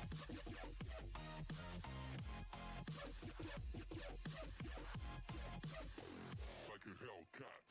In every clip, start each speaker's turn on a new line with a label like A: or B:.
A: Like a Hellcat.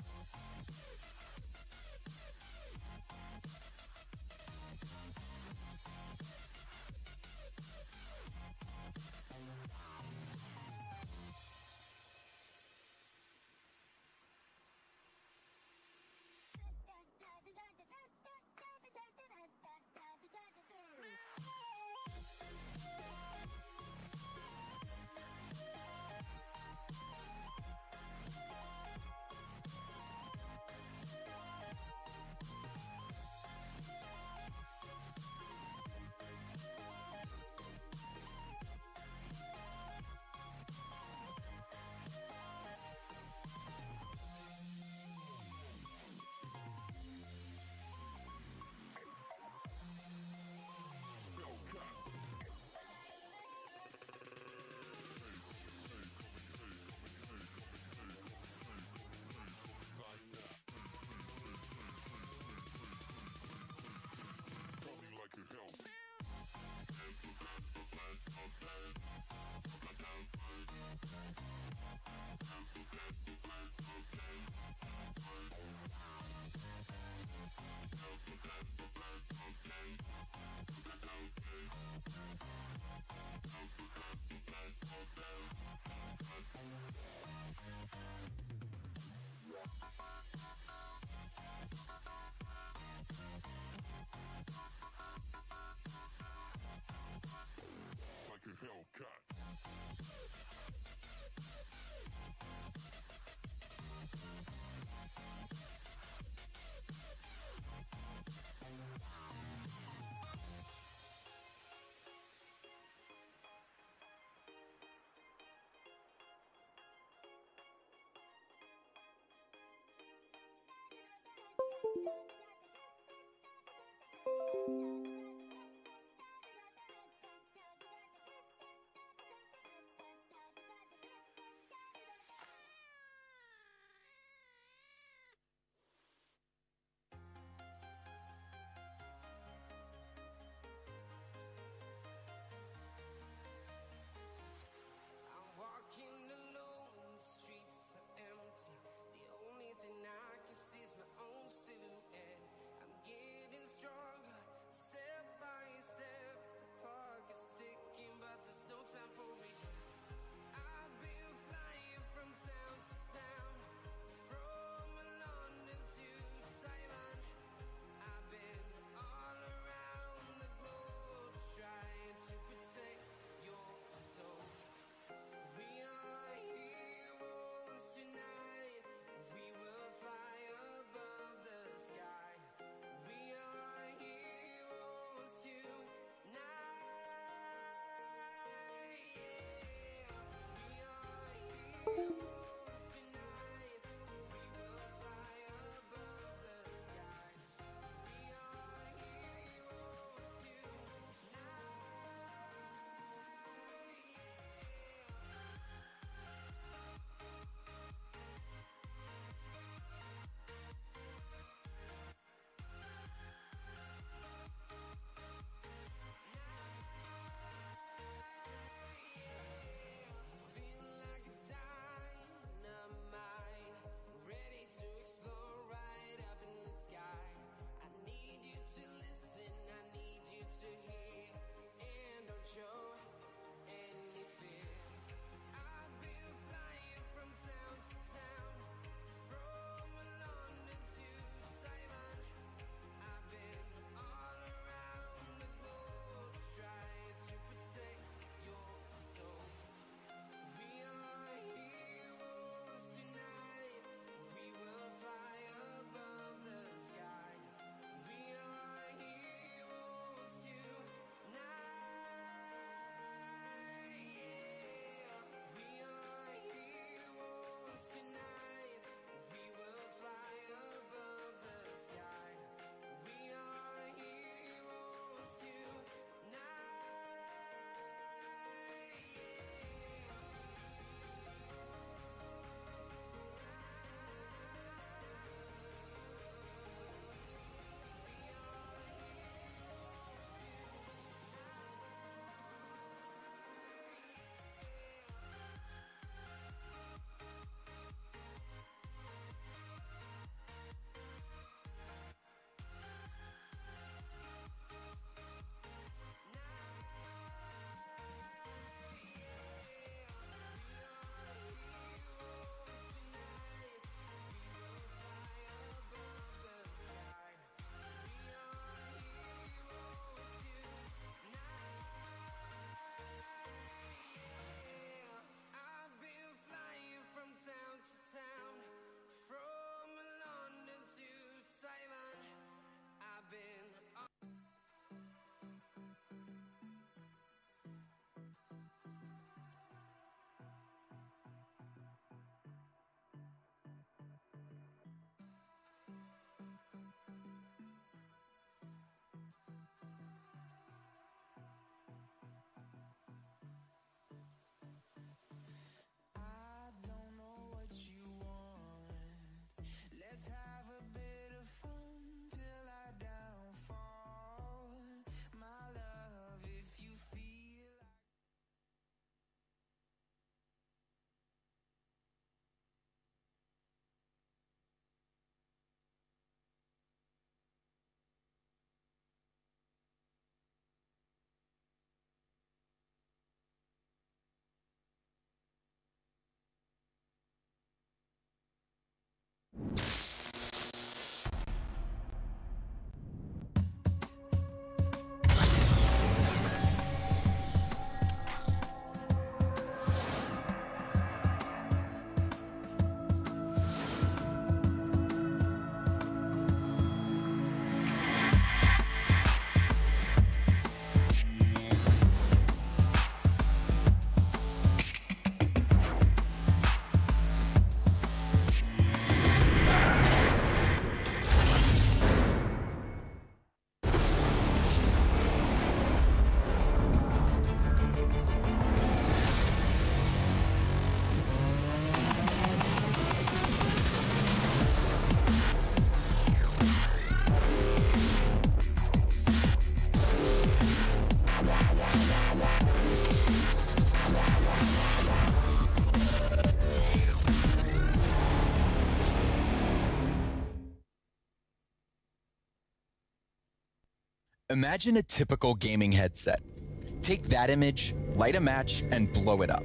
B: Imagine a typical gaming headset. Take that image, light a match, and blow it up.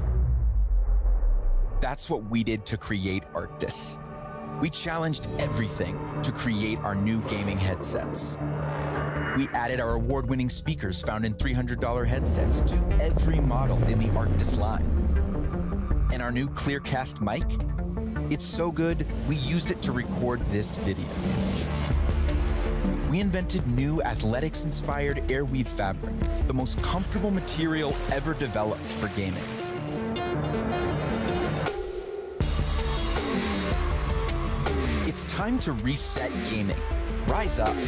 B: That's what we did to create Arctis. We challenged everything to create our new gaming headsets. We added our award-winning speakers found in $300 headsets to every model in the Arctis line. And our new Clearcast mic? It's so good, we used it to record this video. We invented new athletics-inspired airweave fabric, the most comfortable material ever developed for gaming. It's time to reset gaming. Rise up.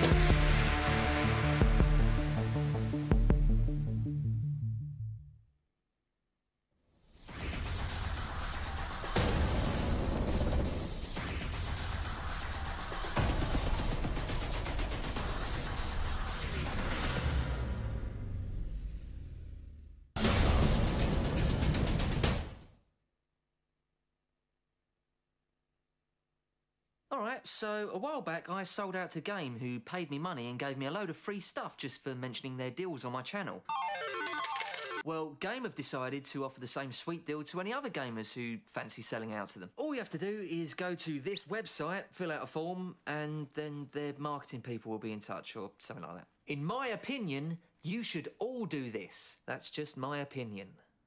C: Alright, so a while back I sold out to Game, who paid me money and gave me a load of free stuff just for mentioning their deals on my channel. Well, Game have decided to offer the same sweet deal to any other gamers who fancy selling out to them. All you have to do is go to this website, fill out a form, and then their marketing people will be in touch or something like that. In my opinion, you should all do this. That's just my opinion.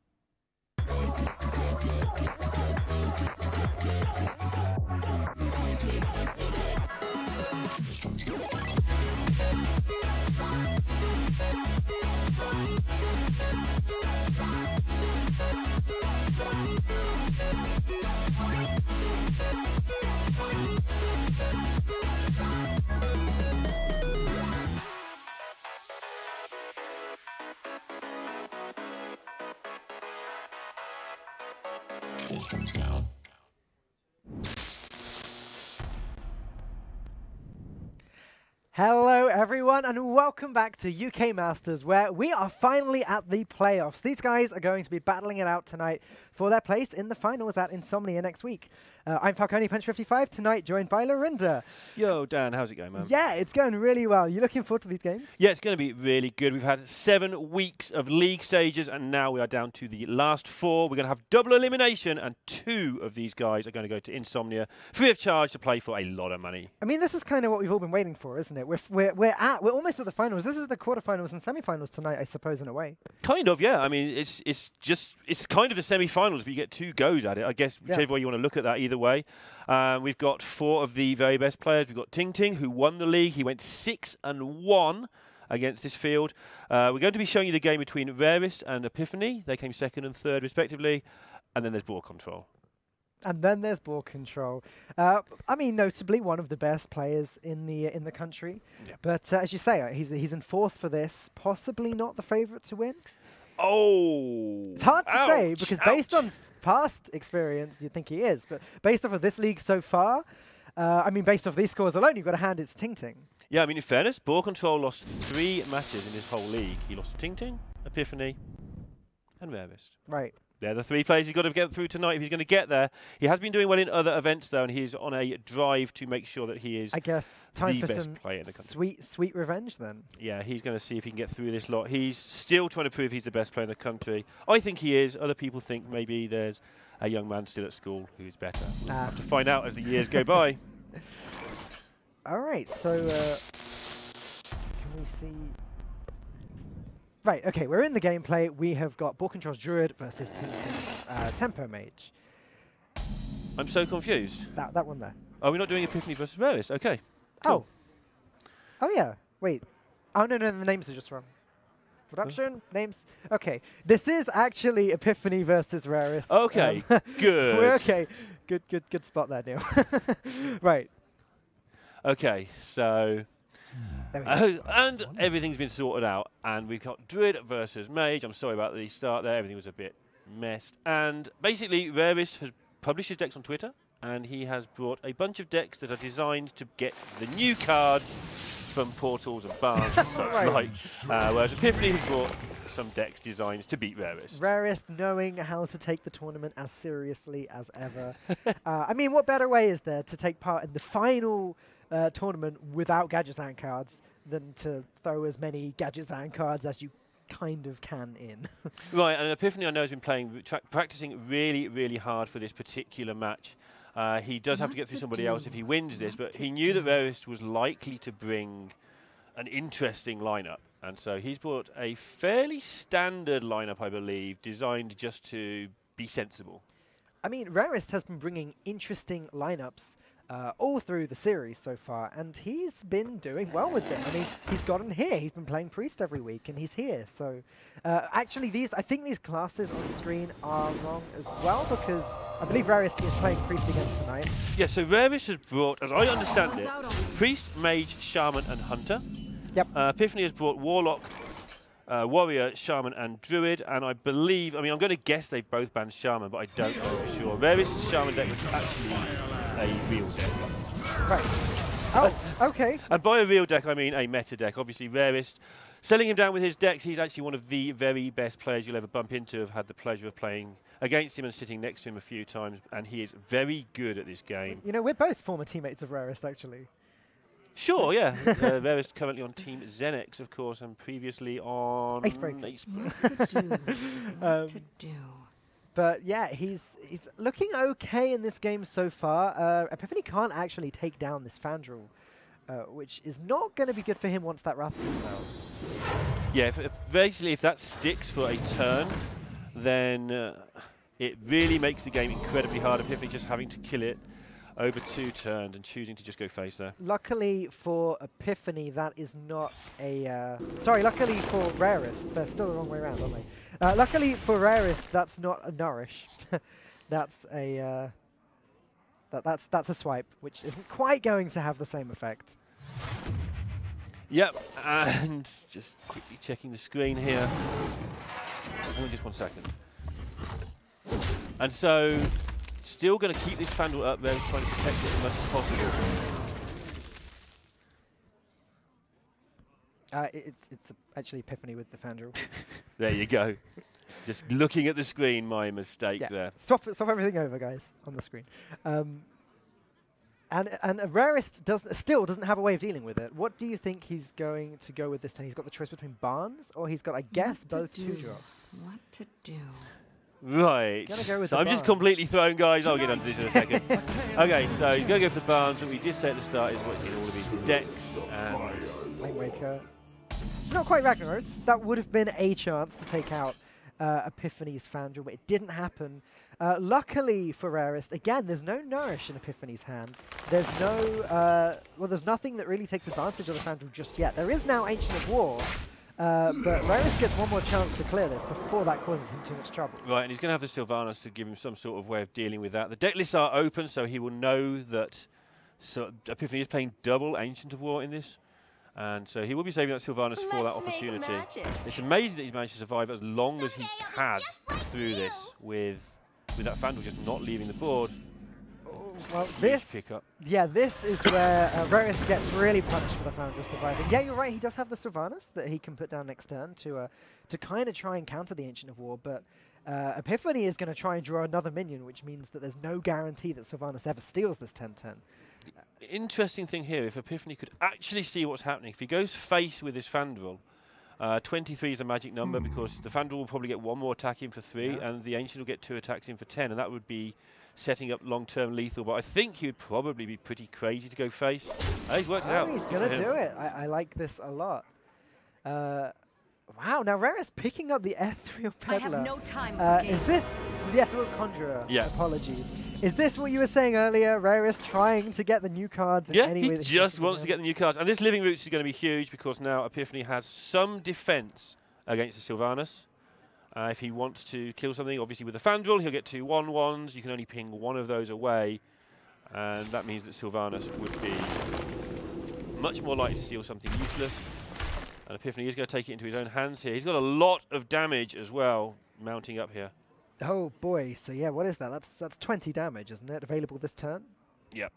D: Hello everyone and welcome back to UK Masters, where we are finally at the playoffs. These guys are going to be battling it out tonight for their place in the finals at Insomnia next week. I'm Falcone Punch55, tonight joined by Lorinda.
E: Yo, Dan, how's it going, man?
D: Yeah, it's going really well. You looking forward to these games?
E: Yeah, it's going to be really good. We've had 7 weeks of league stages, and now we are down to the last 4. We're going to have double elimination, and 2 of these guys are going to go to Insomnia free of charge to play for a lot of money.
D: I mean, this is kind of what we've all been waiting for, isn't it? We're almost at the finals. This is the quarterfinals and semi-finals tonight, I suppose, in a way.
E: Kind of, yeah. I mean, it's kind of the semi-finals, but you get 2 goes at it. I guess whichever way you want to look at that, either way. We've got 4 of the very best players. We've got Ting Ting, who won the league. He went 6-1 against this field. We're going to be showing you the game between Rarest and Epiphany. They came 2nd and 3rd, respectively. And then there's Ball Control.
D: And then there's Ball Control. I mean, notably one of the best players in the country. Yeah. But as you say, he's in 4th for this. Possibly not the favourite to win.
E: Oh,
D: it's hard to say because based on past experience, you'd think he is. But based off of this league so far, I mean, based off these scores alone, you've got to hand it to Ting Ting.
E: Yeah, I mean, in fairness, Ball Control lost 3 matches in this whole league. He lost to Ting Ting, Epiphany, and Rarest.
D: Right.
E: They're the 3 players he's got to get through tonight if he's going to get there. He has been doing well in other events, though, and he's on a drive to make sure that he is,
D: I guess, time
E: the
D: for
E: best
D: some
E: player in the country.
D: Sweet revenge, then.
E: Yeah, he's going to see if he can get through this lot. He's still trying to prove he's the best player in the country. I think he is. Other people think maybe there's a young man still at school who's better. We'll have to find out as the years go by.
D: All right, so can we see... Right, okay, we're in the gameplay. We have got Ball Control's Druid versus Ting Ting's Tempo Mage.
E: I'm so confused.
D: That one there.
E: Oh, we're not doing Epiphany versus Rarest. Okay. Cool.
D: Oh, yeah. Wait. Oh, no, the names are just wrong. Production, names. Okay. This is actually Epiphany versus Rarest.
E: Okay, good.
D: We're okay. Good spot there, Neil. Right.
E: Okay, so... and everything's been sorted out, and we've got Druid versus Mage. I'm sorry about the start there, everything was a bit messed. And basically, Rarest has published his decks on Twitter, and he has brought a bunch of decks that are designed to get the new cards from portals and barns and such like. Whereas Epiphany has brought some decks designed to beat Rarest.
D: Rarest knowing how to take the tournament as seriously as ever. I mean, what better way is there to take part in the final tournament without Gadgetzan cards than to throw as many gadgets and cards as you kind of can in.
E: Right, and Epiphany I know has been practicing really, really hard for this particular match. He does have to get through somebody else if he wins this, but he knew that Rarest was likely to bring an interesting lineup, and so he's brought a fairly standard lineup, I believe, designed just to be sensible.
D: I mean, Rarest has been bringing interesting lineups all through the series so far, and he's been doing well with them. I mean, he's gotten here. He's been playing Priest every week, and he's here. So, actually, I think these classes on the screen are wrong as well, because I believe Rarest is playing Priest again tonight.
E: Yeah, so Rarest has brought, as I understand it, Priest, Mage, Shaman, and Hunter.
D: Yep.
E: Epiphany has brought Warlock, Warrior, Shaman, and Druid, and I believe, I'm going to guess they both banned Shaman, but I don't know for sure. Rarest's Shaman deck was actually a real deck.
D: Right. Oh, okay.
E: And by a real deck, I mean a meta deck. Obviously, Rarest, selling him down with his decks, he's actually one of the very best players you'll ever bump into. I've had the pleasure of playing against him and sitting next to him a few times, and he is very good at this game.
D: You know, we're both former teammates of Rarest, actually.
E: Sure, yeah. Rarest currently on Team Zenex, of course, and previously on
D: Icebreaker.
F: What to do?
D: But yeah, he's looking okay in this game so far. Epiphany can't actually take down this Fandral, which is not going to be good for him once that Wrath comes out.
E: Yeah, basically if that sticks for a turn, then it really makes the game incredibly hard. Epiphany just having to kill it over 2 turns and choosing to just go face there.
D: Luckily for Epiphany, that is not a... sorry, luckily for Rarest, they're still the wrong way around, aren't they? Luckily for Rarest, that's not a Nourish. That's a... that's a swipe, which isn't quite going to have the same effect.
E: Yep, and just quickly checking the screen here. Only just 1 second. And so, still going to keep this Fandral up there, trying to protect it as much as possible.
D: It's actually Epiphany with the Fandral.
E: There you go. Just looking at the screen, my mistake there.
D: Swap everything over, guys, on the screen. And Rarest still doesn't have a way of dealing with it. What do you think he's going to go with this time? He's got the choice between Barnes, or he's got, I guess, both 2-drops.
F: What to do?
E: Right.
D: Go
E: so I'm just completely thrown, guys. I'll get onto this in a second. Okay, so he's going to go for the Barnes that we did say at the start is what's in all of his decks. And
D: Flame Waker. It's not quite Ragnaros. That would have been a chance to take out Epiphany's Fandral, but it didn't happen. Luckily for Rarest, again, there's no Nourish in Epiphany's hand. There's no, there's nothing that really takes advantage of the Fandral just yet. There is now Ancient of War, but Rarest gets one more chance to clear this before that causes him too much trouble.
E: Right, and he's going to have the Sylvanas to give him some sort of way of dealing with that. The deck lists are open, so he will know that Epiphany is playing double Ancient of War in this. And so he will be saving that Sylvanas for that opportunity. It's amazing that he's managed to survive as long as he has through this with that Fandral just not leaving the board.
D: Well, this
E: pickup.
D: Yeah, this is where Rarest gets really punished for the Fandral surviving. Yeah, you're right. He does have the Sylvanas that he can put down next turn to kind of try and counter the Ancient of War, but Epiphany is going to try and draw another minion, which means that there's no guarantee that Sylvanas ever steals this 10-10.
E: Interesting thing here, if Epiphany could actually see what's happening, if he goes face with his Fandral, 23 is a magic number because the Fandral will probably get 1 more attack in for 3 and the Ancient will get 2 attacks in for 10, and that would be setting up long-term lethal, but I think he would probably be pretty crazy to go face. He's worked it out.
D: He's going to do it. I like this a lot. Wow, now Rarest picking up the Ethereal Peddler.
G: I have no time for games.
D: Is this the Ethereal Conjurer?
E: Yeah.
D: Apologies. Is this what you were saying earlier? Rarest trying to get the new cards in any way that
E: he just wants to get the new cards. And this Living Roots is going to be huge because now Epiphany has some defense against the Sylvanas. If he wants to kill something, obviously with the Fandral, he'll get 2 1/1s. You can only ping 1 of those away. And that means that Sylvanas would be much more likely to steal something useless. And Epiphany is going to take it into his own hands here. He's got a lot of damage as well mounting up here.
D: Oh boy, so yeah, what is that? That's 20 damage, isn't it? Available this turn?
E: Yep.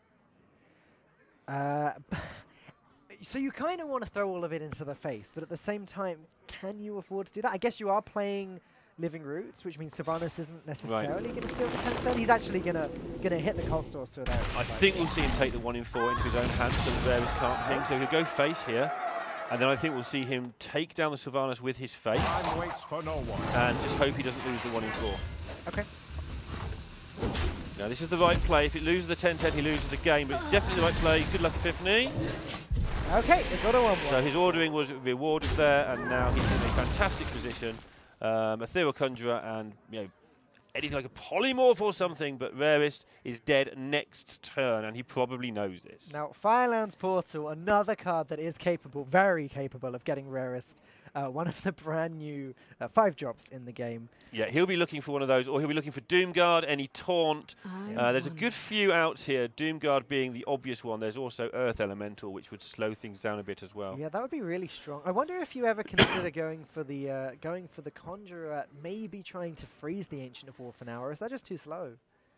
D: So you kind of want to throw all of it into the face, but at the same time, can you afford to do that? I guess you are playing Living Roots, which means Sylvanas isn't necessarily going to steal the 10-10. He's actually gonna hit the Cold Sorcerer there.
E: I think we'll see him take the 1 in 4 into his own hands, so Varus can't ping. So he'll go face here, and then I think we'll see him take down the Sylvanas with his face,
A: Waits for no one.
E: and just hope he doesn't lose the 1 in 4.
D: Okay.
E: Now this is the right play. If it loses the 10-10, he loses the game, but it's definitely the right play. Good luck, Epiphany.
D: Okay, it got a 1-1.
E: So his ordering was rewarded there, and now he's in a fantastic position. Ethereal Conjurer and anything like a Polymorph or something, but Rarest is dead next turn, and he probably knows this.
D: Now, Firelands Portal, another card that is capable, very capable of getting Rarest. One of the brand new 5 drops in the game.
E: Yeah, he'll be looking for one of those, or he'll be looking for Doomguard, any Taunt. There's a good few outs here, Doomguard being the obvious one. There's also Earth Elemental, which would slow things down a bit as well.
D: Yeah, that would be really strong. I wonder if you ever consider going for the Conjurer at maybe trying to freeze the Ancient of War for now, or is that just too slow?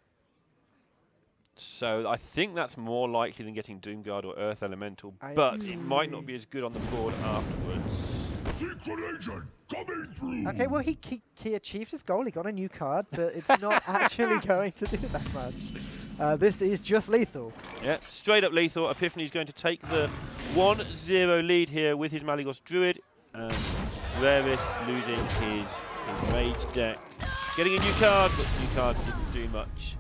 E: So I think that's more likely than getting Doomguard or Earth Elemental, but it might not be as good on the board afterwards.
A: Secret agent coming through.
D: Okay, well, he achieved his goal. He got a new card, but it's not actually going to do that much. This is just lethal.
E: Yeah, straight up lethal. Epiphany's going to take the 1-0 lead here with his Malygos Druid, and Rarest losing his Mage deck. Getting a new card, but the new card didn't do much.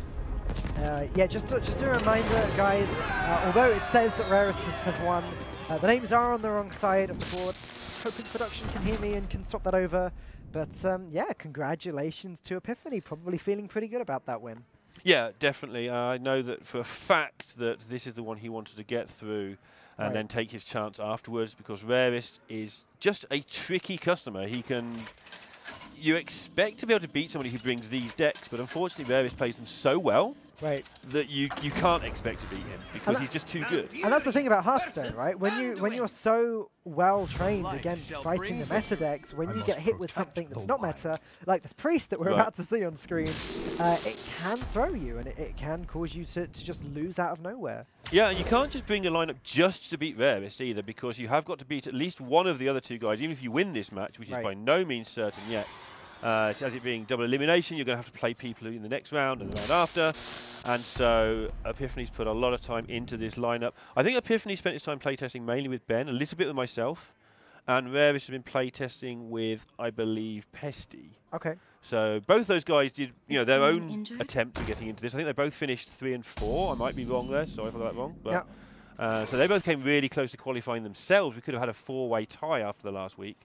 D: Yeah, just a reminder, guys, although it says that Rarest has won, the names are on the wrong side of the board. Hoping production can hear me and can swap that over. But yeah, congratulations to Epiphany. Probably feeling pretty good about that win.
E: Yeah, definitely. I know that for a fact that this is the one he wanted to get through and then take his chance afterwards, because Rarest is just a tricky customer. He can... You expect to be able to beat somebody who brings these decks, but unfortunately Rarest plays them so well that you can't expect to beat him because he's just too good.
D: And that's the thing about Hearthstone, right? When you're so well trained against fighting the meta decks, when you get hit with something that's not meta, like this Priest that we're about to see on screen, it can throw you and it can cause you to just lose out of nowhere.
E: Yeah, and you can't just bring a lineup just to beat Rarest either, because you have got to beat at least one of the other two guys, even if you win this match, which is by no means certain yet. As it being double elimination, you're going to have to play people in the next round and the round after. And so Epiphany's put a lot of time into this lineup. I think Epiphany spent his time playtesting mainly with Ben, a little bit with myself. And Rarest has been playtesting with, I believe, Pesty.
D: Okay.
E: So both those guys did their own attempt at getting into this. I think they both finished 3 and 4. I might be wrong there. Sorry if I got that wrong. But, so they both came really close to qualifying themselves. We could have had a 4-way tie after the last week.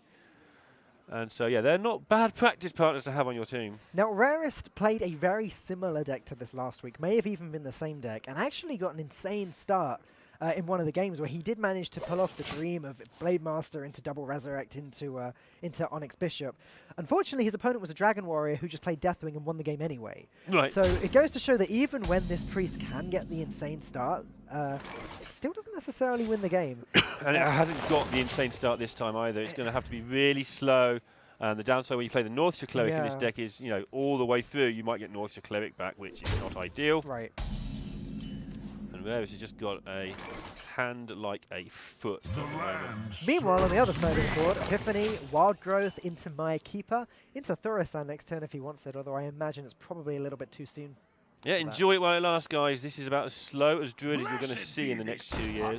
E: And so, yeah, they're not bad practice partners to have on your team.
D: Now, Rarest played a very similar deck to this last week, may have even been the same deck, and actually got an insane start in one of the games where he did manage to pull off the dream of Blade Master into Double Resurrect into Onyx Bishop. Unfortunately, his opponent was a Dragon Warrior who just played Deathwing and won the game anyway.
E: Right.
D: So it goes to show that even when this Priest can get the insane start, it still doesn't necessarily win the game.
E: And it hasn't got the insane start this time either. It's going to have to be really slow. And the downside when you play the Northshire Cleric in this deck is, all the way through, you might get Northshire Cleric back, which is not ideal.
D: Right.
E: And Rarest has just got a hand like a foot.
D: Meanwhile, on the other side of the board, Epiphany, Wild Growth into Maya Keeper, into Thaurissan next turn if he wants it, although I imagine it's probably a little bit too soon.
E: Yeah, enjoy it while it lasts, guys. This is about as slow as Druid as you're going to see in the next 2 years.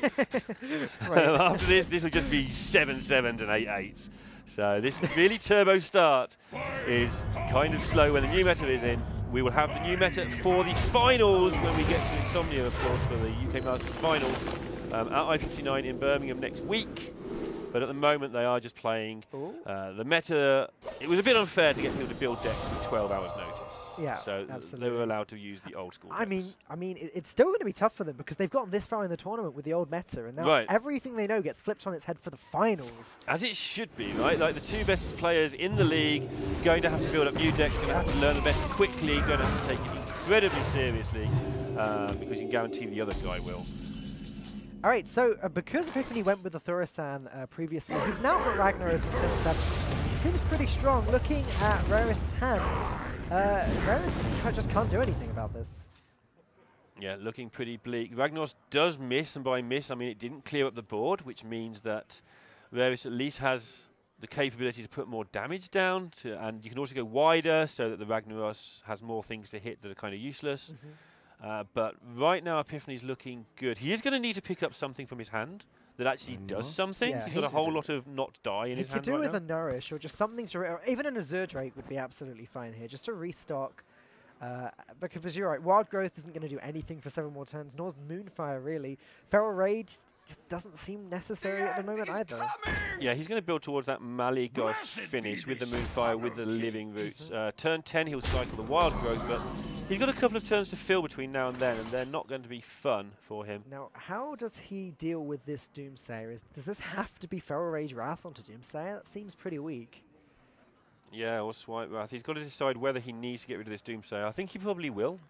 E: After this will just be 7-7s and 8-8s. So this really turbo start is kind of slow when the new meta is in. We will have the new meta for the finals when we get to Insomnia, of course, for the UK Masters finals at I-59 in Birmingham next week. But at the moment, they are just playing the meta. It was a bit unfair to get people to build decks with 12 hours notice.
D: Yeah,
E: so
D: absolutely.
E: they were allowed to use the old school decks.
D: I mean, it's still going to be tough for them because they've gotten this far in the tournament with the old meta, and now everything they know gets flipped on its head for the finals.
E: As it should be, right? Like the two best players in the league, going to have to build up new decks, going to have to learn the best quickly, going to have to take it incredibly seriously because you can guarantee the other guy will.
D: All right, so because Epiphany went with the Thaurissan previously, he's now got Ragnaros in turn 7. Seems pretty strong. Looking at Rarest's hand, Rarest just can't do anything about this.
E: Yeah, looking pretty bleak. Ragnaros does miss, and by miss, I mean it didn't clear up the board, which means that Rarest at least has the capability to put more damage down, and you can also go wider so that the Ragnaros has more things to hit that are kind of useless. But right now, Epiphany's looking good. He is going to need to pick up something from his hand that actually does something.
D: Yeah,
E: He's got a whole lot of not die in his hand
D: He could do
E: right
D: with
E: now.
D: a Nourish or just something to... or even an Azure Drake would be absolutely fine here, just to restock. Because you're right, Wild Growth isn't going to do anything for 7 more turns, nor is Moonfire really. Feral Rage just doesn't seem necessary at the moment either.
E: Yeah, he's going to build towards that Malygos finish with the Moonfire, with the Living Roots. Turn 10, he'll cycle the Wild Growth, but he's got a couple of turns to fill between now and then, and they're not going to be fun for him.
D: Now, how does he deal with this Doomsayer? Does this have to be Feral Rage Wrath onto Doomsayer? That seems pretty weak.
E: Yeah, or Swipe Wrath. He's got to decide whether he needs to get rid of this Doomsayer. I think he probably will.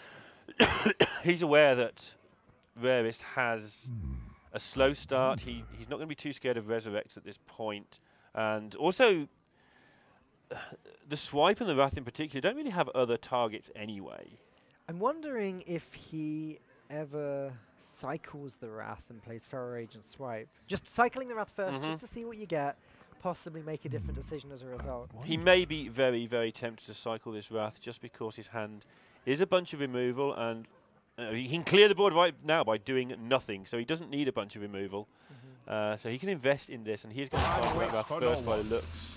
E: He's aware that Rarest has a slow start. He's not going to be too scared of Resurrects at this point. And also, the Swipe and the Wrath in particular don't really have other targets anyway.
D: I'm wondering if he ever cycles the Wrath and plays Feral Rage and Swipe. Just cycling the Wrath first, just to see what you get. Possibly make a different decision as a result.
E: He may be very, very tempted to cycle this Wrath just because his hand is a bunch of removal, and he can clear the board right now by doing nothing, so he doesn't need a bunch of removal. So he can invest in this, and he's going to cycle that Wrath first by the looks.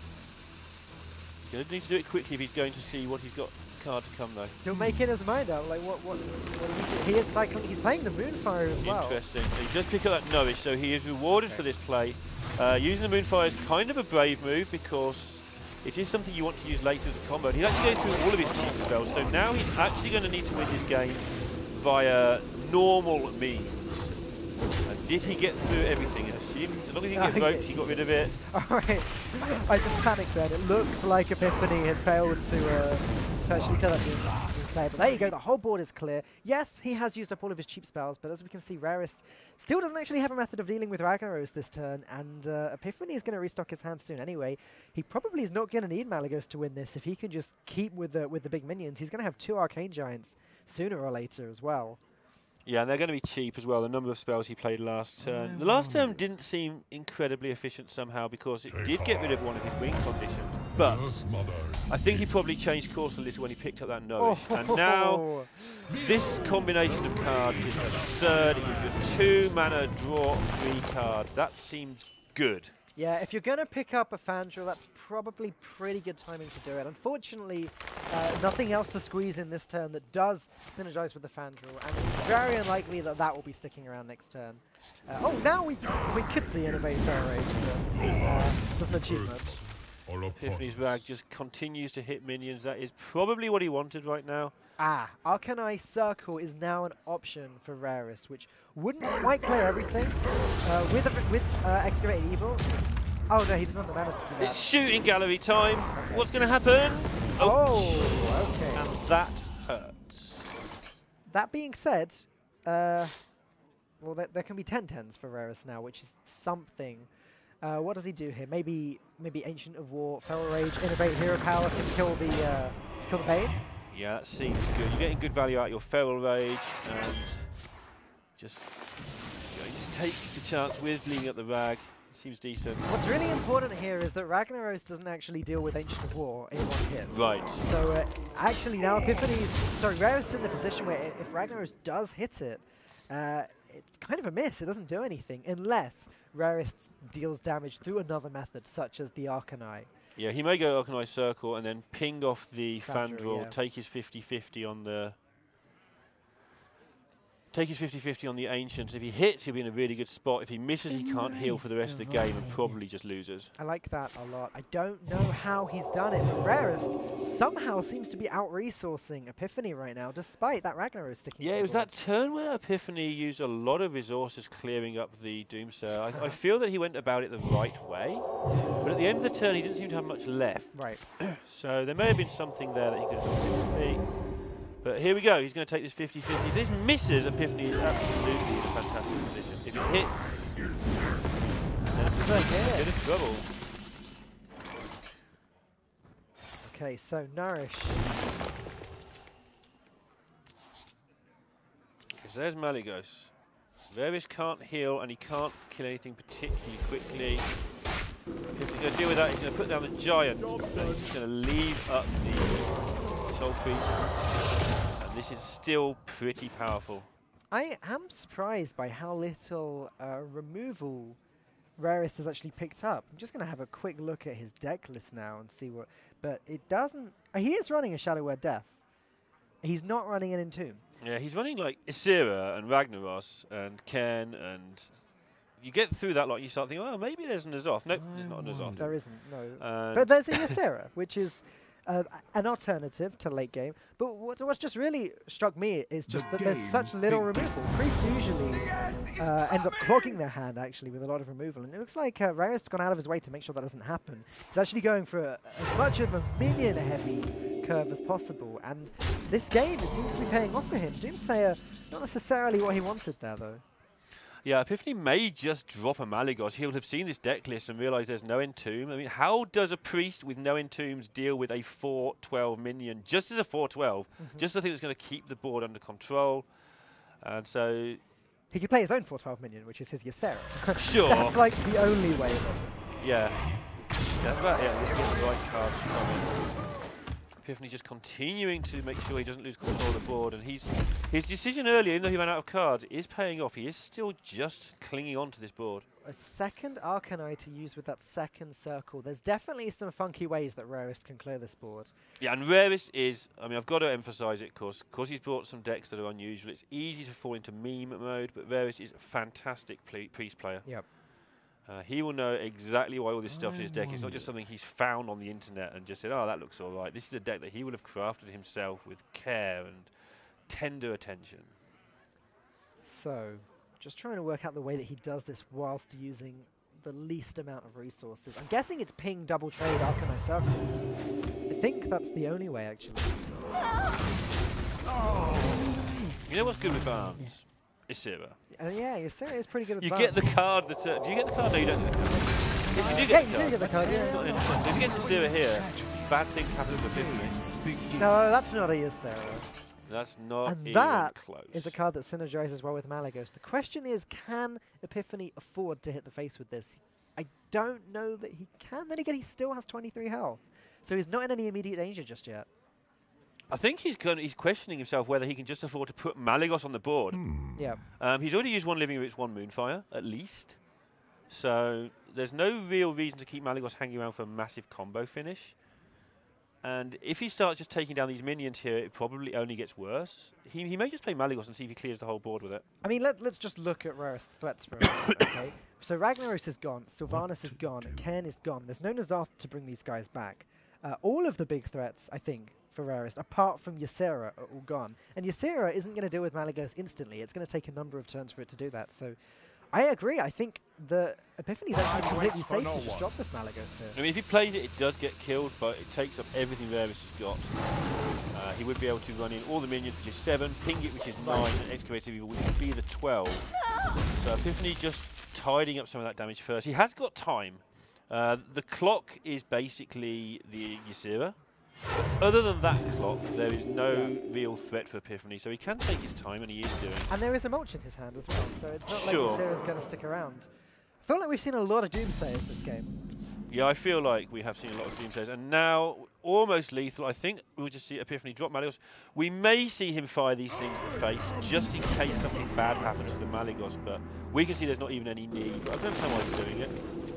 E: He's going to need to do it quickly if he's going to see what he's got card to come though.
D: Still making his mind up, like what he is cycling, he's playing the Moonfire as well.
E: Interesting. He just picked up that Nourish, so he is rewarded for this play. Using the Moonfire is kind of a brave move because it is something you want to use later as a combo. He's actually going through all of his cheap spells, so now he's actually going to need to win this game via normal means. And did he get through everything? I assume as long as he didn't get roped, he got rid of it.
D: Alright, I just panicked then. It looks like Epiphany had failed to actually kill that Doomsayer. But there you go, the whole board is clear. Yes, he has used up all of his cheap spells, but as we can see, Rarest still doesn't actually have a method of dealing with Ragnaros this turn, and Epiphany is going to restock his hand soon anyway. He probably is not going to need Malygos to win this. If he can just keep with the big minions, he's going to have 2 Arcane Giants sooner or later as well.
E: Yeah, and they're going to be cheap as well, the number of spells he played last turn. The last turn didn't seem incredibly efficient somehow because it did get rid of one of his wing conditions. But I think he probably changed course a little when he picked up that Nourish. And now, this combination of cards is absurd. It gives you a 2-mana draw 3 card. That seems good.
D: Yeah, if you're going to pick up a Fandral, that's probably pretty good timing to do it. Unfortunately, nothing else to squeeze in this turn that does synergize with the Fandral, and it's very unlikely that that will be sticking around next turn. Oh, now we could see Innovate Feral Rage, but doesn't achieve much.
E: Epiphany's Rag just continues to hit minions. That is probably what he wanted right now.
D: Arcanine Circle is now an option for Rarest, which wouldn't quite clear everything. With Excavated Evil. Oh no, he doesn't have the mana to do that.
E: It's shooting gallery time. Okay. What's going to happen?
D: Oh, okay.
E: And that hurts.
D: That being said, well, there can be 10/10s for Rarest now, which is something. What does he do here? Maybe Ancient of War, Feral Rage, Innovate Hero Power to kill the Bane.
E: Yeah, that seems good. You're getting good value out of your Feral Rage, and just take the chance with bleeding up the Rag. It seems decent.
D: What's really important here is that Ragnaros doesn't actually deal with Ancient of War in one hit.
E: Right.
D: So actually now Rarest in the position where if Ragnaros does hit it, it's kind of a miss. It doesn't do anything unless Rarest deals damage through another method, such as the Arcanine.
E: Yeah, he may go Arcanine Circle and then ping off the Fandral,
D: yeah.
E: take his 50-50 on the... Take his 50-50 on the Ancient. If he hits, he'll be in a really good spot. If he misses, he can't heal for the rest of the game and probably just loses.
D: I like that a lot. I don't know how he's done it, but Rarest somehow seems to be out-resourcing Epiphany right now, despite that Ragnaros sticking to
E: Yeah,
D: the
E: it was
D: board.
E: that turn where Epiphany used a lot of resources clearing up the Doomsayer. I feel that he went about it the right way, but at the end of the turn, he didn't seem to have much left.
D: Right.
E: So there may have been something there that he could have done differently. But here we go, he's going to take this 50-50. If this misses, Epiphany is absolutely in a fantastic position. If it hits, then Epiphany's in a bit of trouble.
D: Okay, so Nourish.
E: Because there's Malygos. Varys can't heal and he can't kill anything particularly quickly. He's going to deal with that. He's going to put down the giant. And he's going to leave up the Soul Priest. And this is still pretty powerful.
D: I am surprised by how little removal Rarest has actually picked up. I'm just going to have a quick look at his deck list now and see what... But it doesn't... he is running a Shadow Word Death. He's not running an Entomb.
E: Yeah, he's running like Ysera and Ragnaros and Ken, and you get through that lot and you start thinking, oh, maybe there's an Azoth. Nope, there's not an Azoth.
D: There isn't, no. But there's a Ysera, which is an alternative to late game. But what's just really struck me is just that there's such little removal. Priests usually ends up clogging their hand, actually, with a lot of removal. And it looks like Rarest's gone out of his way to make sure that doesn't happen. He's actually going for as much of a minion-heavy curve as possible. And this game, it seems to be paying off for him. Doomsayer, not necessarily what he wanted there, though.
E: Yeah, Epiphany may just drop a Malygos. He'll have seen this deck list and realise there's no Entomb. I mean, how does a Priest with no Entombs deal with a 4/12 minion, just as a 4/12, just the thing that's going to keep the board under control? And so...
D: He could play his own 4/12 minion, which is his Ysera.
E: Sure.
D: That's like the only way of it.
E: Yeah. That's about it. Let's get the right cards coming. Epiphany just continuing to make sure he doesn't lose control of the board, and his decision earlier, even though he ran out of cards, is paying off. He is still just clinging on to this board.
D: A second Arcanine to use with that second circle. There's definitely some funky ways that Rarest can clear this board.
E: Yeah, and Rarest is, I mean, I've got to emphasise it, because he's brought some decks that are unusual. It's easy to fall into meme mode, but Rarest is a fantastic Priest player.
D: Yep.
E: He will know exactly why all this stuff's in his deck. It's not just something he's found on the internet and just said, oh, that looks all right. This is a deck that he would have crafted himself with care and tender attention.
D: So, just trying to work out the way that he does this whilst using the least amount of resources. I'm guessing it's ping, double trade, Arcanine Circle. I think that's the only way, actually.
E: You know what's good with Barnes? Ysera.
D: Yeah, Ysera is pretty good with
E: You
D: Barnes.
E: get the card that... do you get the card? No, you don't get the card. If you do get the card,
D: yeah.
E: If you get Ysera here, bad things happen with Epiphany.
D: No, that's not a Ysera.
E: That's not
D: And
E: even
D: that
E: close.
D: is a card that synergizes well with Malygos. The question is, can Epiphany afford to hit the face with this? I don't know that he can. Then again, he still has 23 health. So he's not in any immediate danger just yet.
E: I think he's questioning himself whether he can just afford to put Malygos on the board.
D: Yeah.
E: He's already used one Living Roots, one Moonfire, at least. So there's no real reason to keep Malygos hanging around for a massive combo finish. And if he starts just taking down these minions here, it probably only gets worse. He may just play Malygos and see if he clears the whole board with it.
D: I mean, let's just look at Rarest threats for a moment, okay? So Ragnaros is gone, Sylvanas is gone, Ken is gone. There's no N'Zoth to bring these guys back. All of the big threats, I think, for Rarest, apart from Ysera, are all gone. And Ysera isn't going to deal with Malygos instantly. It's going to take a number of turns for it to do that. So I agree. I think the Epiphany's actually completely safe to just drop this Malygos here.
E: I mean, if he plays it, it does get killed, but it takes up everything Rarest has got. He would be able to run in all the minions, which is 7, Ping It, which is 9, and Excavator Evil, which would be the 12. So Epiphany just tidying up some of that damage first. He has got time. The clock is basically the Ysera. Other than that clock, there is no real threat for Epiphany, so he can take his time, and he is doing.
D: And there is a Mulch in his hand as well, so it's not like
E: Sure.
D: Ysera's going to stick around. I feel like we've seen a lot of Doomsayers this game.
E: Yeah, I feel like we have seen a lot of Doomsayers, and now almost lethal. I think we'll just see Epiphany drop Malygos. We may see him fire these things in the face, just in case something bad happens to the Malygos, but we can see there's not even any need. But I don't understand why he's doing it.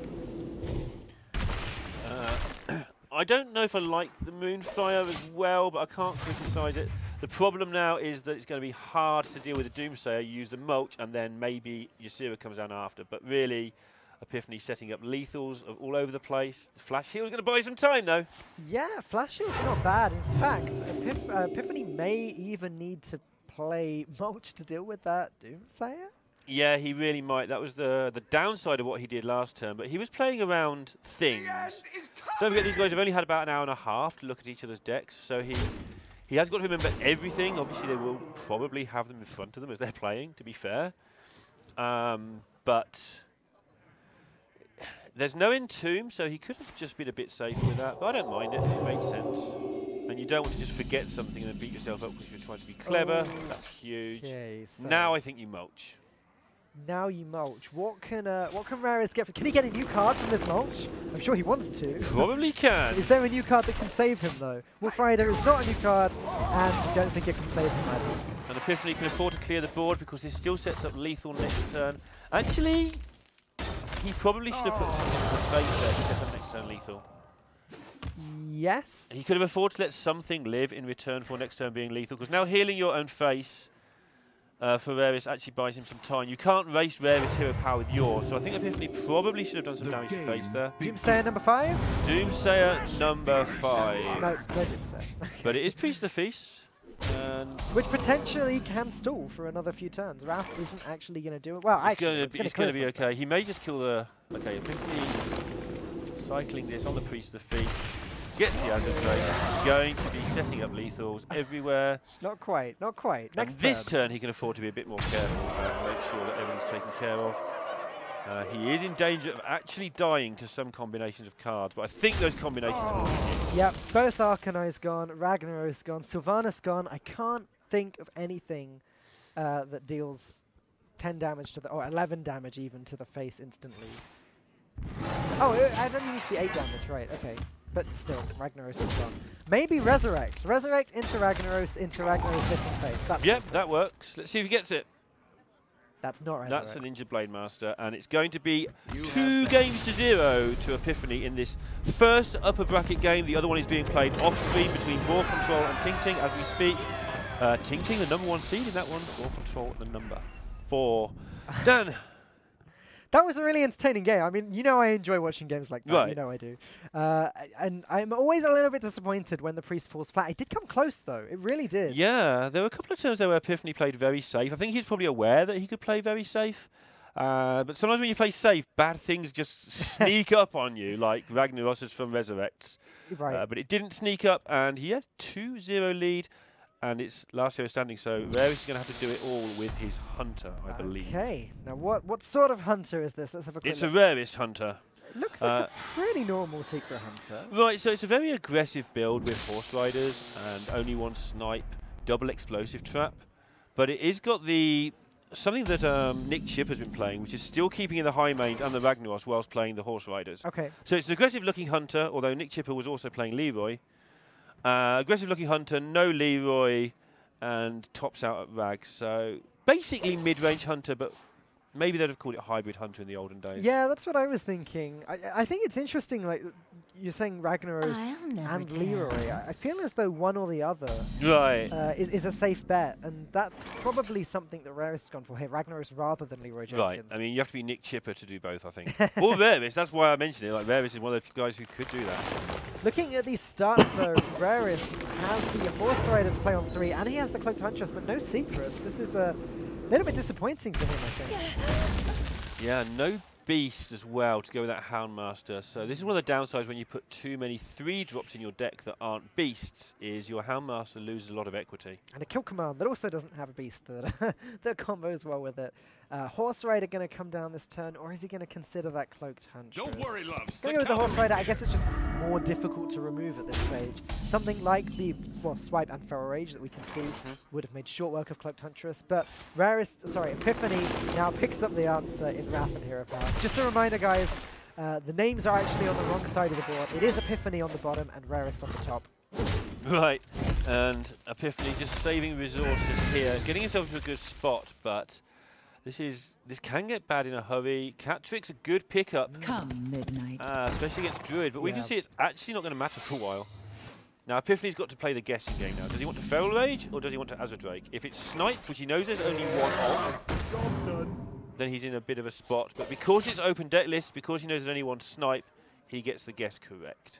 E: I don't know if I like the Moonfire as well, but I can't criticise it. The problem now is that it's going to be hard to deal with the Doomsayer. You use the Mulch, and then maybe Ysera comes down after. But really, Epiphany setting up lethals all over the place. The Flash Heal is going to buy some time, though.
D: Yeah, Flash Heal's not bad. In fact, Epiphany may even need to play Mulch to deal with that Doomsayer.
E: Yeah, he really might. That was the downside of what he did last turn. But he was playing around things. Don't forget, these guys have only had about an hour and a half to look at each other's decks. So he has got to remember everything. Obviously, they will probably have them in front of them as they're playing, to be fair. But there's no Entomb, so he could have just been a bit safer with that. But I don't mind it. It makes sense. And you don't want to just forget something and then beat yourself up because you're trying to be clever. That's huge.
D: Okay, so
E: Now I think you Mulch.
D: Now you mulch. What can Rares get? Can he get a new card from this mulch? I'm sure he wants to.
E: Probably can.
D: Is there a new card that can save him though? Wolf Rider is not a new card, and I don't think it can save him either.
E: And Epiphany can afford to clear the board because this still sets up lethal next turn. Actually, he probably should have put something to the face there to set up next turn lethal.
D: Yes.
E: He could have afforded to let something live in return for next turn being lethal, because now healing your own face for Raris actually buys him some time. You can't race Raris hero power with yours, so I think Epiphany probably should have done some damage to face there.
D: Doomsayer number 5?
E: Doomsayer number 5.
D: No Doomsayer. Okay.
E: But it is Priest of the Feast. And
D: which potentially can stall for another few turns. Wrath isn't actually going to do it. Well, actually,
E: it's going to be okay. He may just kill the... Okay, Epiphany cycling this on the Priest of the Feast. Gets the Azure going to be setting up lethals everywhere.
D: Not quite, not quite.
E: Next turn. This turn he can afford to be a bit more careful and make sure that everything's taken care of. He is in danger of actually dying to some combinations of cards, but I think those combinations will hit.
D: Yep, both Arcanai's gone, Ragnaros gone, Sylvanas gone. I can't think of anything that deals 10 damage to the, or 11 damage even to the face instantly. Oh, I don't need to see 8 damage, right, okay. But still, Ragnaros is gone. Maybe Resurrect. Resurrect into Ragnaros hitting face. That's
E: yep, that works. Let's see if he gets it.
D: That's not Resurrect.
E: That's an injured Blade Master, and it's going to be 2 games to 0 to Epiphany in this first upper bracket game. The other one is being played off-screen between Ball Control and Ting Ting as we speak. Ting Ting, the number 1 seed in that one. Ball Control, the number 4. Dan.
D: That was a really entertaining game. I mean, you know I enjoy watching games like that.
E: Right.
D: You know I do. And I'm always a little bit disappointed when the Priest falls flat. It did come close, though. It really did.
E: Yeah, there were a couple of turns there where Epiphany played very safe. I think he was probably aware that he could play very safe. But sometimes when you play safe, bad things just sneak up on you, like Ragnaros from Resurrects.
D: Right.
E: But it didn't sneak up, and he had 2-0 lead. And it's last hero standing, so Raris is going to have to do it all with his Hunter, I believe.
D: Okay. Now, what sort of Hunter is this? Let's have a quick
E: look. It's
D: a
E: Raris Hunter.
D: It looks like a pretty normal Secret Hunter.
E: Right, so it's a very aggressive build with Horse Riders and only 1 snipe, double explosive trap. But it is got the something that Nick Chip has been playing, which is still keeping in the high mains and the Ragnaros whilst playing the Horse Riders.
D: Okay.
E: So it's an aggressive-looking Hunter, although Nick Chipper was also playing Leroy. Aggressive-looking Hunter, no Leroy, and tops out at Rags. So basically mid-range Hunter, but maybe they'd have called it Hybrid Hunter in the olden days.
D: Yeah, that's what I was thinking. I think it's interesting, like, you're saying Ragnaros and Leroy. I feel as though one or the other is a safe bet, and that's probably something that Raris has gone for here, Ragnaros rather than Leroy Jenkins.
E: Right, I mean, you have to be Nick Chipper to do both, I think. Or Raris, that's why I mentioned it. Like, Raris is one of those guys who could do that.
D: Looking at these starts, though, Raris has the Horse Rider to play on 3, and he has the Cloaked Huntress, but no Secrets. This is a little bit disappointing for him, I think.
E: Yeah, no Beast as well to go with that Houndmaster. So this is one of the downsides when you put too many 3-drops in your deck that aren't Beasts, is your Houndmaster loses a lot of equity.
D: And a Kill Command that also doesn't have a Beast that, that combos well with it. Horse Rider going to come down this turn, or is he going to consider that Cloaked Huntress?
A: Don't worry, loves.
D: Going to go with the Horse Rider. I guess it's just more difficult to remove at this stage. Something like the Swipe and Feral Rage that we can see would have made short work of Cloaked Huntress, but Epiphany now picks up the answer in Wrath and Hero Power. Just a reminder, guys, the names are actually on the wrong side of the board. It is Epiphany on the bottom and Rarest on the top.
E: Right, and Epiphany just saving resources here, getting himself into a good spot, but this can get bad in a hurry. Catric's a good pickup.
F: Come midnight.
E: Especially against Druid, but we can see it's actually not going to matter for a while. Now, Epiphany's got to play the guessing game now. Does he want to Feral Rage, or does he want to Azure Drake? If it's Snipe, which he knows there's only one of, then he's in a bit of a spot. But because it's open deck list, because he knows there's only 1 Snipe, he gets the guess correct.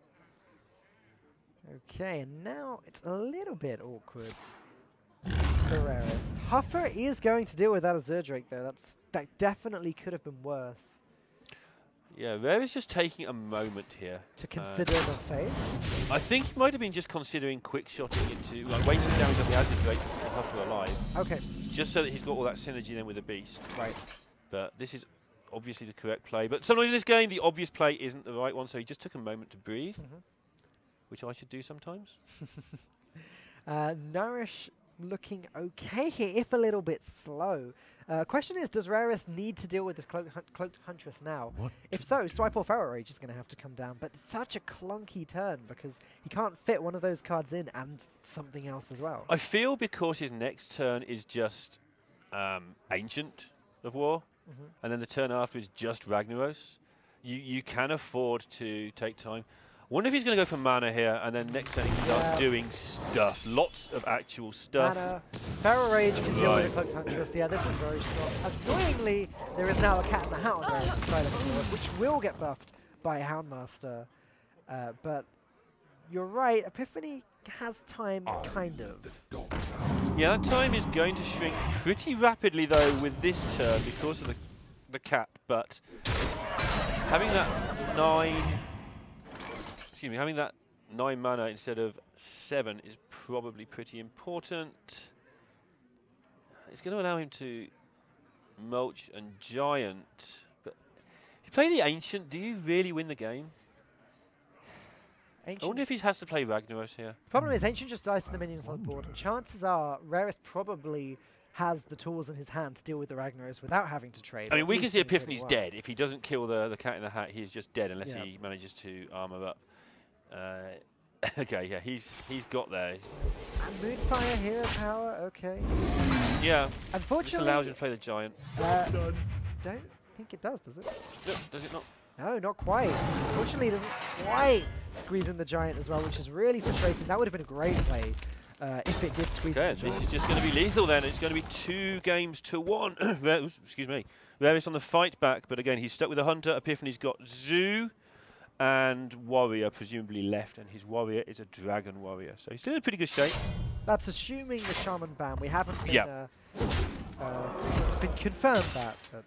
D: Okay, and now it's a little bit awkward for Rarest. Huffer is going to deal with that Azure Drake, though. That definitely could have been worse.
E: Yeah, Rarest just taking a moment here.
D: To consider the face?
E: I think he might have been just considering quick-shotting into, like, waiting down to the Azure Drake to keep Huffer alive.
D: Okay.
E: Just so that he's got all that synergy then with the Beast.
D: Right.
E: But this is obviously the correct play. But sometimes in this game, the obvious play isn't the right one, so he just took a moment to breathe, which I should do sometimes.
D: Nourish looking okay here, if a little bit slow. Question is, does Rarest need to deal with this Cloaked Huntress now? If so, Swipe or Feral Rage is going to have to come down, but it's such a clunky turn because he can't fit one of those cards in and something else as well.
E: I feel because his next turn is just Ancient of War, and then the turn after is just Ragnaros, you can afford to take time. I wonder if he's going to go for mana here, and then next turn he can start doing stuff. Lots of actual stuff.
D: Mana. Feral Rage can deal with the Cloaked Huntress. Yeah, this is very strong. Annoyingly, there is now a Cat in the Hat on Rarest's side of the board, which will get buffed by Houndmaster. But you're right, Epiphany has time, kind of.
E: Yeah, that time is going to shrink pretty rapidly, though, with this turn because of the cat. But having that 9 mana instead of 7 is probably pretty important. It's going to allow him to mulch and giant. But if you play the Ancient, do you really win the game? I wonder if he has to play Ragnaros here.
D: The problem is Ancient just dies to the minions on the board, and chances are Rarest probably has the tools in his hand to deal with the Ragnaros without having to trade.
E: I mean, we can see Epiphany's dead. If he doesn't kill the Cat in the Hat, he's just dead unless he manages to armor up. Okay, yeah, he's got there.
D: And Moonfire Hero Power, okay.
E: Yeah.
D: Unfortunately,
E: this allows him to play the giant.
D: Don't think it does it?
E: No, does it not?
D: No, not quite. Unfortunately, it doesn't quite squeeze in the giant as well, which is really frustrating. That would have been a great play if it did squeeze in the giant.
E: This is just going to be lethal then. It's going to be 2 games to 1. Excuse me. Rarest on the fight back, but again, he's stuck with the Hunter. Epiphany's got Zoo and Warrior presumably left, and his Warrior is a Dragon Warrior. So he's still in pretty good shape.
D: That's assuming the Shaman ban. We haven't been, been confirmed that. But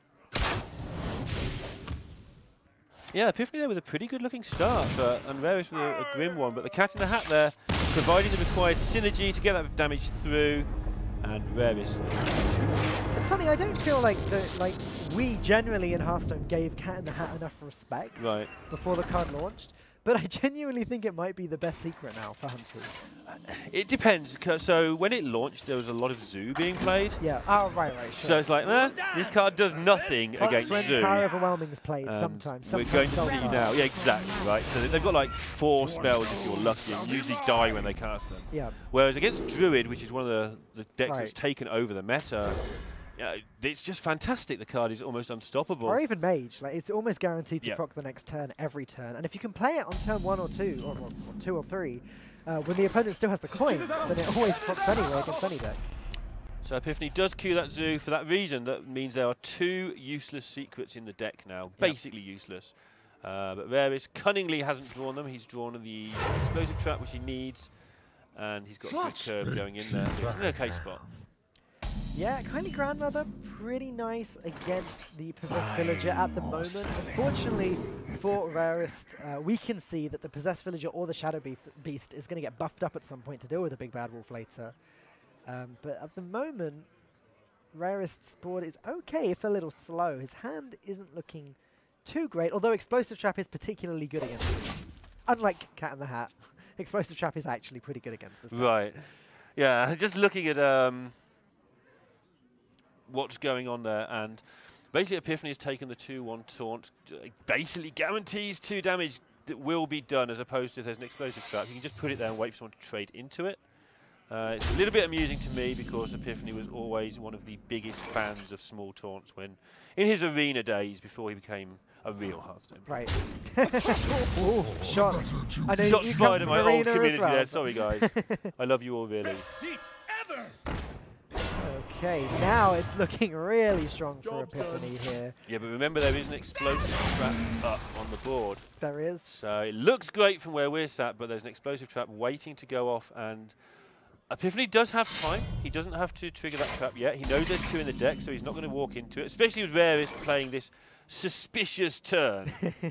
E: yeah, Epiphany there with a pretty good looking start, and Rarest with a grim one. But the Cat in the Hat there, providing the required synergy to get that damage through, and Rarest.
D: It's funny, I don't feel like we generally in Hearthstone gave Cat in the Hat enough respect before the card launched, but I genuinely think it might be the best secret now for Hunters.
E: It depends. So when it launched, there was a lot of Zoo being played.
D: Yeah. Oh, right. Sure.
E: So it's like, this card does nothing against Zoo.
D: Power Overwhelming is played sometimes.
E: We're going to see now. Yeah, exactly. Right. So they've got like 4 spells if you're lucky, and usually die when they cast them.
D: Yeah.
E: Whereas against Druid, which is one of the decks that's taken over the meta, it's just fantastic. The card is almost unstoppable.
D: Or even Mage. Like, it's almost guaranteed to proc the next turn every turn. And if you can play it on turn 1 or 2, or 2 or 3, when the opponent still has the coin, then it always procs anyway against any deck.
E: So Epiphany does queue that Zoo for that reason. That means there are 2 useless secrets in the deck now. Basically useless. But Rarest cunningly hasn't drawn them. He's drawn the Explosive Trap, which he needs. And he's got a good curve going in there. So it's an okay spot.
D: Yeah, Kindly Grandmother, pretty nice against the Possessed Villager at the moment. Unfortunately for Rarest, we can see that the Possessed Villager or the Shadow Beast is going to get buffed up at some point to deal with the Big Bad Wolf later. But at the moment, Rarest's board is okay, if a little slow. His hand isn't looking too great, although Explosive Trap is particularly good against it. Unlike Cat in the Hat, Explosive Trap is actually pretty good against this.
E: Right. Yeah, just looking at what's going on there, and basically Epiphany has taken the 2/1 taunt, basically guarantees 2 damage that will be done, as opposed to if there's an Explosive Trap, you can just put it there and wait for someone to trade into it. It's a little bit amusing to me because Epiphany was always one of the biggest fans of small taunts when, in his arena days, before he became a real Hearthstone player.
D: Right. Ooh, shots. I know
E: shots fired at my old community
D: well,
E: there. Sorry, guys. I love you all, really.
A: Seats ever.
D: Okay, now it's looking really strong for Epiphany here.
E: Yeah, but remember there is an Explosive Trap up on the board.
D: There is.
E: So it looks great from where we're sat, but there's an Explosive Trap waiting to go off, and Epiphany does have time. He doesn't have to trigger that trap yet. He knows there's 2 in the deck, so he's not going to walk into it, especially with Rarest playing this suspicious turn.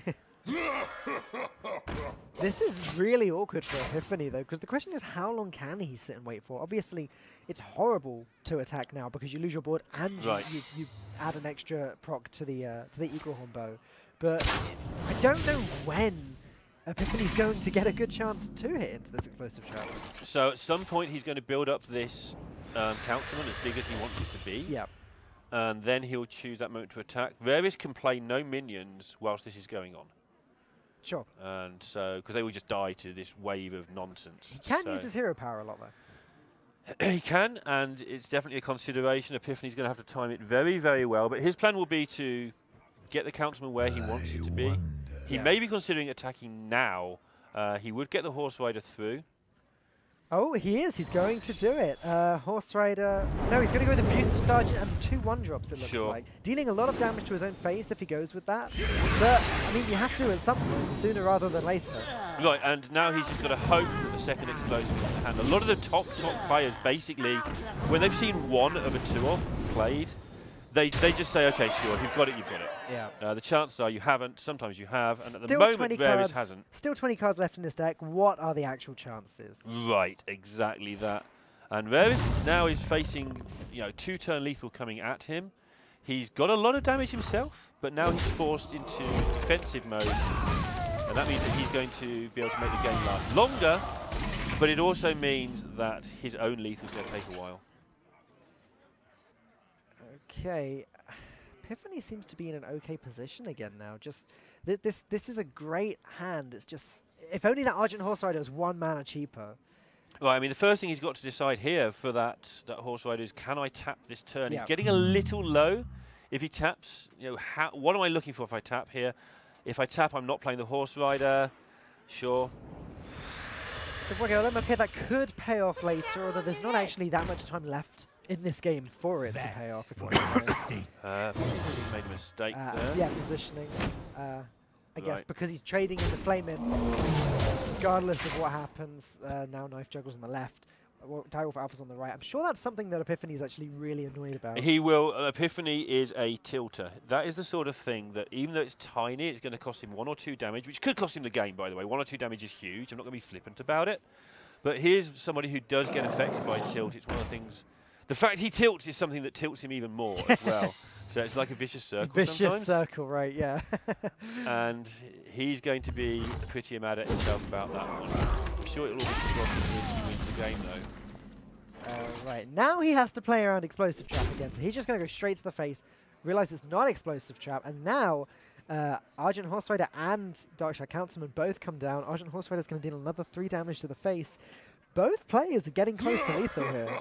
D: This is really awkward for Epiphany, though, because the question is, how long can he sit and wait for? Obviously, it's horrible to attack now because you lose your board and you add an extra proc to the Eaglehorn bow. But I don't know when Epiphany's going to get a good chance to hit into this explosive trap.
E: So at some point he's going to build up this councilman as big as he wants it to be.
D: Yep.
E: And then he'll choose that moment to attack. Varys can play no minions whilst this is going on.
D: Sure.
E: And so, because they will just die to this wave of nonsense.
D: He can use his hero power a lot, though.
E: He can, and it's definitely a consideration. Epiphany's going to have to time it very, very well. But his plan will be to get the councilman where he wants it to be. He may be considering attacking now. He would get the Horse Rider through.
D: Oh, he is. He's going to do it. Horse Rider. No, he's going to go with Abusive Sergeant and 2 1-drops, it looks like. Dealing a lot of damage to his own face if he goes with that. But, I mean, you have to at some point, sooner rather than later.
E: Right, and now he's just got to hope that the second explosive is in hand. A lot of the top players, basically, when they've seen one of a 2-off played, they just say, okay, sure, if you've got it, you've got it.
D: Yeah.
E: The chances are you haven't, sometimes you have, and at the
D: Still
E: moment, Varys hasn't.
D: Still 20 cards left in this deck. What are the actual chances?
E: Right, exactly that. And Varys now is facing, 2-turn lethal coming at him. He's got a lot of damage himself, but now he's forced into defensive mode. And that means that he's going to be able to make the game last longer, but it also means that his own lethal is going to take a while.
D: Okay. Epiphany seems to be in an okay position again now. Just this is a great hand. It's just, if only that Argent Horse Rider was 1 mana cheaper.
E: Well, I mean, the first thing he's got to decide here for that Horse Rider is, can I tap this turn?
D: Yeah.
E: He's getting a little low. If he taps, what am I looking for if I tap here? If I tap, I'm not playing the Horse Rider. Sure.
D: So okay, that could pay off later, although there's not actually that much time left in this game for it to pay off. If
E: He made a mistake there.
D: Yeah, positioning. I guess because he's trading in the Flame-In, regardless of what happens. Now Knife Juggles on the left, Direwolf Alpha's on the right. I'm sure that's something that Epiphany's actually really annoyed about.
E: He will. Epiphany is a tilter. That is the sort of thing that, even though it's tiny, it's going to cost him 1 or 2 damage, which could cost him the game, by the way. 1 or 2 damage is huge. I'm not going to be flippant about it. But here's somebody who does get affected by tilt. It's one of the things. The fact he tilts is something that tilts him even more as well. So it's like a vicious circle sometimes.
D: Vicious circle, right, yeah.
E: And he's going to be pretty mad at himself about that one. I'm sure it'll all be forgotten if he wins the game, though.
D: Right, now he has to play around Explosive Trap again. So he's just going to go straight to the face, realize it's not Explosive Trap, and now Argent Horse Rider and Darkshire Councilman both come down. Argent Horse Rider is going to deal another 3 damage to the face. Both players are getting close to lethal here.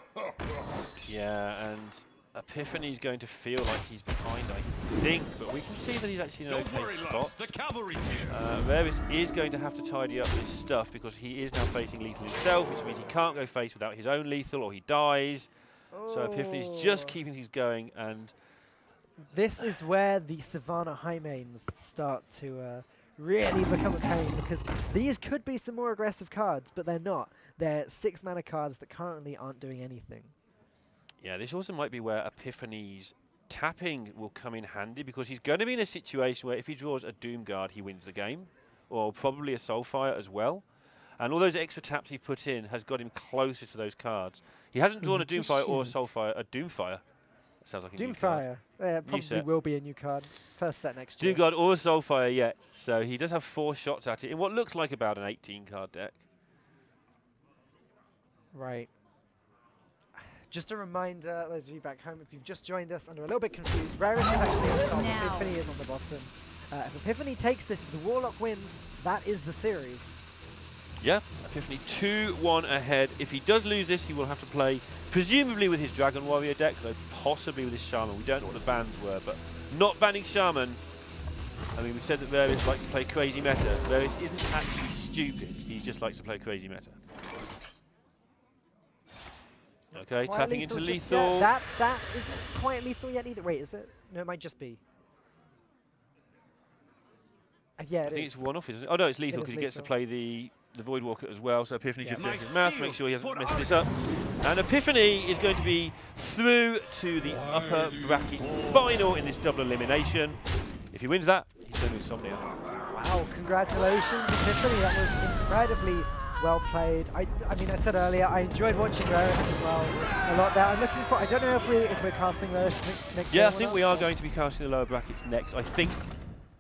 E: Yeah, and Epiphany's going to feel like he's behind, I think, but we can see that he's actually in an okay spot.
A: The cavalry's here.
E: Varys is going to have to tidy up his stuff because he is now facing lethal himself, which means he can't go face without his own lethal or he dies. So Epiphany's just keeping things going, and
D: this is where the Savannah Highmanes start to really become a pain, because these could be some more aggressive cards, but they're not. They're 6 mana cards that currently aren't doing anything.
E: yeah, this also might be where Epiphany's tapping will come in handy, because he's going to be in a situation where if he draws a Doomguard, he wins the game, or probably a Soulfire as well. And all those extra taps he put in has got him closer to those cards. He hasn't drawn a Doomfire or a Soulfire. A Doomfire. That sounds like a new card.
D: Doomfire. Probably will be a new card. First set next year.
E: Doomguard or a Soulfire yet. So he does have 4 shots at it in what looks like about an 18-card deck.
D: Right. Just a reminder, those of you back home, if you've just joined us and are a little bit confused, Rarity is actually on the top, Epiphany is on the bottom. If Epiphany takes this, if the Warlock wins, that is the series.
E: Yeah, Epiphany 2-1 ahead. If he does lose this, he will have to play, presumably with his Dragon Warrior deck, though possibly with his Shaman. We don't know what the bans were, but not banning Shaman. I mean, we said that Varys likes to play crazy meta. Varys isn't actually stupid. He just likes to play crazy meta. Okay,
D: Quite
E: tapping into
D: just
E: lethal.
D: yet. That isn't quite lethal yet either. Wait, is it? No, it might just be. Yeah,
E: I think it's one off, isn't it? Oh no, it's lethal because he gets to play the Voidwalker as well. So Epiphany just does his math, make sure he hasn't messed this up. And Epiphany is going to be through to the upper bracket final in this double elimination. If he wins that, he's going to Insomnia.
D: Wow, congratulations, Epiphany. That was incredibly well played. I mean, I said earlier, I enjoyed watching Rarity as well a lot there. I'm looking for, I don't know if we're casting Rarity next
E: Yeah, I
D: game
E: think
D: or
E: we
D: not.
E: are going to be casting the lower brackets next, I think.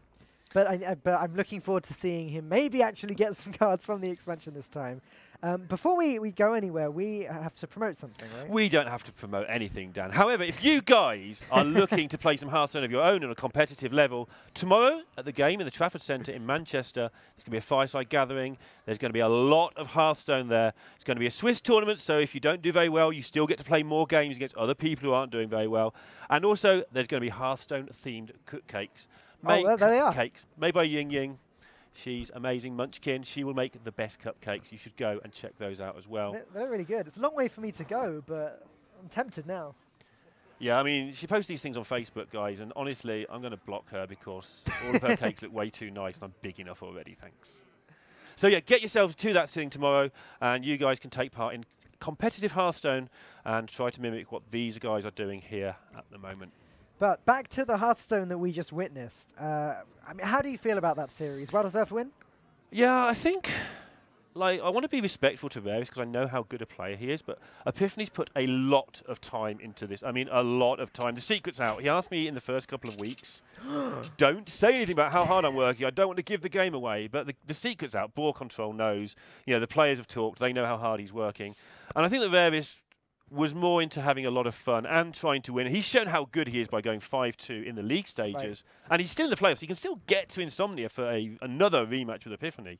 D: But I'm looking forward to seeing him maybe actually get some cards from the expansion this time. Before we go anywhere, we have to promote something, right?
E: We don't have to promote anything, Dan. However, if you guys are looking to play some Hearthstone of your own on a competitive level, tomorrow at the game in the Trafford Centre in Manchester, there's going to be a fireside gathering. There's going to be a lot of Hearthstone there. It's going to be a Swiss tournament, so if you don't do very well, you still get to play more games against other people who aren't doing very well. And also, there's going to be Hearthstone-themed cupcakes.
D: Well, there they are.
E: Cupcakes made by Ying Ying. She's amazing. Munchkin. She will make the best cupcakes. You should go and check those out as well.
D: They're really good. It's a long way for me to go, but I'm tempted now.
E: Yeah, I mean, she posts these things on Facebook, guys, and honestly, I'm going to block her because all of her cakes look way too nice, and I'm big enough already, thanks. So yeah, get yourselves to that thing tomorrow, and you guys can take part in competitive Hearthstone and try to mimic what these guys are doing here at the moment.
D: But back to the Hearthstone that we just witnessed. I mean, how do you feel about that series? Well-deserved win?
E: Yeah, I think, like, I want to be respectful to Varus because I know how good a player he is, but Epiphany's put a lot of time into this. I mean, a lot of time. The secret's out. He asked me in the first couple of weeks, don't say anything about how hard I'm working. I don't want to give the game away, but the secret's out. Ball Control knows. You know, the players have talked. They know how hard he's working. And I think that Varus was more into having a lot of fun and trying to win. He's shown how good he is by going 5-2 in the league stages, and he's still in the playoffs. He can still get to Insomnia for another rematch with Epiphany.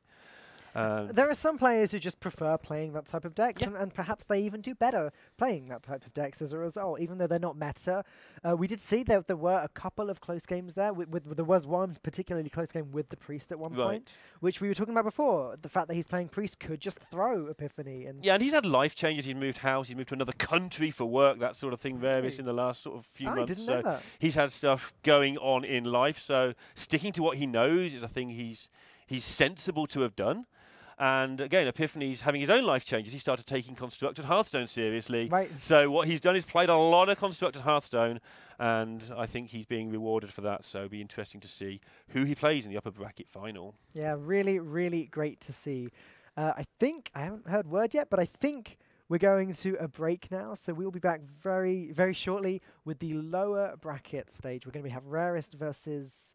D: There are some players who just prefer playing that type of decks, and perhaps they even do better playing that type of decks as a result, even though they're not meta. We did see that there were a couple of close games there. There was one particularly close game with the Priest at one point, which we were talking about before. The fact that he's playing Priest could just throw Epiphany. And
E: yeah, and he's had life changes. He's moved house. He's moved to another country for work, that sort of thing, Varus, in the last sort of few months.
D: I didn't know that.
E: He's had stuff going on in life, so sticking to what he knows is a thing he's sensible to have done. And again, Epiphany's having his own life changes. He started taking Constructed Hearthstone seriously.
D: Right.
E: So what he's done is played a lot of Constructed Hearthstone, and I think he's being rewarded for that. So it'll be interesting to see who he plays in the upper bracket final.
D: Yeah, really, really great to see. I haven't heard word yet, but I think we're going to a break now. So we will be back very, very shortly with the lower bracket stage. We're going to have Rarest versus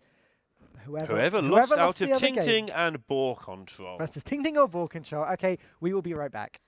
D: whoever
E: lost out of
D: Ting
E: Ting and Ball Control.
D: versus Ting Ting or Ball Control. Okay, we will be right back.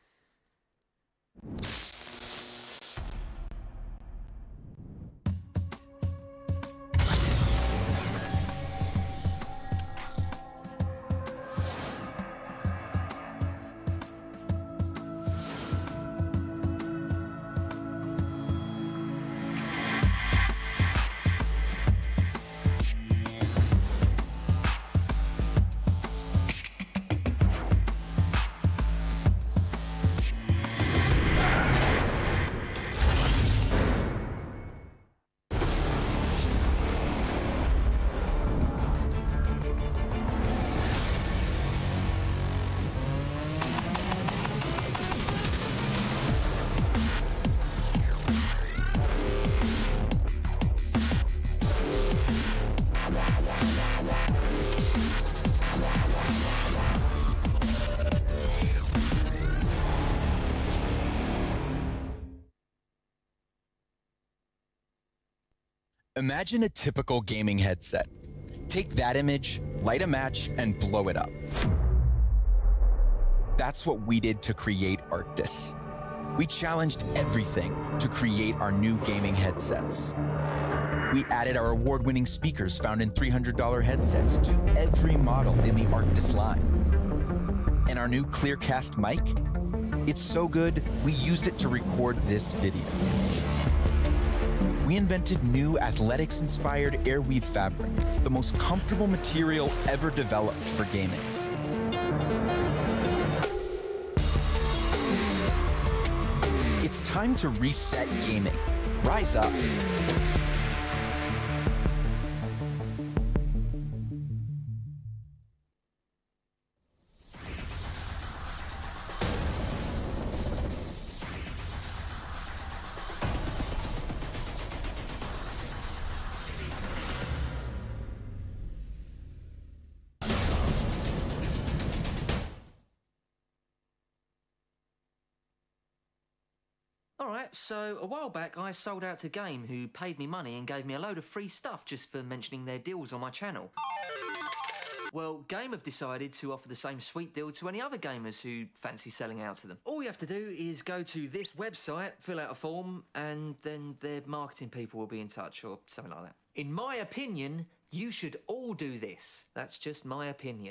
B: Imagine a typical gaming headset. Take that image, light a match, and blow it up. That's what we did to create Arctis. We challenged everything to create our new gaming headsets. We added our award-winning speakers found in $300 headsets to every model in the Arctis line. And our new Clearcast mic? It's so good, we used it to record this video. We invented new athletics-inspired Airweave fabric, the most comfortable material ever developed for gaming. It's time to reset gaming. Rise up.
C: Alright, so a while back I sold out to Game, who paid me money and gave me a load of free stuff just for mentioning their deals on my channel. Well, Game have decided to offer the same sweet deal to any other gamers who fancy selling out to them. All you have to do is go to this website, fill out a form, and then their marketing people will be in touch or something like that. In my opinion, you should all do this. That's just my opinion.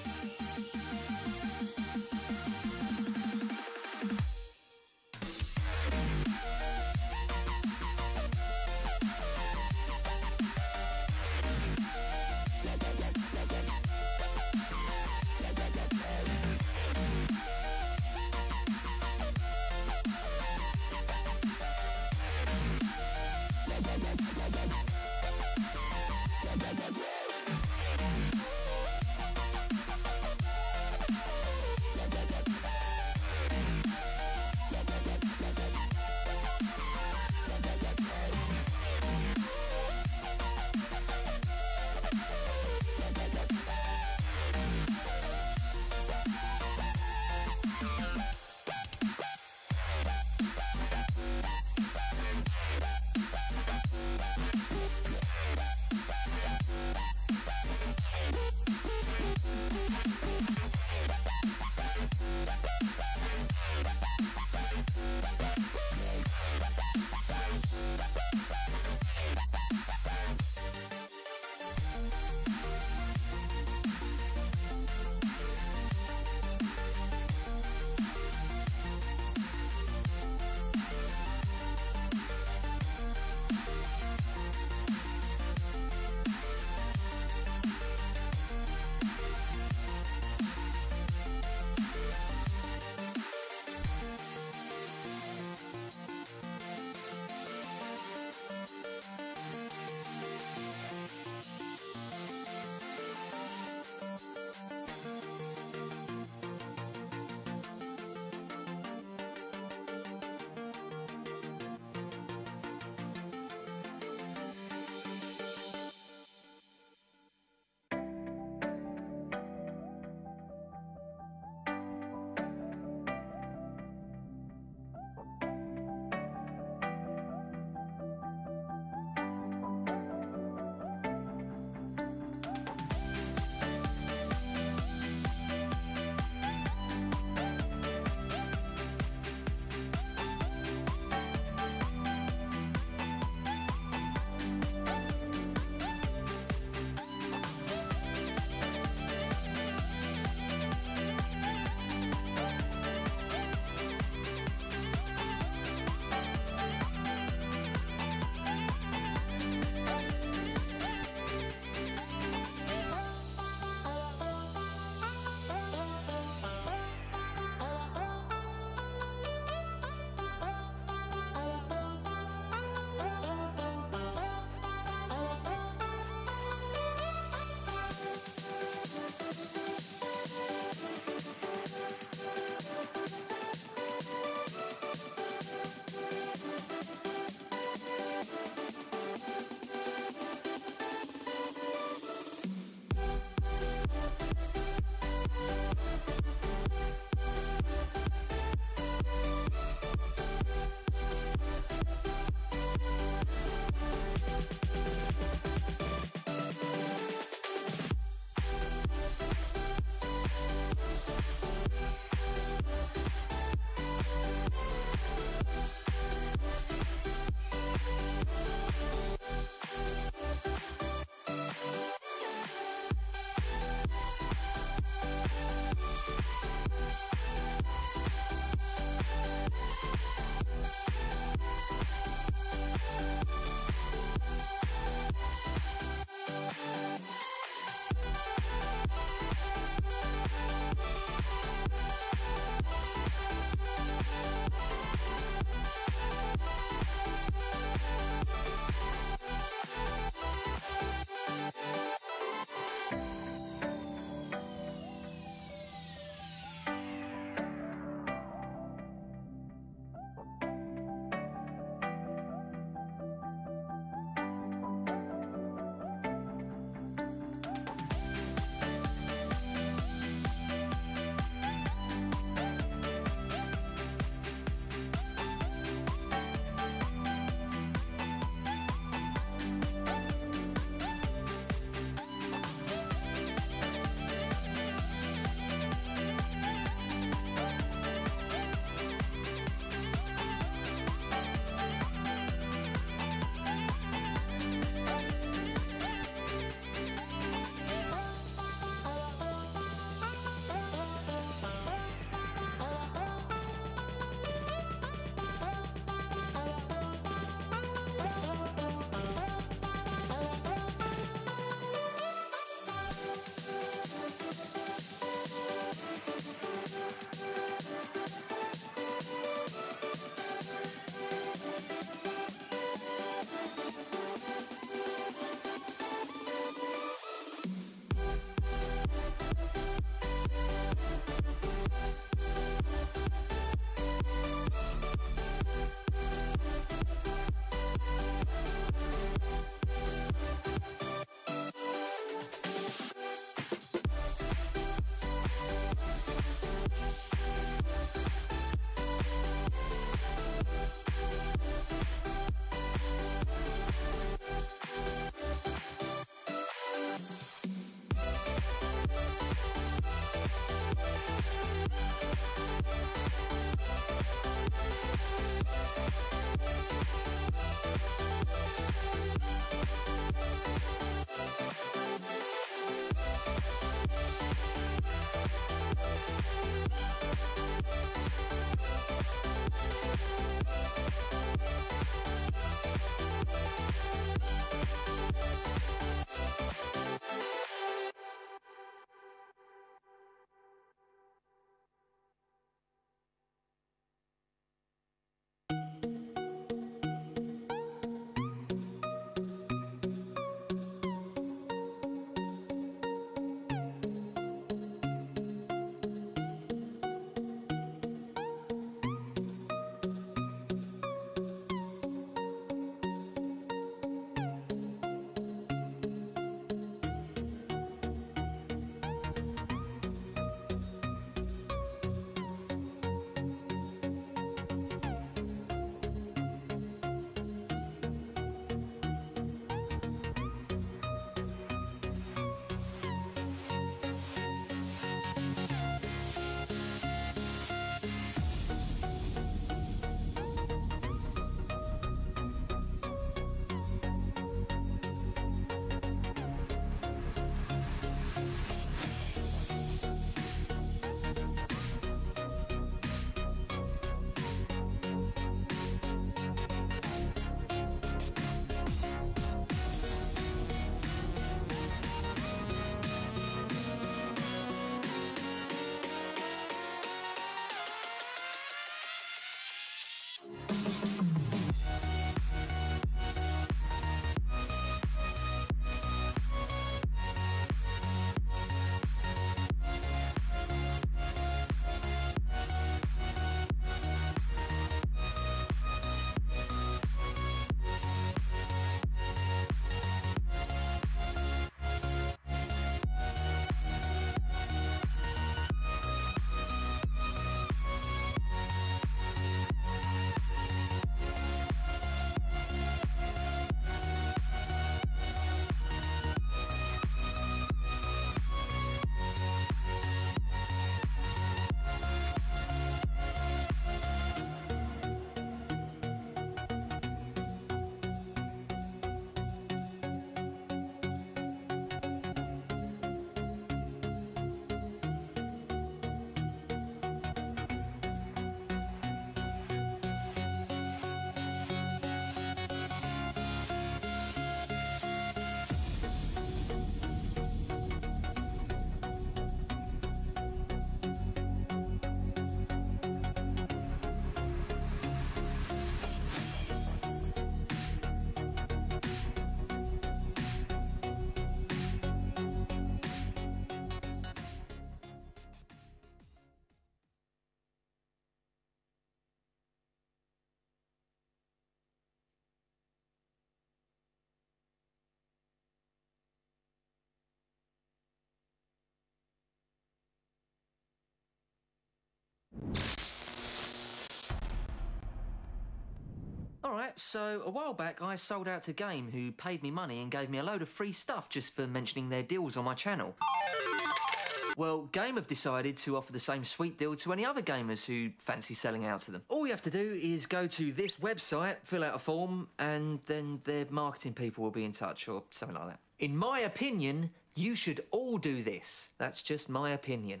C: Alright, so a while back I sold out to Game, who paid me money and gave me a load of free stuff just for mentioning their deals on my channel. Well, Game have decided to offer the same sweet deal to any other gamers who fancy selling out to them. All you have to do is go to this website, fill out a form, and then their marketing people will be in touch or something like that. In my opinion, you should all do this. That's just my opinion.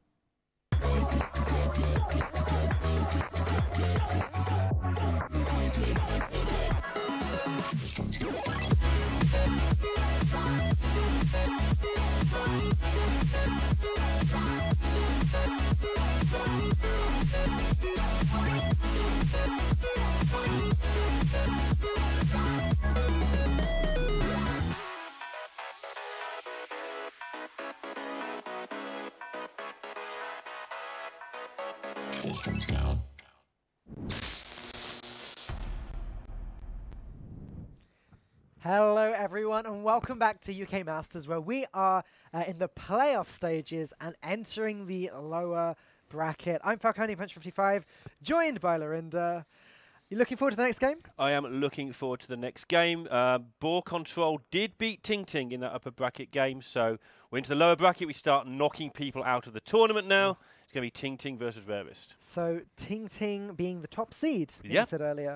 D: Hello everyone and welcome back to UK Masters, where we are in the playoff stages and entering the lower bracket. I'm Falcone Punch 55, joined by Lorinda. You looking forward to the next game?
E: I am looking forward to the next game. Ball Control did beat Ting Ting in that upper bracket game, so we're into the lower bracket. We start knocking people out of the tournament now. It's going to be Ting Ting versus Rarest.
D: So Ting Ting being the top seed,
E: Yeah.
D: you said earlier.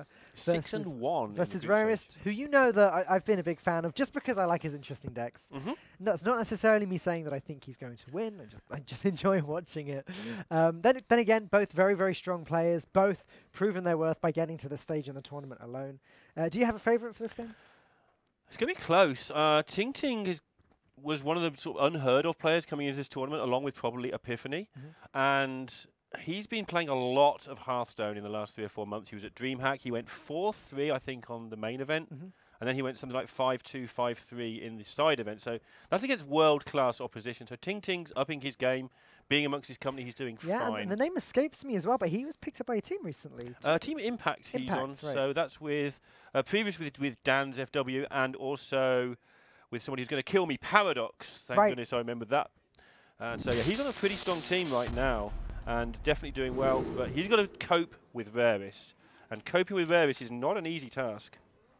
E: 6-1
D: versus Rarest, who you know that I've been a big fan of just because I like his interesting decks. That's not necessarily me saying that I think he's going to win. I just enjoy watching it. Then again, both very, very strong players, both proven their worth by getting to the stage in the tournament alone. Do you have a favourite for this game?
E: It's going to be close. Ting Ting was one of the sort of unheard of players coming into this tournament, along with probably Epiphany. And he's been playing a lot of Hearthstone in the last 3 or 4 months. He was at DreamHack. He went 4-3, I think, on the main event. And then he went something like 5-2, 5-3 in the side event. So that's against world-class opposition. So Ting Ting's upping his game. Being amongst his company, he's doing fine.
D: And the name escapes me as well, but he was picked up by a team recently.
E: Team Impact he's on.
D: Right.
E: So that's with previously with Dan's FW and also with somebody who's going to kill me, Paradox. Thank goodness I remembered that. And so yeah, he's on a pretty strong team right now and definitely doing well. But he's got to cope with Rarest. And coping with Rarest is not an easy task.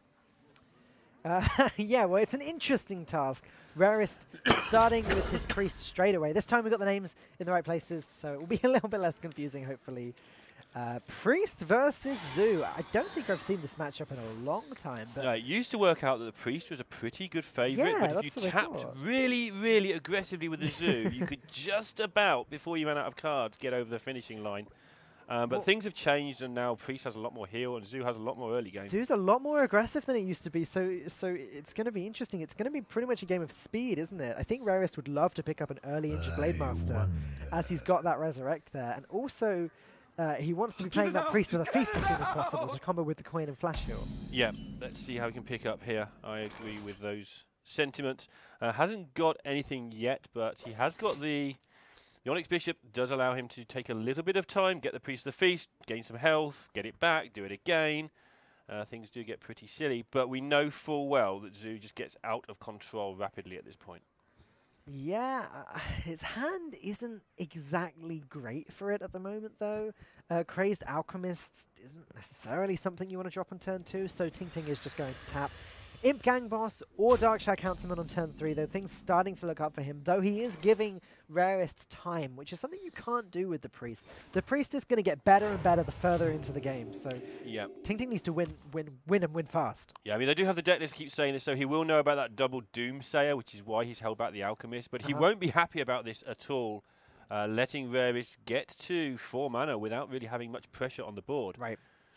D: Yeah, well, it's an interesting task. Rarest starting with his priest straight away. This time we got the names in the right places, so it will be a little bit less confusing, hopefully. Priest versus Zoo. I don't think I've seen this matchup in a long time. But
E: it used to work out that the Priest was a pretty good favourite,
D: Yeah,
E: but if
D: that's
E: you
D: what I
E: tapped
D: thought.
E: really, really aggressively with the Zoo, you could just about, before you ran out of cards, get over the finishing line. But things have changed, and now Priest has a lot more heal, and Zoo has a lot more early game.
D: Zoo's a lot more aggressive than it used to be, so it's going to be interesting. It's going to be pretty much a game of speed, isn't it? I think Rarest would love to pick up an early Injured Blade Master, as he's got that Resurrect there. And also, he wants to be playing that Priest of the Feast as soon as possible to combo with the Coin and Flash Heal.
E: Yeah, let's see how he can pick up here. I agree with those sentiments. Hasn't got anything yet, but he has got the Onyx Bishop does allow him to take a little bit of time, get the Priest of the Feast, gain some health, get it back, do it again. Things do get pretty silly, but we know full well that Zoo just gets out of control rapidly at this point.
D: Yeah, his hand isn't exactly great for it at the moment, though. Crazed Alchemist isn't necessarily something you want to drop on turn 2, so Ting Ting is just going to tap Imp Gang Boss or Darkshire Councilman on turn 3, though things starting to look up for him, though he is giving Rarest time, which is something you can't do with the Priest. The Priest is going to get better and better the further into the game, so
E: yeah,
D: Ting Ting needs to win fast.
E: Yeah, I mean, they do have the deck list, keep saying this, so he will know about that double Doomsayer, which is why he's held back the Alchemist, but he won't be happy about this at all, letting Rarest get to 4 mana without really having much pressure on the board.
D: Right.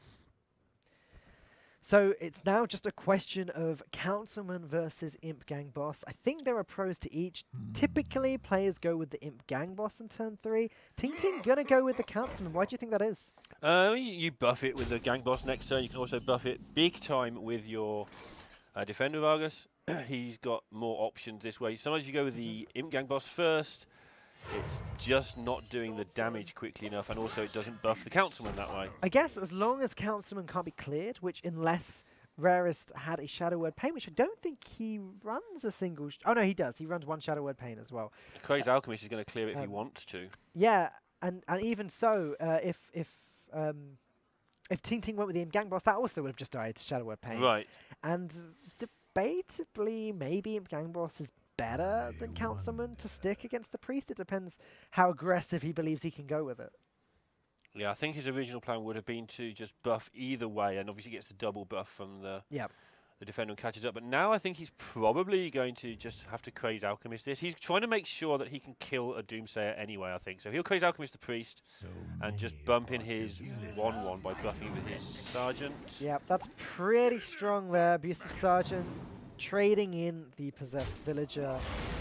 D: So it's now just a question of Councilman versus Imp Gang Boss. I think there are pros to each. Typically, players go with the Imp Gang Boss in turn 3. Ting Ting gonna go with the Councilman. Why do you think that is?
E: You buff it with the Gang Boss next turn. You can also buff it big time with your Defender of Argus. He's got more options this way. Sometimes you go with the Imp Gang Boss first. It's just not doing the damage quickly enough, and also it doesn't buff the Councilman that way.
D: I guess as long as Councilman can't be cleared, which unless Rarest had a Shadow Word Pain, which I don't think he runs a single... oh, no, he does. He runs 1 Shadow Word Pain as well.
E: Crazed Alchemist is going to clear it if he wants to.
D: Yeah, and even so, if if Ting Ting went with the Imp Gang Boss, that also would have just died to Shadow Word Pain.
E: Right.
D: And debatably, maybe Imp Gang Boss is better than Councilman to stick against the Priest. It depends how aggressive he believes he can go with it.
E: Yeah, I think his original plan would have been to just buff either way, and obviously gets the double buff from the defender and catches up. But now I think he's probably going to just have to Craze Alchemist this. He's trying to make sure that he can kill a Doomsayer anyway, I think. So he'll Craze Alchemist the Priest and just bump in his 1-1 by buffing with his Sergeant.
D: Yep, that's pretty strong there. Abusive Sergeant trading in the Possessed Villager.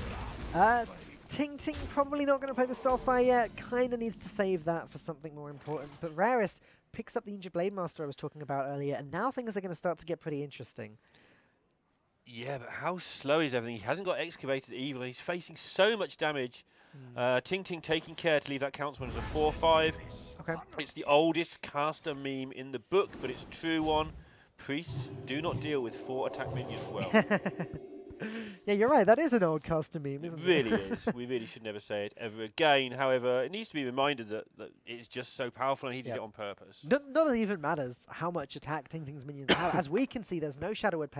D: Ting Ting probably not going to play the Soulfire yet. Kind of needs to save that for something more important. But Rarest picks up the Injured Blade Master I was talking about earlier, and now things are going to start to get pretty interesting.
E: Yeah, but how slow is everything? He hasn't got Excavated Evil, and he's facing so much damage. Ting Ting taking care to leave that Councilman as a 4-5.
D: Okay.
E: It's the oldest caster meme in the book, but it's a true one. Priests do not deal with 4 attack minions well.
D: Yeah, you're right. That is an old caster meme, isn't
E: It really is. We really should never say it ever again. However, it needs to be reminded that it's just so powerful and he did it on purpose.
D: None even matters how much attack Ting Ting's minions have. As we can see, there's no Shadow Word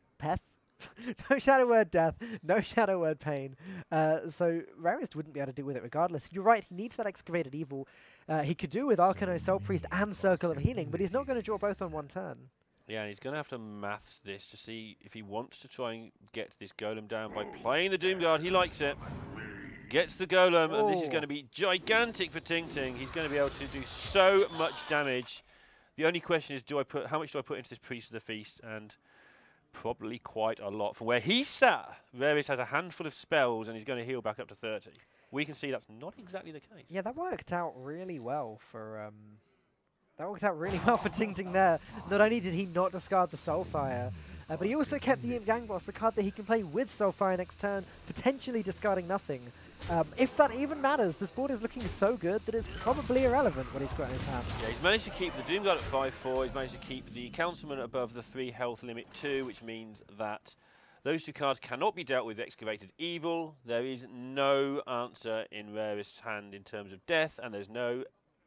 D: no Shadow Word Death, no Shadow Word Pain. So Rarest wouldn't be able to deal with it regardless. You're right, he needs that Excavated Evil. He could do with Arcano Soul Priest and Circle of Healing, but he's not going to draw both on one turn.
E: Yeah, and he's going to have to maths this to see if he wants to try and get this Golem down by playing the Doomguard. He likes it. Gets the Golem, and this is going to be gigantic for Ting Ting. He's going to be able to do so much damage. The only question is, how much do I put into this Priest of the Feast? And probably quite a lot. From where he sat, Rarest has a handful of spells, and he's going to heal back up to 30. We can see that's not exactly the case.
D: Yeah, that worked out really well for... That worked out really well for Ting Ting there. Not only did he not discard the Soulfire, but he also kept the Imp Gang Boss, a card that he can play with Soulfire next turn, potentially discarding nothing. If that even matters, this board is looking so good that it's probably irrelevant what he's got in his hand.
E: Yeah, he's managed to keep the Doomguard at 5-4. He's managed to keep the Councilman above the 3 health limit too, which means that those 2 cards cannot be dealt with Excavated Evil. There is no answer in Rarest's hand in terms of death, and there's no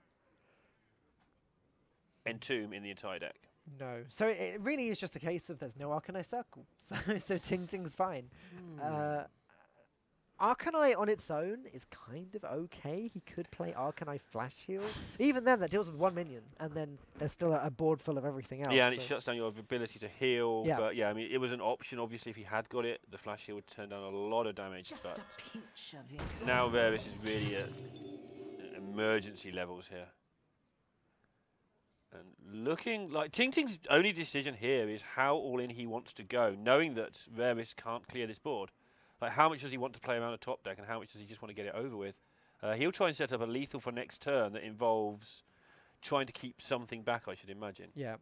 E: Entomb in the entire deck.
D: No. So it really is just a case of there's no Arcanine Circle. So Ting Ting's fine. Arcanine on its own is kind of okay. He could play Arcanine Flash Heal. Even then, that deals with 1 minion, and then there's still a board full of everything else.
E: Yeah, and it shuts down your ability to heal.
D: Yeah.
E: But yeah, I mean, it was an option. Obviously, if he had got it, the Flash Heal would turn down a lot of damage.
F: Just
E: but
F: a pinch of it.
E: now Rarest is really at emergency levels here. And looking like Ting Ting's only decision here is how all in he wants to go, knowing that Rarest can't clear this board. Like, how much does he want to play around the top deck, and how much does he just want to get it over with? He'll try and set up a lethal for next turn that involves trying to keep something back, I should imagine.
D: Yeah.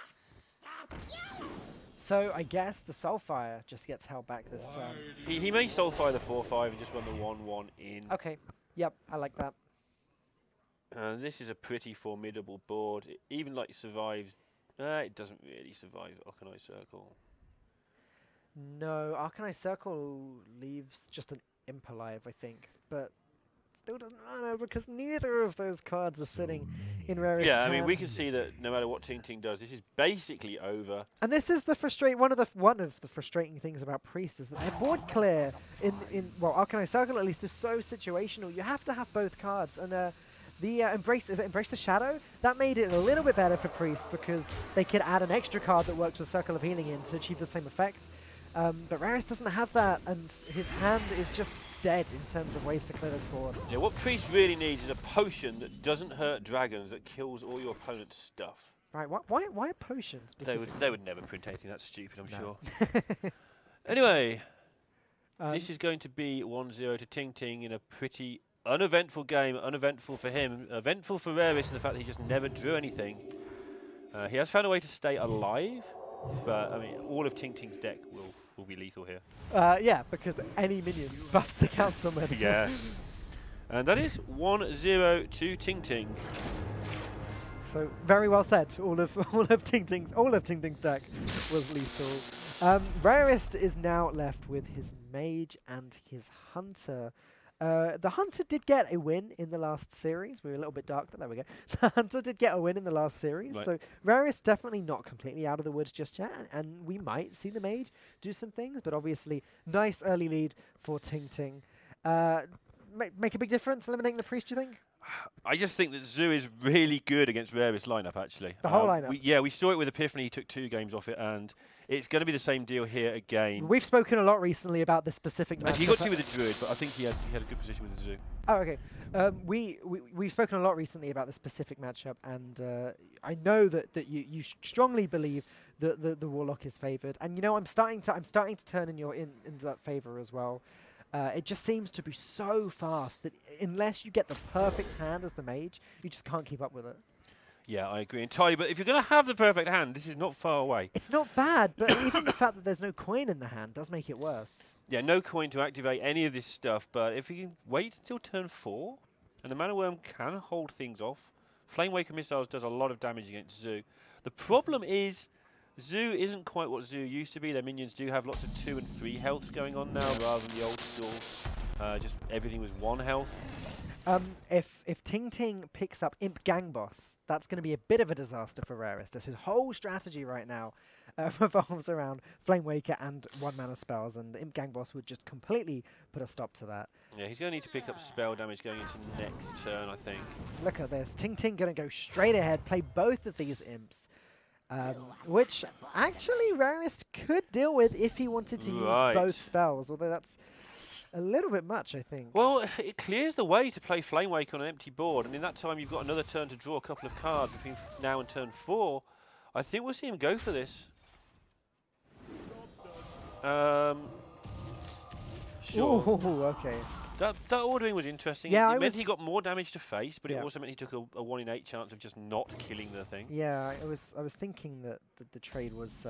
D: So I guess the Soulfire just gets held back this turn.
E: He may Soulfire the 4-5 and just run the 1-1 in.
D: Okay. Yep, I like that.
E: This is a pretty formidable board. It even like survives. It doesn't really survive Arcanine Circle.
D: No, Arcanine Circle leaves just an Imp alive, I think, but still doesn't matter because neither of those cards are sitting in Rarest's
E: Yeah, I mean,
D: hand.
E: we can see that no matter what Ting Ting does, this is basically over.
D: And this is the one of the frustrating things about Priest is that their board clear in Arcanine Circle at least is so situational. You have to have both cards, and the Embrace the Shadow? That made it a little bit better for Priest because they could add an extra card that works with Circle of Healing in to achieve the same effect. But Rarest doesn't have that, and his hand is just dead in terms of ways to clear this board.
E: Yeah, what Priest really needs is a potion that doesn't hurt dragons, that kills all your opponent's stuff.
D: Right, why a potion specifically?
E: They would never print anything that stupid, I'm sure. Anyway, this is going to be 1-0 to Ting Ting in a pretty uneventful game. Uneventful for him, eventful for Rarest in the fact that he just never drew anything. He has found a way to stay alive, but I mean, all of Ting Ting's deck will be lethal here.
D: Yeah, because any minion buffs the Councilman.
E: Yeah. And that is 1-0 to Ting Ting.
D: So very well said. All of Ting Ting's deck was lethal. Rarest is now left with his Mage and his Hunter. The Hunter did get a win in the last series. We were a little bit dark, but there we go. The Hunter did get a win in the last series.
E: Right.
D: So Rarest definitely not completely out of the woods just yet. And we might see the Mage do some things, but obviously nice early lead for Ting Ting. Make a big difference eliminating the Priest, do you think?
E: I just think that Zoo is really good against Rarest lineup, actually.
D: The whole lineup?
E: We saw it with Epiphany. He took 2 games off it, and it's going to be the same deal here again.
D: We've spoken a lot recently about this specific match.
E: Actually, he got 2 with the Druid, but I think he had a good position with the Zoo.
D: Oh, okay. We've spoken a lot recently about this specific matchup, and I know that you strongly believe that the Warlock is favoured, and you know I'm starting to turn in that favour as well. It just seems to be so fast that unless you get the perfect hand as the Mage, you just can't keep up with it.
E: Yeah, I agree entirely. But if you're going to have the perfect hand, this is not far away.
D: It's not bad, but even the fact that there's no coin in the hand does make it worse.
E: Yeah, no coin to activate any of this stuff, but if you can wait until turn 4, and the Mana Worm can hold things off, Flamewaker Missiles does a lot of damage against Zoo. The problem is, Zoo isn't quite what Zoo used to be. Their minions do have lots of 2 and 3 healths going on now, rather than the old school, just everything was 1 health.
D: If Ting Ting picks up Imp Gang Boss, that's going to be a bit of a disaster for Rarest, as his whole strategy right now revolves around Flamewaker and 1-mana spells, and Imp Gang Boss would just completely put a stop to that.
E: Yeah, he's going to need to pick up spell damage going into next turn, I think.
D: Look at this. Ting Ting going to go straight ahead, play both of these Imps, which actually Rarest could deal with if he wanted to use both spells, although that's a little bit much, I think.
E: Well, it clears the way to play Flamewaker on an empty board, and in that time you've got another turn to draw a couple of cards between now and turn 4. I think we'll see him go for this. Sure.
D: Ooh, okay.
E: That ordering was interesting.
D: Yeah,
E: it meant he got more damage to face, but
D: yeah.
E: it also meant he took a 1 in 8 chance of just not killing the thing.
D: Yeah, I was thinking that the trade was...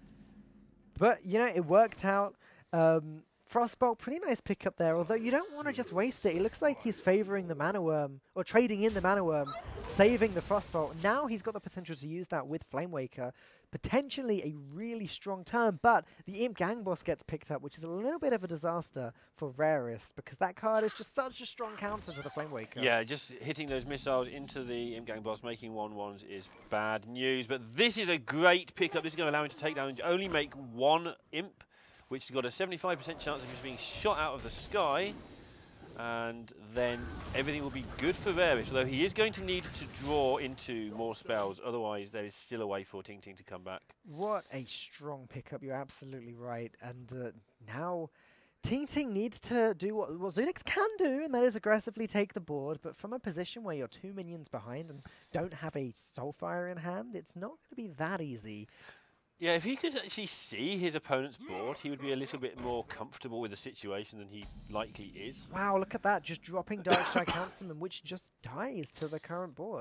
D: but, you know, it worked out. Frostbolt, pretty nice pickup there, although you don't want to just waste it. It looks like he's favouring the Mana Worm, or trading in the Mana Worm, saving the Frostbolt. Now he's got the potential to use that with Flamewaker. Potentially a really strong turn, but the Imp Gang Boss gets picked up, which is a little bit of a disaster for Rarest, because that card is just such a strong counter to the Flamewaker.
E: Yeah, just hitting those missiles into the Imp Gang Boss, making 1/1s is bad news, but this is a great pickup. This is going to allow him to take down and only make 1 Imp, which has got a 75% chance of just being shot out of the sky, and then everything will be good for Rarest, although he is going to need to draw into more spells, otherwise there is still a way for Ting Ting to come back.
D: What a strong pickup, you're absolutely right, and now Ting Ting needs to do what Zunix can do, and that is aggressively take the board, but from a position where you're 2 minions behind and don't have a Soulfire in hand, it's not going to be that easy.
E: Yeah, if he could actually see his opponent's board, he would be a little bit more comfortable with the situation than he likely is.
D: Wow, look at that, just dropping Darkstrike Councilman, which just dies to the current board.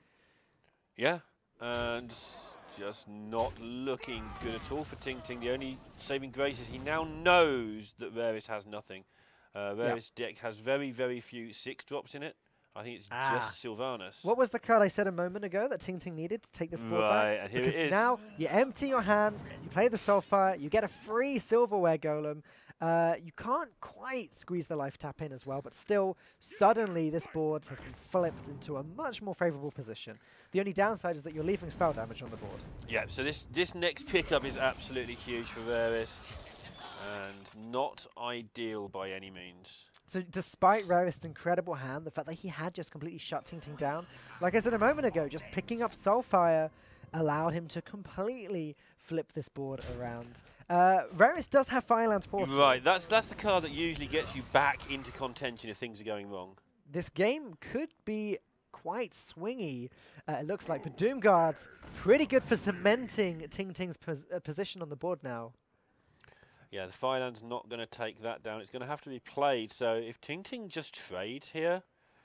E: Yeah, and just not looking good at all for Ting Ting. The only saving grace is he now knows that Rarest has nothing. Rarest deck has very, very few 6-drops in it. I think it's just Sylvanas.
D: What was the card I said a moment ago that Ting Ting needed to take this board back?
E: Right, and here
D: because
E: it is.
D: Now you empty your hand, you play the Soulfire, you get a free Silverware Golem. You can't quite squeeze the life tap in as well, but still, suddenly this board has been flipped into a much more favourable position. The only downside is that you're leaving spell damage on the board.
E: Yeah, so this next pickup is absolutely huge for Rarest, and not ideal by any means.
D: So despite Rarest's incredible hand, the fact that he had just completely shut Ting Ting down, like I said a moment ago, just picking up Soulfire allowed him to completely flip this board around. Rarest does have Firelands Portal.
E: Right, that's the card that usually gets you back into contention if things are going wrong.
D: This game could be quite swingy, it looks like, but Doomguard's pretty good for cementing Ting Ting's position on the board now.
E: Yeah, the Fireland's not going to take that down. It's going to have to be played. So if Ting Ting just trades here,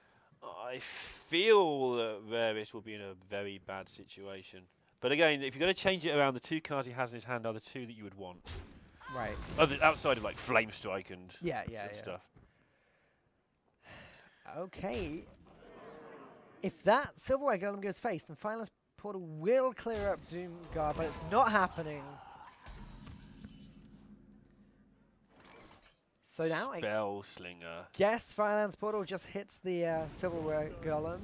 E: I feel that Rarest will be in a very bad situation. But again, if you're going to change it around, the 2 cards he has in his hand are the 2 that you would want.
D: Right.
E: Outside of like Flame Strike and stuff. Okay.
D: If that Silverware Golem goes face, then Firelands Portal will clear up Doomguard, but it's not happening. So now I
E: Spell Slinger.
D: guess Firelands Portal just hits the Silverware Golem.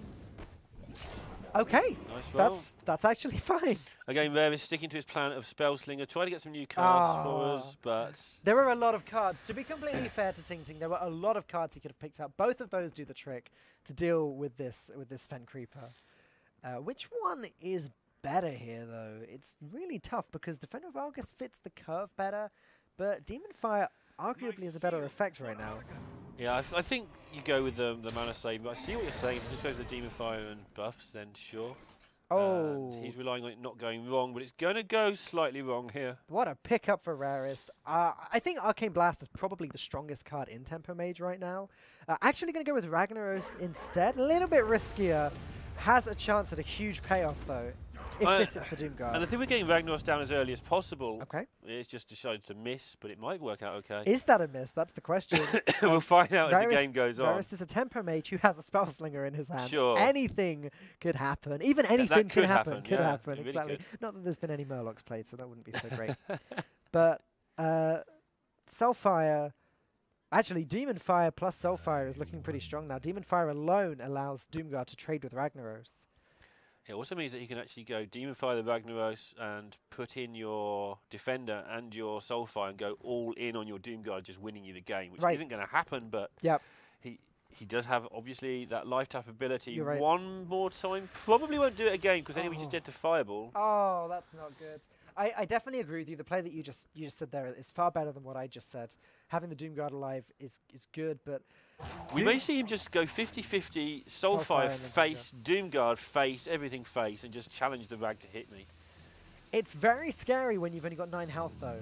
D: Okay,
E: Nice roll.
D: that's actually fine.
E: Again, Rare is sticking to his plan of Spell Slinger, trying to get some new cards for us, but
D: There were a lot of cards. To be completely fair to Ting Ting, there were a lot of cards he could have picked up. Both of those do the trick to deal with this Fen Creeper. Which one is better here, though? It's really tough because Defender of Argus fits the curve better, but Demon Fire arguably is a better effect right now.
E: yeah, I think you go with the mana save. But I see what you're saying. If he just goes with the Demon Fire and buffs, then sure.
D: Oh,
E: And he's relying on it not going wrong, but it's going to go slightly wrong here.
D: what a pickup for Rarest. I think Arcane Blast is probably the strongest card in Tempo Mage right now. Actually going to go with Ragnaros instead. A little bit riskier. Has a chance at a huge payoff, though, if this is the Doom Guard.
E: And I think we're getting Ragnaros down as early as possible.
D: Okay.
E: It's just decided to miss, but it might work out okay.
D: Is that a miss? That's the question.
E: We'll find out as the game goes on.
D: Rarest is a Tempo Mage who has a Spell Slinger in his hand.
E: Sure.
D: Anything could happen. Even anything
E: could
D: happen.
E: happen,
D: Could
E: yeah,
D: happen,
E: it really
D: exactly.
E: could.
D: Not that there's been any Murlocs played, so that wouldn't be so great. But Soulfire... Actually, Demon Fire plus Soulfire is looking pretty strong now. Demon Fire alone allows Doomguard to trade with Ragnaros.
E: It also means that you can actually go Demon Fire the Ragnaros and put in your Defender and your Soulfire and go all in on your Doomguard, just winning you the game, which
D: Right.
E: isn't going to happen, but
D: Yep.
E: he does have, obviously, that life tap ability.
D: You're right.
E: One more time. Probably won't do it again, because then we just
D: Oh.
E: dead to Fireball.
D: Oh, that's not good. I definitely agree with you. The play that you just said there is far better than what I just said. Having the Doomguard alive is good, but
E: We may see him just go 50-50, Soulfire
D: and then
E: face, Doomguard face, everything face, and just challenge the Rag to hit me.
D: it's very scary when you've only got 9 health, though.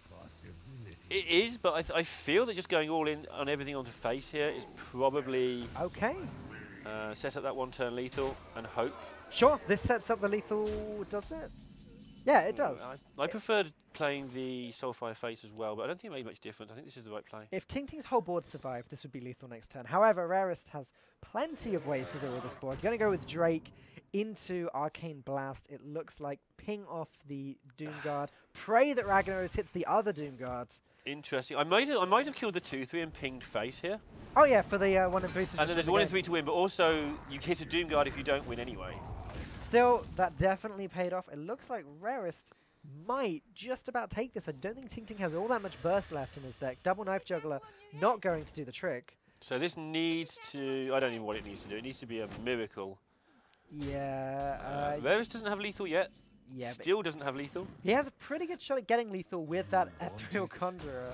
E: It is, but I feel that just going all in on everything onto face here is probably
D: Okay.
E: set up that one turn lethal and hope.
D: Sure, this sets up the lethal, does it? Yeah, it does.
E: I preferred playing the Soulfire face as well, but I don't think it made much difference. I think this is the right play.
D: If Ting Ting's whole board survived, this would be lethal next turn. However, Rarest has plenty of ways to deal with this board. Going to go with Drake into Arcane Blast. It looks like ping off the Doomguard. Pray that Ragnaros hits the other Doomguard.
E: Interesting. I might have killed the 2-3 and pinged face here.
D: Oh yeah, for the 1 and 3 to just
E: And then there's
D: win
E: 1
D: the
E: in
D: game.
E: 3 to win, but also you hit a Doomguard if you don't win anyway.
D: Still, that definitely paid off. It looks like Rarest might just about take this. I don't think Ting Ting has all that much burst left in his deck. Double Knife Juggler not going to do the trick.
E: So this needs to... I don't even know what it needs to do. It needs to be a miracle.
D: Yeah.
E: Varus doesn't have lethal yet.
D: Yeah, but
E: Still doesn't have lethal.
D: he has a pretty good shot at getting lethal with that Ethereal Conjurer.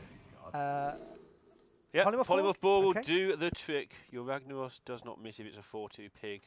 E: Yeah,
D: Polymorph Ball?
E: Polymorph Ball will
D: Okay.
E: do the trick. Your Ragnaros does not miss if it's a 4-2 pig.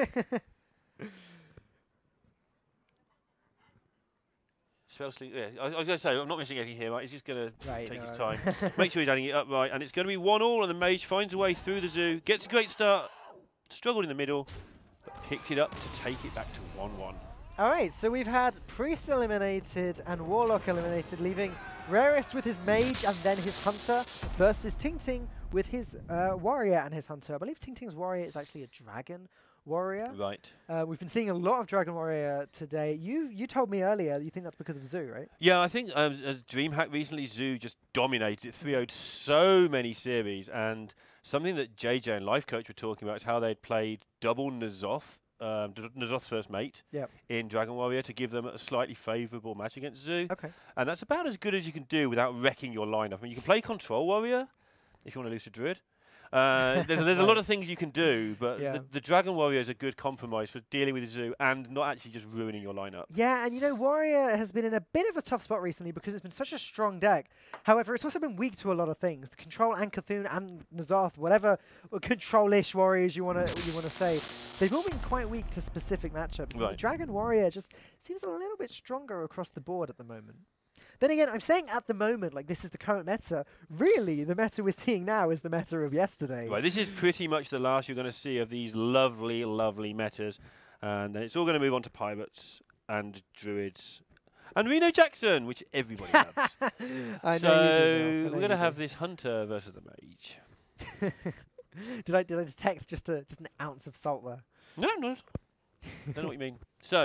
E: Spell Sling. Yeah, I was going to say, I'm not missing anything here, right? He's just going to
D: Right,
E: take his
D: no.
E: time. Make sure he's adding it up right. And it's going to be 1-1, and the Mage finds a way through the zoo, gets a great start, struggled in the middle, but picked it up to take it back to 1-1.
D: All right, so we've had Priest eliminated and Warlock eliminated, leaving Rarest with his Mage and then his Hunter versus Ting Ting with his Warrior and his Hunter. I believe Ting Ting's Warrior is actually a Dragon Warrior.
E: Right.
D: We've been seeing a lot of Dragon Warrior today. You told me earlier you think that's because of Zoo, right?
E: Yeah, I think DreamHack recently, Zoo just dominated. It 3-0'd so many series, and something that JJ and Life Coach were talking about is how they'd played double N'Zoth, N'Zoth's first mate,
D: Yep.
E: in Dragon Warrior to give them a slightly favourable match against Zoo.
D: Okay.
E: And that's about as good as you can do without wrecking your lineup. I mean, you can play Control Warrior if you want to lose to Druid. There's a lot of things you can do, but
D: Yeah.
E: the Dragon Warrior is a good compromise for dealing with the Zoo and not actually just ruining your lineup.
D: Yeah, and you know, Warrior has been in a bit of a tough spot recently because it's been such a strong deck. However, it's also been weak to a lot of things. The Control and Cthulhu and N'Zoth, whatever control-ish warriors you wanna say, they've all been quite weak to specific matchups. And the
E: Right.
D: Dragon Warrior just seems a little bit stronger across the board at the moment. Then again, I'm saying at the moment, like this is the current meta. Really, the meta we're seeing now is the meta of yesterday.
E: Right, this is pretty much the last you're going to see of these lovely, lovely metas. And then it's all going to move on to Pirates and Druids and Reno Jackson, which everybody loves.
D: I know you do,
E: So
D: Neil. I know
E: we're going to
D: you
E: have
D: do.
E: this Hunter versus the Mage.
D: Did I detect just an ounce of salt there?
E: No, no. Don't know what you mean. So,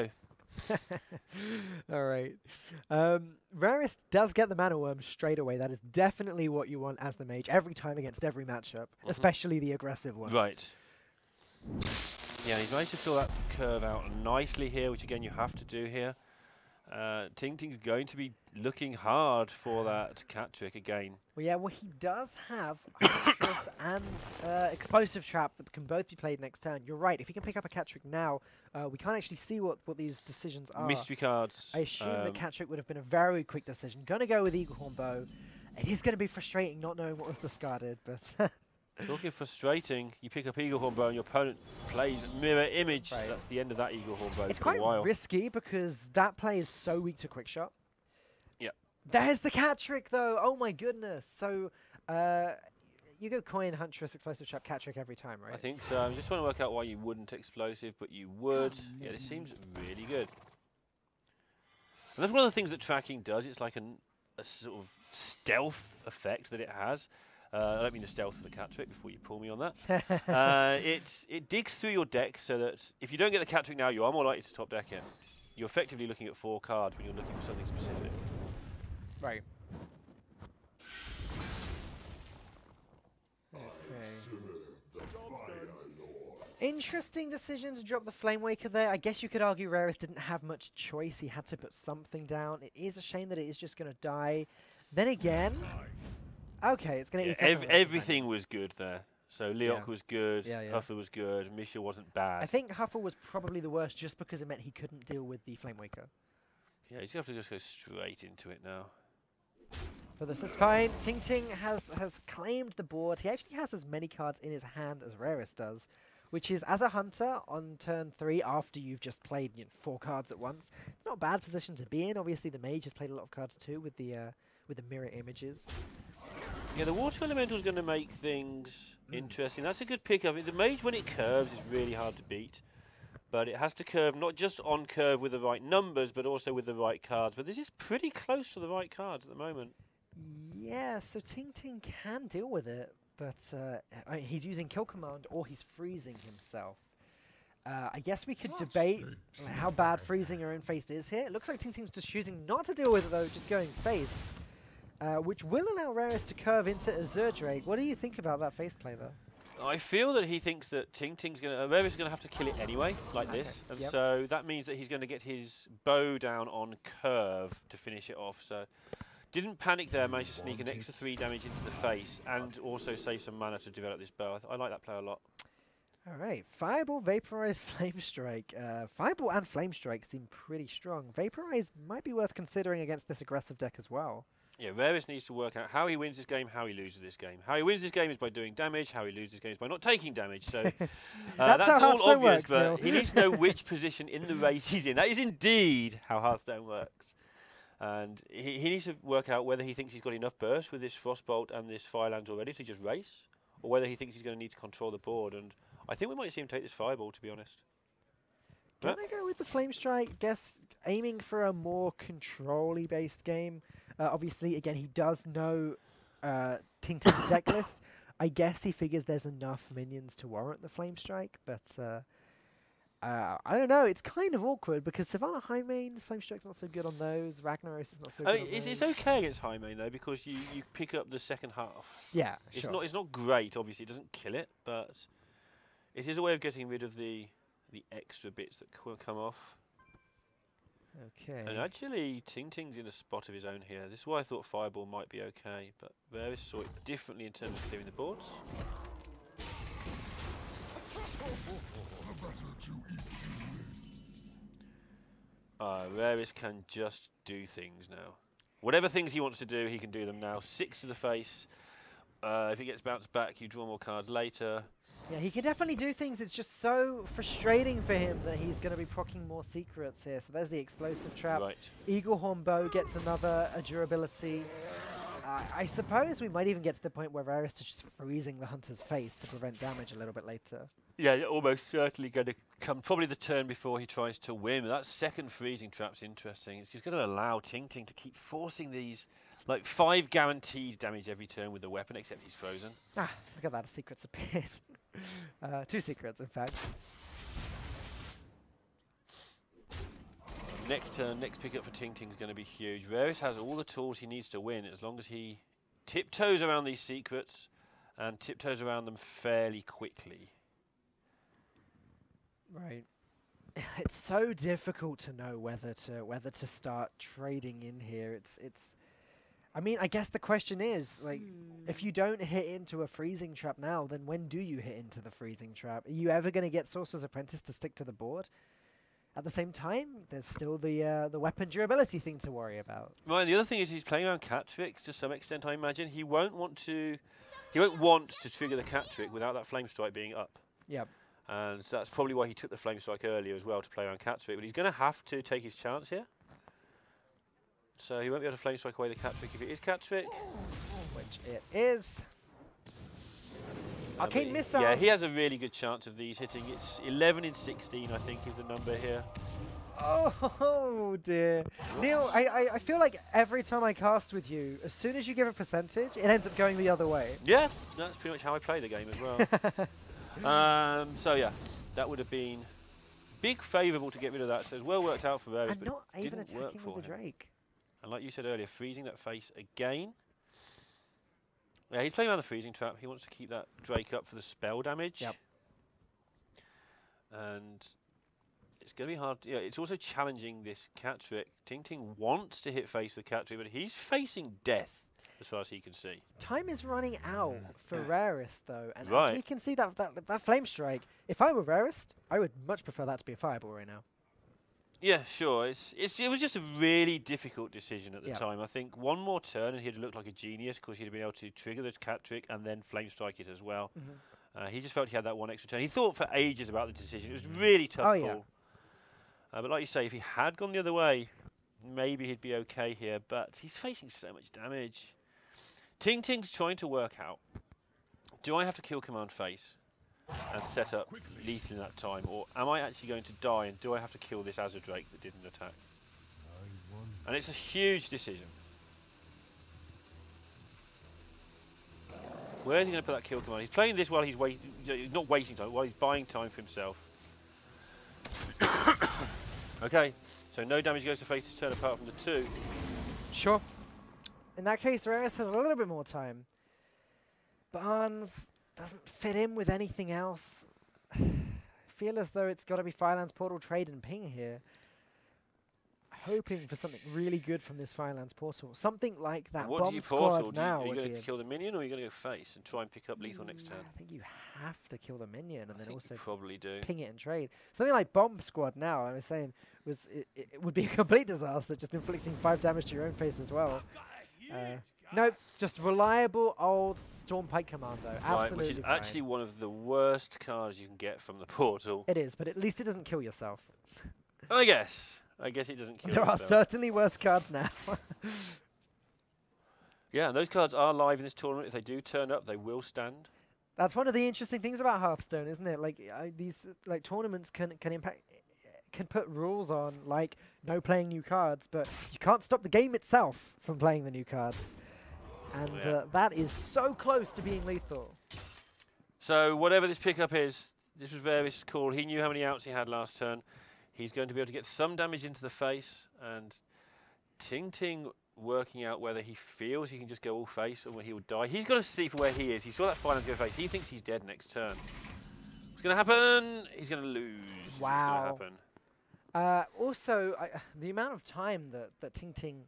D: All right. Rarest does get the Mana Worm straight away. That is definitely what you want as the mage every time against every matchup, especially the aggressive ones.
E: Right. Yeah, he's managed to fill that curve out nicely here, which again you have to do here. Ting Ting's going to be looking hard for that cat trick again.
D: Well, yeah, well, he does have Huntress and Explosive Trap that can both be played next turn. You're right, if he can pick up a cat trick now, we can't actually see what these decisions are.
E: Mystery cards.
D: I assume the cat trick would have been a very quick decision. Gonna go with Eaglehorn Bow. It is going to be frustrating not knowing what was discarded, but...
E: Talking frustrating, you pick up Eaglehorn Bow and your opponent plays Mirror Image.
D: Right.
E: That's the end of that Eaglehorn Bow
D: It's
E: for
D: quite
E: a while.
D: risky because that play is so weak to quick shot.
E: Yep.
D: There's the cat trick though. Oh my goodness. So you go coin, Huntress, Explosive Trap, cat trick every time, right?
E: I think so. I'm just trying to work out why you wouldn't explosive, but you would. Yeah, this seems really good. And that's one of the things that tracking does. It's like a sort of stealth effect that it has. I don't mean the stealth of the cat trick before you pull me on that. It digs through your deck so that if you don't get the cat trick now, you are more likely to top deck it. You're effectively looking at 4 cards when you're looking for something specific.
D: Right. Okay. Interesting decision to drop the Flame Waker there. I guess you could argue Rarest didn't have much choice. He had to put something down. It is a shame that it is just going to die. Then again... Okay, it's going to eat up
E: everything was good there. So Leok
D: Yeah.
E: was good,
D: Yeah, yeah.
E: Huffer was good, Misha wasn't bad.
D: I think Huffer was probably the worst just because it meant he couldn't deal with the Flame Waker.
E: Yeah, he's going to have to just go straight into it now.
D: But this is fine. Ting Ting has claimed the board. He actually has as many cards in his hand as Rarest does, which is, as a hunter, on turn 3, after you've just played 4 cards at once, it's not a bad position to be in. Obviously, the mage has played a lot of cards too with the mirror images.
E: Yeah, the Water Elemental is going to make things interesting. That's a good pickup. The mage, when it curves, is really hard to beat. But it has to curve not just on curve with the right numbers, but also with the right cards. But this is pretty close to the right cards at the moment.
D: Yeah, so Ting Ting can deal with it, but he's using Kill Command or he's freezing himself. I guess we could debate how bad freezing your own face is here. It looks like Ting Ting's just choosing not to deal with it though, just going face. Which will allow Rarest to curve into Azure Drake. What do you think about that face play there?
E: I feel that he thinks that Ting Ting's going to... Rarest is going to have to kill it anyway, like this. And so that means that he's going to get his bow down on curve to finish it off. So didn't panic there, managed to sneak an extra 3 damage into the face and also save some mana to develop this bow. I like that play a lot.
D: All right, Fireball, Vaporize, Flame Strike. Fireball and Flame Strike seem pretty strong. Vaporize might be worth considering against this aggressive deck as well.
E: Yeah, Rarest needs to work out how he wins this game, how he loses this game. How he wins this game is by doing damage, how he loses this game is by not taking damage. So that's
D: how
E: all obvious,
D: works,
E: but
D: Neil.
E: he needs to know which position in the race he's in. That is indeed how Hearthstone works. And he needs to work out whether he thinks he's got enough burst with this Frostbolt and this Firelands already to just race, or whether he thinks he's going to need to control the board. And I think we might see him take this Fireball, to be honest.
D: Gonna go with the Flame Strike, guess aiming for a more control-y based game. Obviously, again, he does know Ting Ting's deck list. I guess he figures there's enough minions to warrant the Flame Strike, but I don't know. It's kind of awkward because Savannah High Main's Flame Strike's not so good on those. Ragnaros is not so good on
E: it's
D: those.
E: okay against High Main, though, because you pick up the second half.
D: Yeah,
E: It's
D: sure.
E: it's not great, obviously. It doesn't kill it, but it is a way of getting rid of the extra bits that will come off.
D: Okay.
E: And actually, Ting Ting's in a spot of his own here. This is why I thought Fireball might be okay, but Rarest saw it differently in terms of clearing the boards. Rarest can just do things now. Whatever things he wants to do, he can do them now. 6 to the face. If he gets bounced back, you draw more cards later.
D: Yeah, he can definitely do things. It's just so frustrating for him that he's going to be proccing more secrets here. So there's the Explosive Trap.
E: Right.
D: Eaglehorn Bow gets another durability. I suppose we might even get to the point where Rarest is just freezing the hunter's face to prevent damage a little bit later.
E: Yeah, you're almost certainly going to come probably the turn before he tries to win. That second freezing trap's interesting. It's just going to allow Ting Ting to keep forcing these, like 5 guaranteed damage every turn with the weapon, except he's frozen.
D: Ah, look at that, a secret's appeared. 2 secrets, in fact.
E: Next turn, next pickup for Ting Ting is going to be huge. Raris has all the tools he needs to win as long as he tiptoes around these secrets and tiptoes around them fairly quickly.
D: Right. It's so difficult to know whether to start trading in here. It's I mean, I guess the question is, like, if you don't hit into a freezing trap now, then when do you hit into the freezing trap? Are you ever going to get Sorcerer's Apprentice to stick to the board? At the same time, there's still the weapon durability thing to worry about.
E: Right, the other thing is he's playing around cat trick to some extent, I imagine. He won't want to trigger the cat trick without that flame strike being up.
D: Yep.
E: And so that's probably why he took the flame strike earlier as well, to play around cat trick. But he's going to have to take his chance here. So he won't be able to flame strike away the cat trick if it is cat trick.
D: Which it is. Arcane Missiles.
E: Yeah, he has a really good chance of these hitting. It's 11 in 16, I think, is the number here.
D: Oh dear. Neil, I feel like every time I cast with you, as soon as you give a percentage, it ends up going the other way.
E: Yeah, that's pretty much how I play the game as well. So yeah, that would have been big favourable to get rid of that. So it's well worked out for Raris,
D: And
E: but
D: not
E: it
D: even
E: didn't work
D: attacking
E: for
D: with the
E: him.
D: Drake.
E: And like you said earlier, freezing that face again. Yeah, he's playing around the freezing trap. He wants to keep that Drake up for the spell damage.
D: Yep.
E: And it's going to be hard. Yeah, it's also challenging this cat trick. Ting Ting wants to hit face with cat trick, but he's facing death as far as he can see.
D: Time is running out for Raris, though, and
E: Right.
D: as we can see that flame strike. If I were Raris, I would much prefer that to be a fireball right now.
E: Yeah, sure. It was just a really difficult decision at the
D: Yeah.
E: time. I think one more turn and he'd have looked like a genius because he'd have been able to trigger the cat trick and then flame strike it as well. He just felt he had that one extra turn. He thought for ages about the decision. It was really tough call.
D: Yeah.
E: But like you say, if he had gone the other way, maybe he'd be okay here. But he's facing so much damage. Ting Ting's trying to work out, do I have to kill command face and set up lethal in that time, or am I actually going to die and do I have to kill this Azure Drake that didn't attack? And it's a huge decision. Where's he going to put that kill command? He's playing this while he's not waiting time, while he's buying time for himself. Okay, so no damage goes to face this turn apart from the 2.
D: Sure. In that case, Raris has a little bit more time. Barnes doesn't fit in with anything else. I feel as though it's got to be Firelands Portal, Trade, and Ping here. Hoping for something really good from this Firelands Portal. Something like that
E: What do
D: bomb
E: you
D: squad
E: portal?
D: now.
E: Are you
D: would
E: going
D: be
E: to kill the minion or are you going to go face and try and pick up lethal next turn?
D: I think you have to kill the minion and
E: I
D: then
E: think
D: also
E: you probably do.
D: ping it and trade. Something like Bomb Squad now, I was saying, it would be a complete disaster, just inflicting 5 damage to your own face as well. Nope, just reliable old Stormpike Commando. Absolutely
E: Right, which is
D: fine.
E: actually one of the worst cards you can get from the portal.
D: It is, but at least it doesn't kill yourself.
E: I guess it doesn't kill
D: There are
E: yourself.
D: certainly worse cards now.
E: Yeah, and those cards are live in this tournament. If they do turn up, they will stand.
D: That's one of the interesting things about Hearthstone, isn't it? Like these tournaments can put rules on, like no playing new cards, but you can't stop the game itself from playing the new cards. And that is so close to being lethal.
E: So whatever this pickup is, this was Raris' call. He knew how many outs he had last turn. He's going to be able to get some damage into the face, and Ting Ting working out whether he feels he can just go all face or whether he will die. He's got to see for where he is. He saw that Firelands go face. He thinks he's dead next turn. What's going to happen? He's going to lose.
D: Wow.
E: What's going to happen?
D: Also, the amount of time that Ting Ting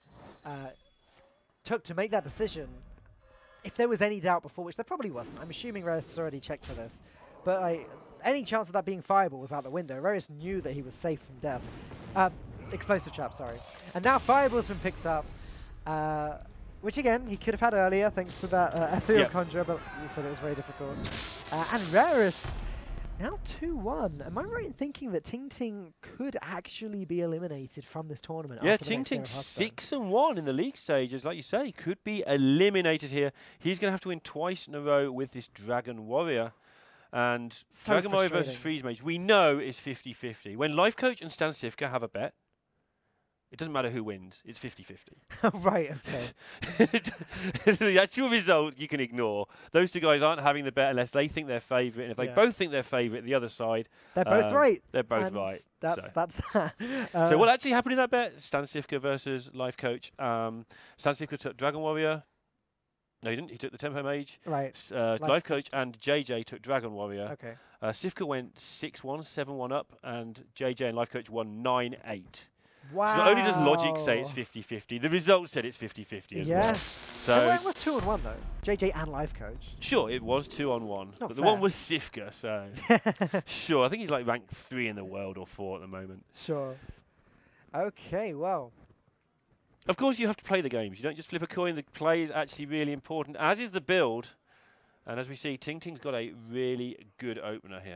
D: took to make that decision, if there was any doubt before, which there probably wasn't, I'm assuming Raris has already checked for this, but any chance of that being fireball was out the window. Raris knew that he was safe from death. Explosive trap, sorry. And now fireball's been picked up, which again, he could have had earlier thanks to that Ethereal Conjurer, but you said it was very difficult. And Raris now 2-1. Am I right in thinking that Ting Ting could actually be eliminated from this tournament?
E: Yeah,
D: after the
E: Ting
D: next game
E: Ting
D: of Hearthstone?
E: 6-1 in the league stages, like you say, could be eliminated here. He's going to have to win twice in a row with this Dragon Warrior. And
D: So
E: Dragon Warrior versus
D: frustrating.
E: Freeze Mage, we know is 50-50. When Life Coach and Stan Sifka have a bet, It doesn't matter who wins. It's 50-50.
D: Right, okay.
E: The actual result you can ignore. Those two guys aren't having the bet unless they think they're favourite. And if they
D: Yeah.
E: both think they're favourite, the other side...
D: They're both right.
E: They're both
D: And
E: right.
D: That's that.
E: So what actually happened in that bet? Stan Cifka versus Life Coach. Stan Cifka took Dragon Warrior. No, he didn't. He took the Tempo Mage.
D: Right.
E: Life Coach and JJ took Dragon Warrior.
D: Okay.
E: Cifka went 6-1, 7-1 up, and JJ and Life Coach won 9-8.
D: Wow.
E: So not only does logic say it's 50-50, the result said it's 50-50 as well. So
D: it was 2-on-1 though. JJ and Life Coach.
E: sure, it was 2-on-1,
D: not
E: but the one
D: fair.
E: was Cifka, so sure. I think he's like ranked 3 in the world or 4 at the moment.
D: Sure. Okay, well.
E: Of course, you have to play the games. You don't just flip a coin. The play is actually really important, as is the build. And as we see, Ting Ting's got a really good opener here.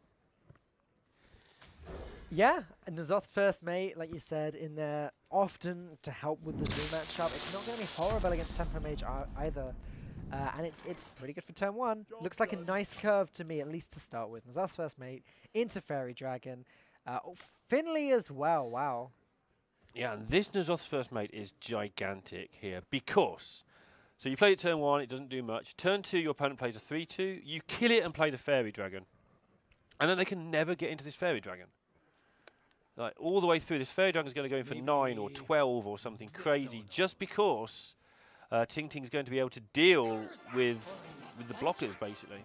D: Yeah, and N'Zoth's first mate, like you said, in there often to help with the Zoo matchup. It's not going to be horrible against Tempo Mage either. And it's pretty good for turn 1. Looks like a nice curve to me, at least to start with. N'Zoth's first mate into Fairy Dragon. Finley as well, wow.
E: Yeah, and this N'Zoth's first mate is gigantic here because... So you play it turn 1, it doesn't do much. Turn 2, your opponent plays a 3-2. You kill it and play the Fairy Dragon. And then they can never get into this Fairy Dragon. Like, all the way through, this Fairy Dragon is going to go in for 9 or 12 or something crazy, just because Ting Ting's going to be able to deal with the blockers, basically.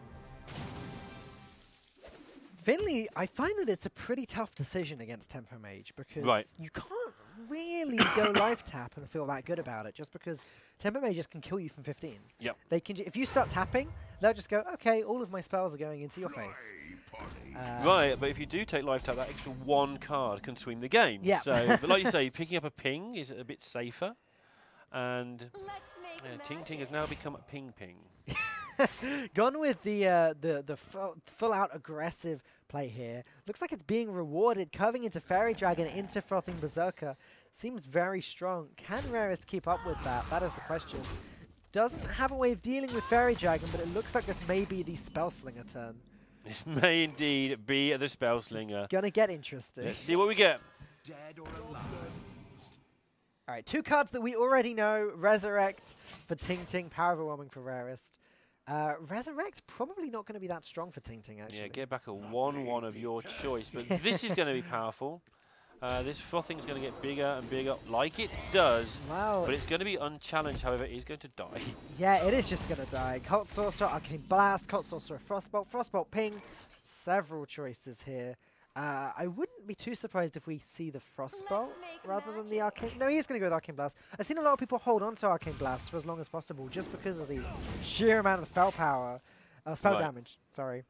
D: Finley, I find that it's a pretty tough decision against Tempo Mage because you can't really go life tap and feel that good about it just because Tempo Mages can kill you from 15.
E: Yep.
D: They can if you start tapping, they'll just go, okay, all of my spells are going into your face.
E: Right, but if you do take life tap, that extra 1 card can swing the game.
D: Yeah.
E: So, but like you say, picking up a ping is a bit safer. And Ting Ting has now become a ping ping.
D: Gone with the full out aggressive play here. Looks like it's being rewarded, curving into Fairy Dragon, into Frothing Berserker. Seems very strong. Can Rarest keep up with that? That is the question. Doesn't have a way of dealing with Fairy Dragon, but it looks like this may be the Spellslinger turn.
E: This may indeed be the Spellslinger.
D: Gonna get interesting.
E: Let's see what we get.
A: Dead or alive.
D: All right, 2 cards that we already know. Resurrect for Ting Ting, Power Overwhelming for Rarest. Resurrect probably not going to be that strong for Ting Ting, actually.
E: Yeah, get back a 1/1 of your choice, but this is going to be powerful. This Frothing's going to get bigger and bigger, like it does.
D: Wow.
E: But it's going to be unchallenged, however, it is going to die.
D: Yeah, it is just going to die. Cult Sorcerer, Arcane Blast, Cult Sorcerer, Frostbolt, Frostbolt Ping. Several choices here. I wouldn't be too surprised if we see the Frostbolt rather than the Arcane... No, he is going to go with Arcane Blast. I've seen a lot of people hold on to Arcane Blast for as long as possible just because of the sheer amount of spell power. Spell damage, sorry.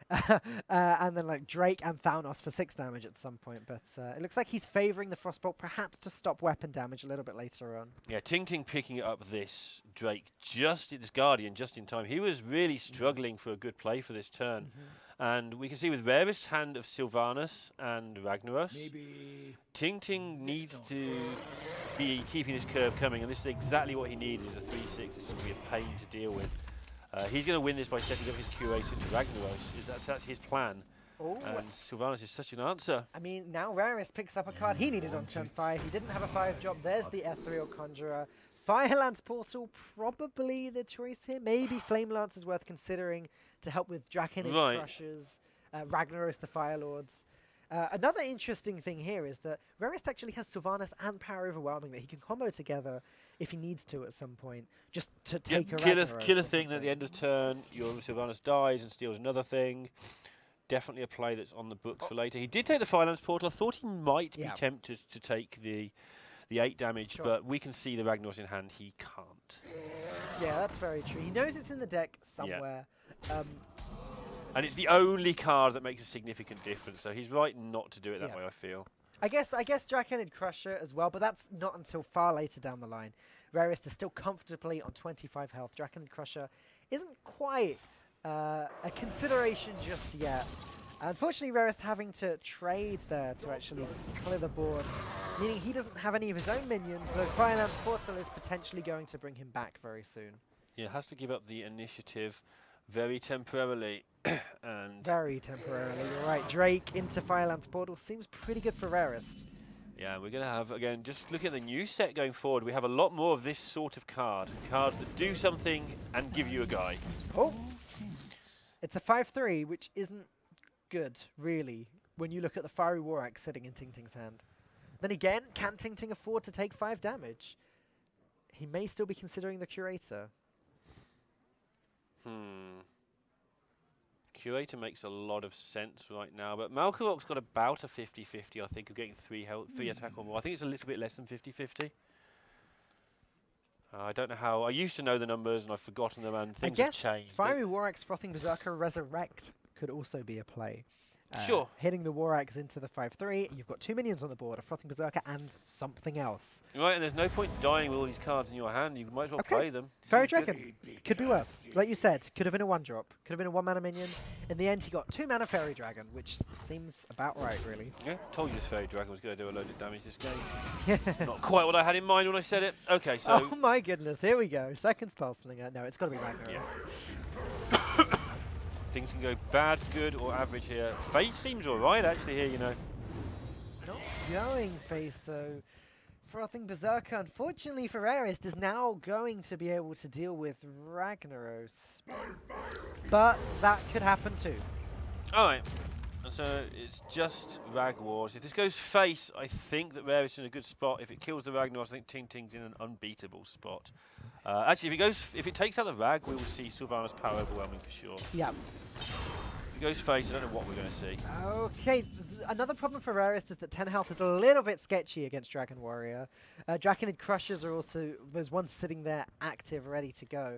D: And then like Drake and Thanos for 6 damage at some point. But it looks like he's favouring the Frostbolt perhaps to stop weapon damage a little bit later on.
E: Yeah, Ting Ting picking up this Drake, this Guardian, just in time. He was really struggling for a good play for this turn. And we can see with Rarest hand of Sylvanas and Ragnaros, Ting Ting needs to be keeping this curve coming, and this is exactly what he needs, is a 3-6. It's going to be a pain to deal with. He's going to win this by setting up his Curator to Ragnaros. That's his plan.
D: Oh.
E: And Sylvanas is such an answer.
D: I mean, now Rarest picks up a card he needed on turn 5. He didn't have a 5 drop. There's the Ethereal Conjurer. Firelands Portal, probably the choice here. Maybe Flame Lance is worth considering to help with Draconic Crushers, Ragnaros the Fire Lords. Another interesting thing here is that Rarest actually has Sylvanas and Power Overwhelming that he can combo together if he needs to at some point, just to take a Ragnaros.
E: Kill a thing at the end of turn, your Sylvanas dies and steals another thing. Definitely a play that's on the books for later. He did take the Firelands Portal. I thought he might be tempted to take the 8 damage, but we can see the Ragnaros in hand. He can't.
D: Yeah, that's very true. He knows it's in the deck somewhere. Yeah.
E: And it's the only card that makes a significant difference, so he's right not to do it that way, I feel.
D: I guess Draconic Crusher as well, but that's not until far later down the line. Rarest is still comfortably on 25 health. Draconic Crusher isn't quite a consideration just yet. Unfortunately, Rarest having to trade there to actually clear the board, meaning he doesn't have any of his own minions, though Firelands Portal is potentially going to bring him back very soon.
E: Yeah, has to give up the initiative very temporarily.
D: Very temporarily, you're right. Drake into Firelands Portal seems pretty good for Rarest.
E: Yeah, we're going to have, again, just look at the new set going forward, we have a lot more of this sort of card. Cards that do something and give you a guy.
D: Oh! It's a 5-3, which isn't good, really, when you look at the Fiery War Axe sitting in Ting Ting's hand. Then again, can Ting Ting afford to take 5 damage? He may still be considering the Curator.
E: Curator makes a lot of sense right now, but Malkorok's got about a 50-50, I think, of getting 3 attack or more. I think it's a little bit less than 50-50. I don't know how. I used to know the numbers and I've forgotten them, and things have changed.
D: Fiery War Axe, Frothing Berserker, Resurrect could also be a play.
E: Sure.
D: Hitting the War Axe into the 5-3, you've got 2 minions on the board, a Frothing Berserker and something else.
E: Right, and there's no point dying with all these cards in your hand. You might as well play them.
D: Fairy Dragon could be worse. Like you said, could have been a 1-drop. Could have been a 1-mana minion. In the end, he got 2-mana Fairy Dragon, which seems about right, really.
E: Yeah, told you this Fairy Dragon was going to do a load of damage this game. Not quite what I had in mind when I said it. Okay, so...
D: Oh my goodness, here we go. Second Spellslinger. No, it's got to be Ragnaros.
E: Yeah. Things can go bad, good, or average here. Face seems alright, actually, here, you know.
D: Not going Face, though. Frothing Berserker, unfortunately for Arist, is now going to be able to deal with Ragnaros. But that could happen too.
E: Alright, so it's just Rag Wars. If this goes Face, I think that Rare is in a good spot. If it kills the Ragnaros, I think Ting Ting's in an unbeatable spot. Actually, if it takes out the Rag, we will see Sylvanas' power overwhelming for sure.
D: Yeah.
E: If it goes Face, I don't know what we're going to see.
D: Okay, another problem for Rarest is that 10 health is a little bit sketchy against Dragon Warrior. Draconid Crushers are also, there's one sitting there active, ready to go.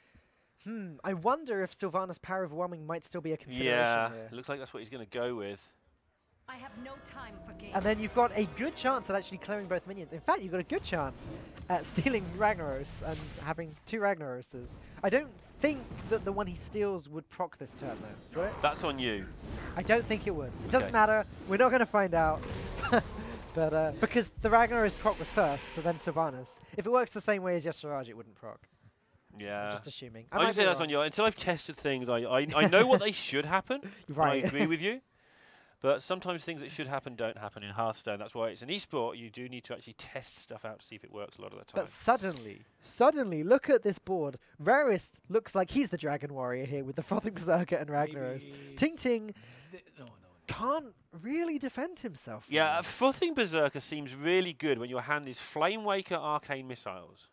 D: I wonder if Sylvanas' power overwhelming might still be a consideration here.
E: Looks like that's what he's going to go with.
F: I have no time for games.
D: And then you've got a good chance at actually clearing both minions. In fact, you've got a good chance at stealing Ragnaros and having 2 Ragnaroses. I don't think that the one he steals would proc this turn, though. Would it?
E: That's on you.
D: I don't think it would. It doesn't matter. We're not going to find out. But because the Ragnaros proc was first, so then Sylvanas. If it works the same way as Yasiraj, it wouldn't proc.
E: Yeah.
D: I'm just assuming.
E: I just say that's on you. Until I've tested things, I know what they should happen.
D: Right.
E: I agree with you. But sometimes things that should happen don't happen in Hearthstone. That's why it's an esport. You do need to actually test stuff out to see if it works a lot of the time.
D: But suddenly, look at this board. Rarest looks like he's the Dragon Warrior here with the Frothing Berserker and Ragnaros. Ting Ting can't really defend himself.
E: Yeah, Frothing Berserker seems really good when your hand is Flamewaker, Arcane Missiles.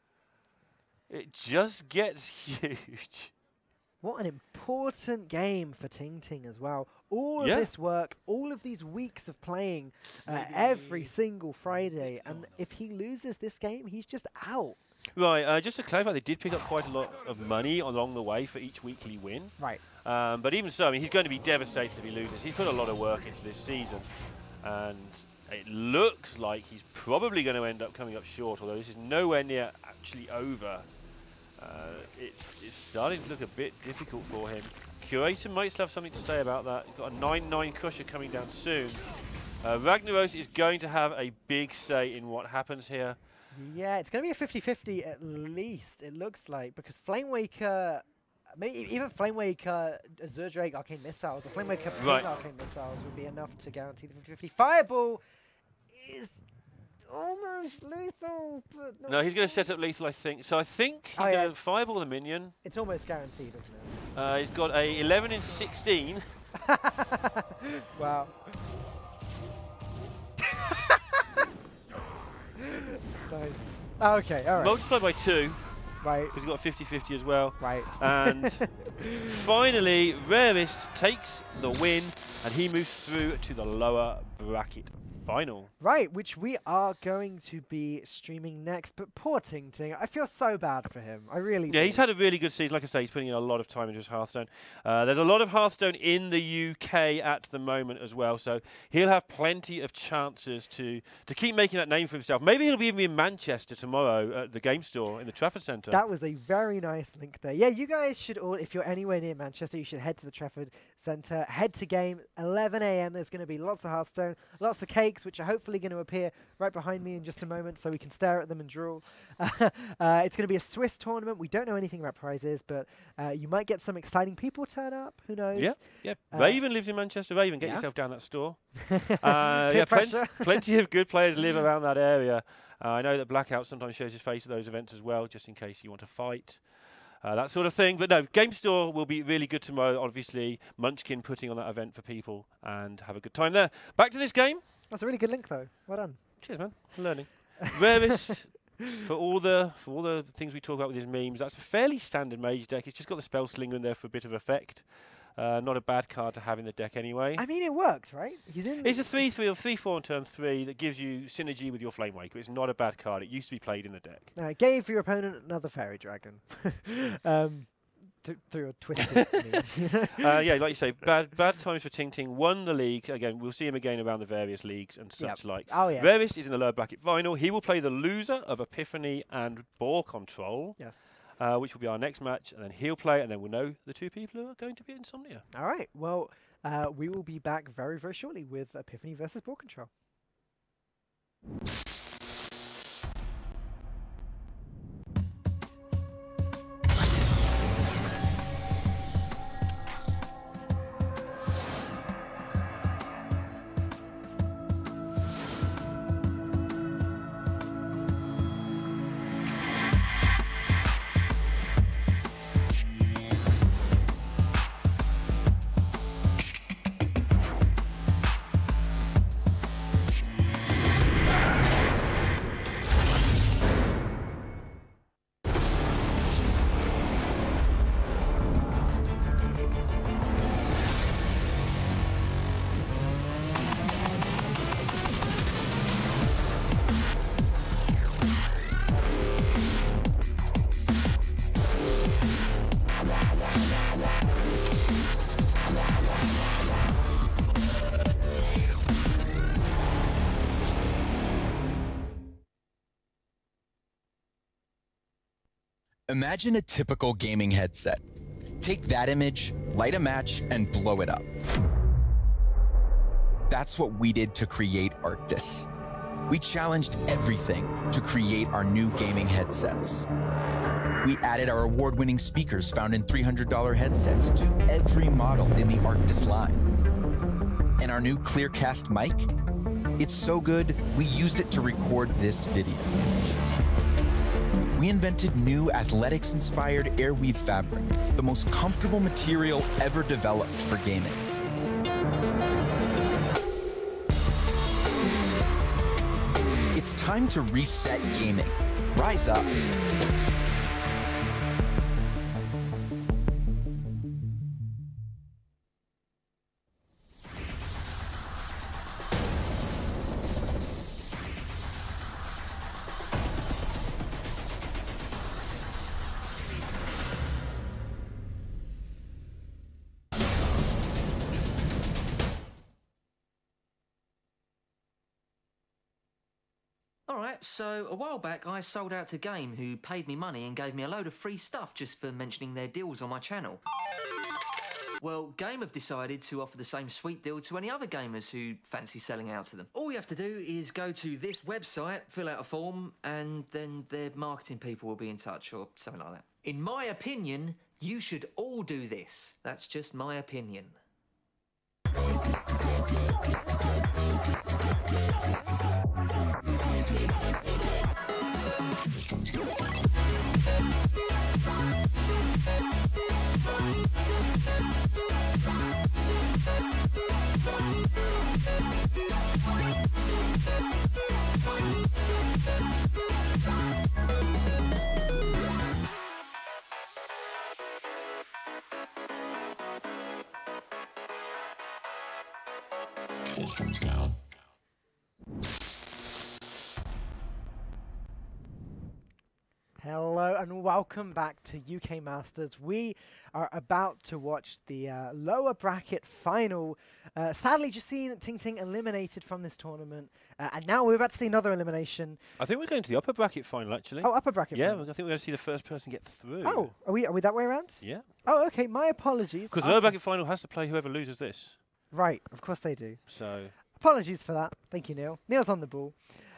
E: It just gets huge.
D: What an important game for Ting Ting as well. All of this work, all of these weeks of playing every single Friday, and if he loses this game, he's just out.
E: Right, just to clarify, they did pick up quite a lot of money along the way for each weekly win.
D: Right.
E: But even so, I mean, he's going to be devastated if he loses. He's put a lot of work into this season, and it looks like he's probably going to end up coming up short, although this is nowhere near actually over. It's starting to look a bit difficult for him. Curator might still have something to say about that. He's got a 9/9 Crusher coming down soon. Ragnaros is going to have a big say in what happens here.
D: Yeah, it's going to be a 50-50 at least, it looks like, because Flamewaker, maybe even Flamewaker, Azure Drake Arcane Missiles, or Flamewaker Arcane Missiles would be enough to guarantee the 50-50. Fireball is almost lethal, but
E: no, he's going to set up lethal, I think. So I think he's going to Fireball the minion.
D: It's almost guaranteed, isn't it?
E: He's got a 11 in 16.
D: Wow. Nice. Oh, okay, all right.
E: Multiplied by 2.
D: Right.
E: Because he's got a 50-50 as well.
D: Right.
E: And finally, Rarest takes the win, and he moves through to the lower bracket final.
D: Right, which we are going to be streaming next. But poor Ting Ting, I feel so bad for him. I really do.
E: Yeah, he's had a really good season. Like I say, he's putting in a lot of time into his Hearthstone. There's a lot of Hearthstone in the UK at the moment as well, so he'll have plenty of chances to keep making that name for himself. Maybe he'll be even in Manchester tomorrow at the Game Store in the Trafford Centre.
D: That was a very nice link there. Yeah, you guys should all, if you're anywhere near Manchester, you should head to the Trafford Centre. Head to game, 11 AM. There's going to be lots of Hearthstone, lots of cake, cakes, which are hopefully going to appear right behind me in just a moment so we can stare at them and drool. It's going to be a Swiss tournament. We don't know anything about prizes, but you might get some exciting people turn up. Who knows?
E: Yeah. Raven lives in Manchester. Raven, get yourself down that store.
D: Pressure.
E: Plenty of good players live around that area. I know that Blackout sometimes shows his face at those events as well, just in case you want to fight. That sort of thing. But no, Game Store will be really good tomorrow. Obviously, Munchkin putting on that event for people and have a good time there. Back to this game.
D: That's a really good link, though. Well done.
E: Cheers, man. For learning. Rarest, for all the things we talk about with his memes, that's a fairly standard mage deck. It's just got the Spell Slinger in there for a bit of effect. Not a bad card to have in the deck anyway.
D: I mean, it worked, right? He's in.
E: It's a 3/3 or 3/4 on turn 3 that gives you synergy with your Flame Waker. It's not a bad card. It used to be played in the deck.
D: Gave your opponent another Fairy Dragon. Through a twisted means, you know?
E: Yeah, like you say, bad times for Ting Ting. Won the league. Again, we'll see him again around the various leagues and such like.
D: Oh, yeah.
E: Rarest is in the lower bracket final. He will play the loser of Epiphany and Boar Control.
D: Yes.
E: Which will be our next match, and then he'll play, and then we'll know the two people who are going to be at Insomnia.
D: All right. Well, we will be back very, very shortly with Epiphany versus Boar Control.
B: Imagine a typical gaming headset. Take that image, light a match, and blow it up. That's what we did to create Arctis. We challenged everything to create our new gaming headsets. We added our award-winning speakers found in $300 headsets to every model in the Arctis line. And our new Clearcast mic? It's so good, we used it to record this video. We invented new athletics-inspired airweave fabric, the most comfortable material ever developed for gaming. It's time to reset gaming. Rise up.
C: Alright, so a while back I sold out to Game, who paid me money and gave me a load of free stuff just for mentioning their deals on my channel. Well, Game have decided to offer the same sweet deal to any other gamers who fancy selling out to them. All you have to do is go to this website, fill out a form, and then their marketing people will be in touch or something like that. In my opinion, you should all do this. That's just my opinion.
D: Hello and welcome back to UK Masters. We are about to watch the lower bracket final. Sadly, just seeing Ting Ting eliminated from this tournament, and now we're about to see another elimination.
E: I think we're going to the upper bracket final, actually.
D: Oh, upper bracket
E: yeah,
D: final.
E: I think we're going to see the first person get through.
D: Oh, are we that way around?
E: Yeah.
D: Oh, okay, my apologies.
E: Because the lower bracket final has to play whoever loses this.
D: Right, of course they do.
E: So
D: Apologies for that. Thank you, Neil. Neil's on the ball.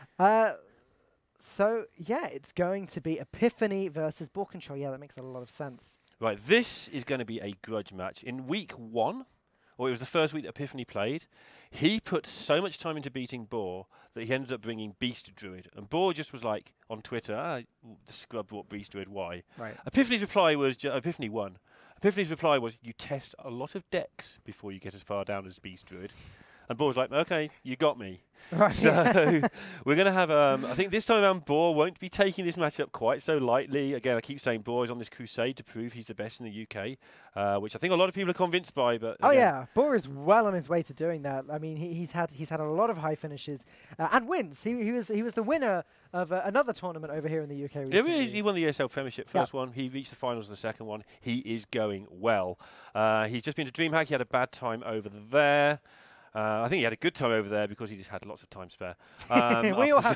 D: So, yeah, it's going to be Epiphany versus Ball Control. Yeah, that makes a lot of sense.
E: Right, this is going to be a grudge match. In week 1, or it was the first week that Epiphany played, he put so much time into beating Boar that he ended up bringing Beast Druid. And Boar just was like, on Twitter, the scrub brought Beast Druid, why?
D: Right.
E: Epiphany's reply was, Epiphany won. Epiphany's reply was, you test a lot of decks before you get as far down as Beast Druid. And Boar was like, okay, you got me.
D: Right.
E: So we're going to have, I think this time around, Boar won't be taking this matchup quite so lightly. Again, I keep saying Boar is on this crusade to prove he's the best in the UK, which I think a lot of people are convinced by. But
D: oh yeah, Boar is well on his way to doing that. I mean, he's had a lot of high finishes and wins. He was the winner of another tournament over here in the UK recently.
E: He won the ESL Premiership first one. He reached the finals the second one. He is going well. He's just been to DreamHack. He had a bad time over there. I think he had a good time over there because he just had lots of time spare.
D: We all have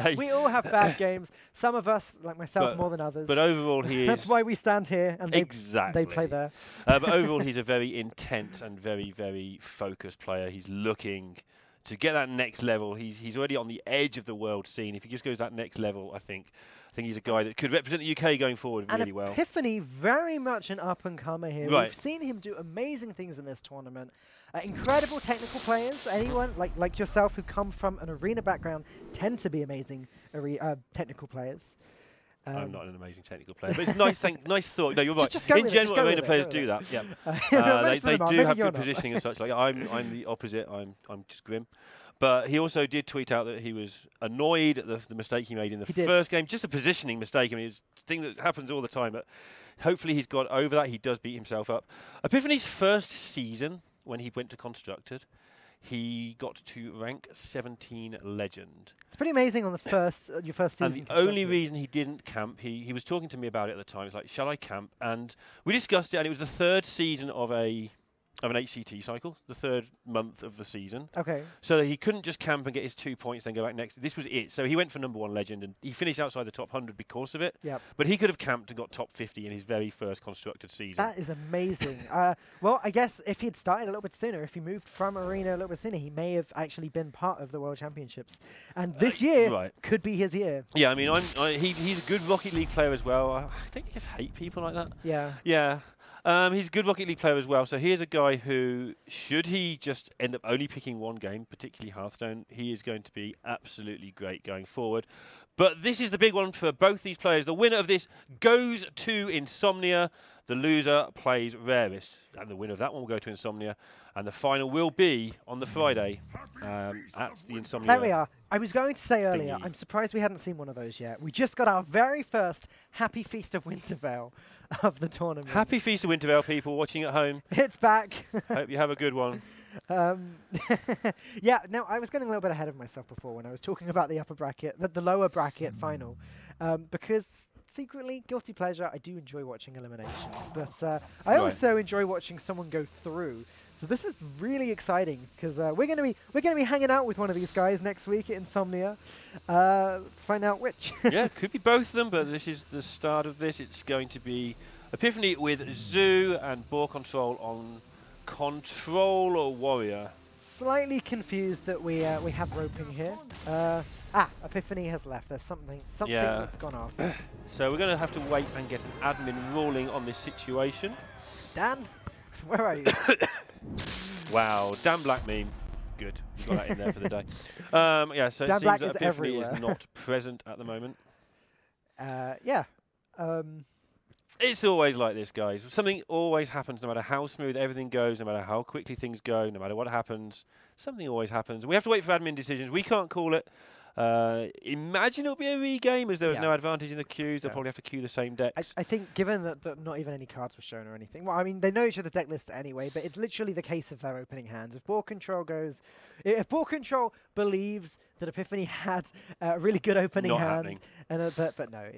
D: bad games. Some of us, like myself, more than others.
E: But overall, he is.
D: That's why we stand here and they play there.
E: But overall, he's a very intense and very, very focused player. He's looking to get that next level. He's already on the edge of the world scene. If he just goes that next level, I think he's a guy that could represent the UK going forward really well.
D: Epiphany, very much an up-and-comer here.
E: Right.
D: We've seen him do amazing things in this tournament. Incredible technical players. Anyone like yourself who come from an arena background tend to be amazing technical players.
E: I'm not an amazing technical player, but it's nice. Nice thought. No, you're right.
D: Just go
E: in general, arena players do that. Yeah, they do have good positioning and such. Like I'm the opposite. I'm just grim. But he also did tweet out that he was annoyed at the mistake he made in the first game. Just a positioning mistake. I mean, it's a thing that happens all the time. But hopefully he's got over that. He does beat himself up. Epiphany's first season, when he went to Constructed, he got to rank 17 legend.
D: It's pretty amazing on the first your first season.
E: And the only reason he didn't camp, he was talking to me about it at the time. He was like, shall I camp? And we discussed it, and it was the third season of an HCT cycle, the third month of the season.
D: Okay.
E: So that he couldn't just camp and get his 2 points, then go back next. This was it. So he went for #1 legend, and he finished outside the top 100 because of it.
D: Yep.
E: But he could have camped and got top 50 in his very first Constructed season.
D: That is amazing. Well, I guess if he'd started a little bit sooner, if he moved from arena a little bit sooner, he may have actually been part of the World Championships. And this year could be his year.
E: Yeah, I mean, he's a good Rocket League player as well. I think you just hate people like that.
D: Yeah.
E: Yeah. He's a good Rocket League player as well. So here's a guy who, should he just end up only picking one game, particularly Hearthstone, he is going to be absolutely great going forward. But this is the big one for both these players. The winner of this goes to Insomnia. The loser plays Rarest. And the winner of that one will go to Insomnia. And the final will be on the Friday at the Insomnia.
D: There we are. I was going to say earlier, I'm surprised we hadn't seen one of those yet. We just got our very first Happy Feast of Wintervale of the tournament.
E: Happy Feast of Wintervale, people watching at home.
D: It's back.
E: Hope you have a good one.
D: Yeah, no, I was getting a little bit ahead of myself before when I was talking about the upper bracket, the lower bracket final, because secretly, guilty pleasure, I do enjoy watching eliminations, but I also enjoy watching someone go through. So this is really exciting because we're gonna be hanging out with one of these guys next week at Insomnia. Let's find out which.
E: Yeah, it could be both of them, but this is the start of this. It's going to be Epiphany with Zoo and Boar Control on Control Warrior.
D: Slightly confused that we have roping here. Epiphany has left. There's something that's gone off.
E: So we're going to have to wait and get an admin ruling on this situation.
D: Dan, where are you?
E: Wow, Dan Black meme. Good, you got that in there for the day. Yeah, so
D: Dan
E: it seems
D: Black
E: that
D: is
E: Epiphany
D: everywhere.
E: is not present at the moment.
D: Yeah.
E: It's always like this, guys. Something always happens, no matter how smooth everything goes, no matter how quickly things go, no matter what happens. Something always happens. We have to wait for admin decisions. We can't call it. Imagine it'll be a regame as there was no advantage in the queues. They'll probably have to queue the same decks.
D: I think given that not even any cards were shown or anything. Well, I mean, they know each other's deck lists anyway, but it's literally the case of their opening hands. If Boar Control goes... If Boar Control believes that Epiphany had a really good opening hand... But no,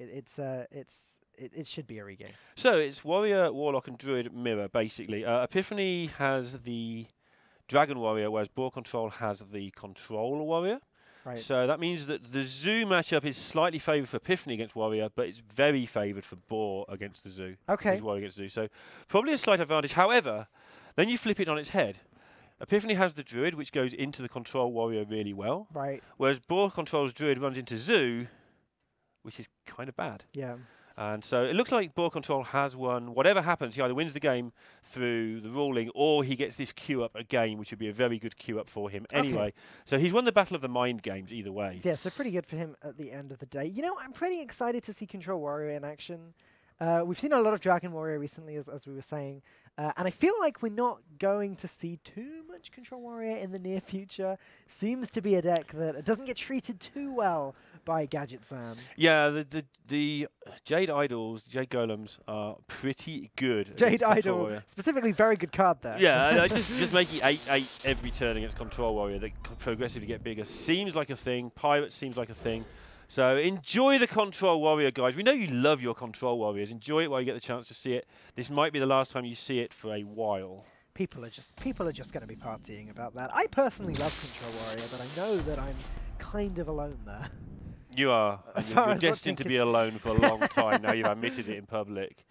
D: it should be a regame.
E: So it's Warrior, Warlock and Druid mirror, basically. Epiphany has the Dragon Warrior, whereas Boar Control has the Control Warrior.
D: Right.
E: So that means that the Zoo matchup is slightly favoured for Epiphany against Warrior, but it's very favoured for Boar against the Zoo.
D: Okay.
E: Warrior against the Zoo. So probably a slight advantage. However, then you flip it on its head. Epiphany has the Druid, which goes into the Control Warrior really well.
D: Right.
E: Whereas Boar Control's Druid runs into Zoo, which is kind of bad.
D: Yeah.
E: And so it looks like Boar Control has won. Whatever happens, he either wins the game through the ruling or he gets this queue up again, which would be a very good queue up for him anyway.
D: Okay.
E: So he's won the Battle of the Mind games either way.
D: Yeah, so pretty good for him at the end of the day. You know, I'm pretty excited to see Control Warrior in action. We've seen a lot of Dragon Warrior recently, as we were saying. And I feel like we're not going to see too much Control Warrior in the near future. Seems to be a deck that doesn't get treated too well by Gadget Sam.
E: Yeah, the Jade Idols, Jade Golems are pretty good.
D: Jade
E: against Control
D: Idol,
E: Warrior.
D: specifically, very good card there.
E: Yeah, just making 8/8 every turn against Control Warrior that progressively get bigger seems like a thing. Pirate seems like a thing. So enjoy the Control Warrior, guys. We know you love your Control Warriors. Enjoy it while you get the chance to see it. This might be the last time you see it for a while.
D: People are just going to be partying about that. I personally love Control Warrior, but I know that I'm kind of alone there.
E: You are.
D: As
E: You're
D: far as
E: destined to
D: watching
E: be alone for a long time. Now you've admitted it in public.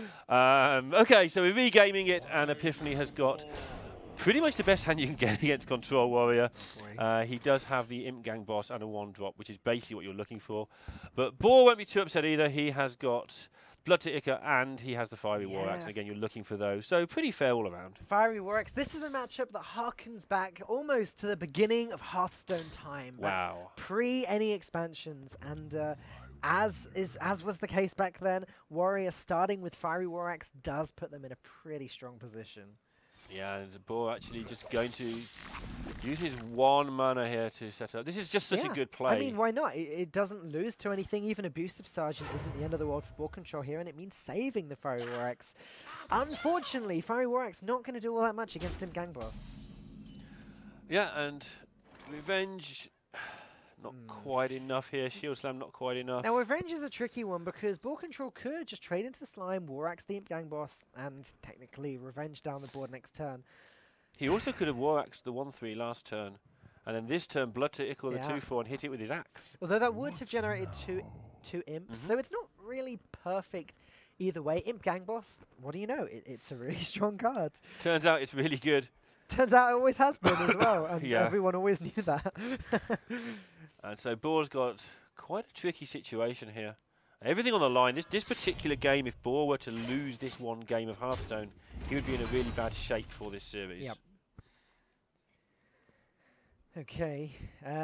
E: Okay, so we're regaming it, and Epiphany has got pretty much the best hand you can get against Control Warrior. He does have the Imp Gang boss and a 1-drop, which is basically what you're looking for. But Boar won't be too upset either. He has got Blood to Ichor and he has the Fiery War Axe. And again, you're looking for those. So pretty fair all around.
D: Fiery War Axe. This is a matchup that harkens back almost to the beginning of Hearthstone time.
E: Wow.
D: Pre any expansions. And as was the case back then, Warrior starting with Fiery War Axe does put them in a pretty strong position.
E: Yeah, and Boar actually just going to use his 1 mana here to set up. This is just such a good play.
D: I mean, why not? It doesn't lose to anything. Even Abusive Sergeant isn't the end of the world for Boar Control here, and it means saving the Fiery War Axe. Unfortunately, Fiery War Axe not going to do all that much against Imp Gang Boss.
E: Yeah, and Revenge, not quite enough here. Shield Slam, not quite enough.
D: Now, Revenge is a tricky one because Boar Control could just trade into the Slime, War Axe the Imp Gang Boss, and technically Revenge down the board next turn.
E: He also could have War Axed the 1/3 last turn, and then this turn Blood to Ichor the 2/4 and hit it with his axe.
D: Although that would have generated two imps, so it's not really perfect either way. Imp Gang Boss, what do you know? It's a really strong card.
E: Turns out it's really good.
D: Turns out it always has been as well, and
E: Yeah.
D: everyone always knew that.
E: And so Boar's got quite a tricky situation here. Everything on the line. This particular game, if Boar were to lose this one game of Hearthstone, he would be in a really bad shape for this series.
D: Yep. Okay.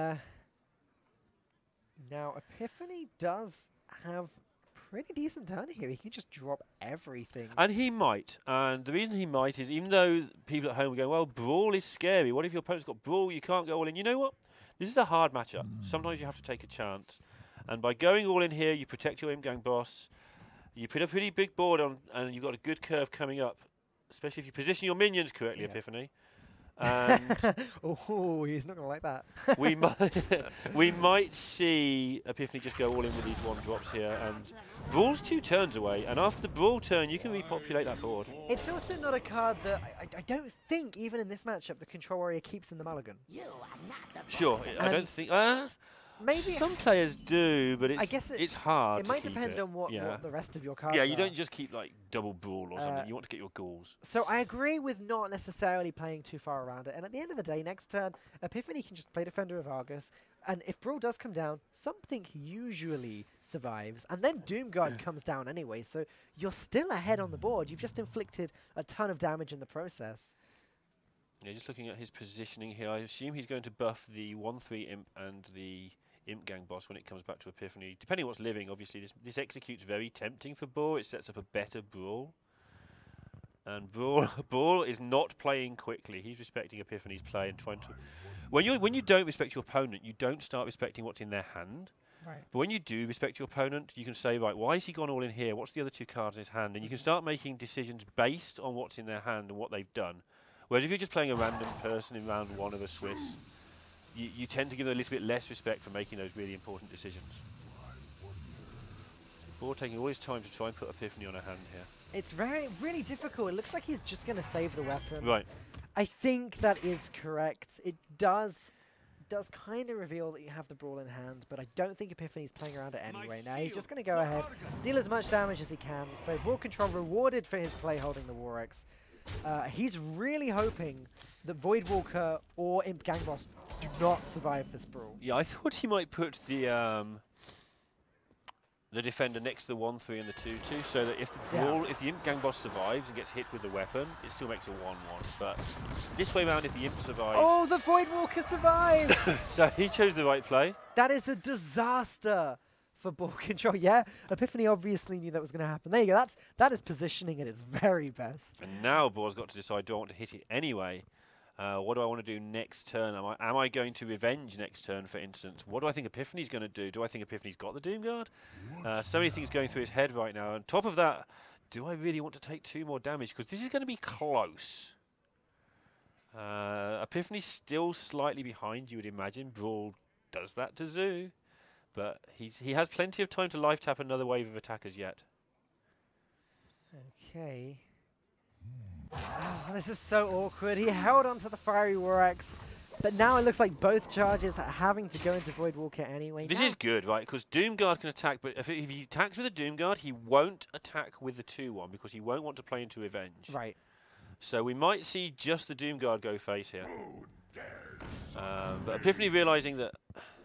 D: Now, Epiphany does have a pretty decent turn here. He can just drop everything.
E: And he might. And the reason he might is even though people at home are going, well, Brawl is scary. What if your opponent's got Brawl? You can't go all in. You know what? This is a hard matchup. Sometimes you have to take a chance. And by going all in here, you protect your Imp Gang boss. You put a pretty big board on, and you've got a good curve coming up, especially if you position your minions correctly, Epiphany. And
D: oh, he's not going to like that.
E: we might see Epiphany just go all in with these 1-drops here. And Brawl's 2 turns away, and after the Brawl turn, you can repopulate that board.
D: It's also not a card that I don't think, even in this matchup, the Control Warrior keeps in the Mulligan.
E: Sure, I don't think...
D: maybe
E: some players do, but
D: I guess
E: it's hard.
D: It might depend on what the rest of your cards
E: Yeah,
D: are.
E: you don't just keep like double Brawl or something. You want to get your ghouls.
D: So I agree with not necessarily playing too far around it. And at the end of the day, next turn, Epiphany can just play Defender of Argus. And if Brawl does come down, something usually survives. And then Doomguard comes down anyway. So you're still ahead on the board. You've just inflicted a ton of damage in the process.
E: Yeah, just looking at his positioning here, I assume he's going to buff the 1/3 Imp and the Imp Gang boss when it comes back to Epiphany. Depending on what's living, obviously, this executes very tempting for Boar. It sets up a better Brawl. And Brawl is not playing quickly. He's respecting Epiphany's play and trying to... When you don't respect your opponent, you don't start respecting what's in their hand.
D: Right.
E: But when you do respect your opponent, you can say, right, why has he gone all in here? What's the other 2 cards in his hand? And you can start making decisions based on what's in their hand and what they've done. Whereas if you're just playing a random person in round 1 of a Swiss, you tend to give them a little bit less respect for making those really important decisions. Boar taking all his time to try and put Epiphany on a hand here.
D: It's really difficult. It looks like he's just going to save the weapon.
E: Right.
D: I think that is correct. It does kind of reveal that you have the Brawl in hand, but I don't think Epiphany's playing around it anyway. Now he's just going to go ahead, deal as much damage as he can. So Ball Control rewarded for his play holding the War Axe. He's really hoping that Voidwalker or Imp Gang Boss do not survive this brawl.
E: Yeah, I thought he might put the defender next to the 1-3 and the 2-2, so that if the brawl, if the Imp Gang Boss survives and gets hit with the weapon, it still makes a 1-1. But this way around, if the Imp survives...
D: Oh, the Voidwalker survived!
E: So he chose the right play.
D: That is a disaster for ball control. Yeah, Epiphany obviously knew that was going to happen. There you go. That is positioning at its very best.
E: And now Boar's got to decide, do I want to hit it anyway? What do I want to do next turn? Am I going to revenge next turn, for instance? What do I think Epiphany's going to do? Do I think Epiphany's got the Doom Guard? So many things going through his head right now. On top of that, do I really want to take 2 more damage? Because this is going to be close. Epiphany's still slightly behind, you would imagine. Brawl does that to Zoo. But he has plenty of time to life tap another wave of attackers yet.
D: Okay. Oh, this is so awkward. He held onto the Fiery War Axe, but now it looks like both charges are having to go into Voidwalker anyway.
E: This is good, right? Because Doom Guard can attack, but if he attacks with a Doom Guard, he won't attack with the 2-1 because he won't want to play into Revenge.
D: Right.
E: So we might see just the Doom Guard go face here. But Epiphany realizing that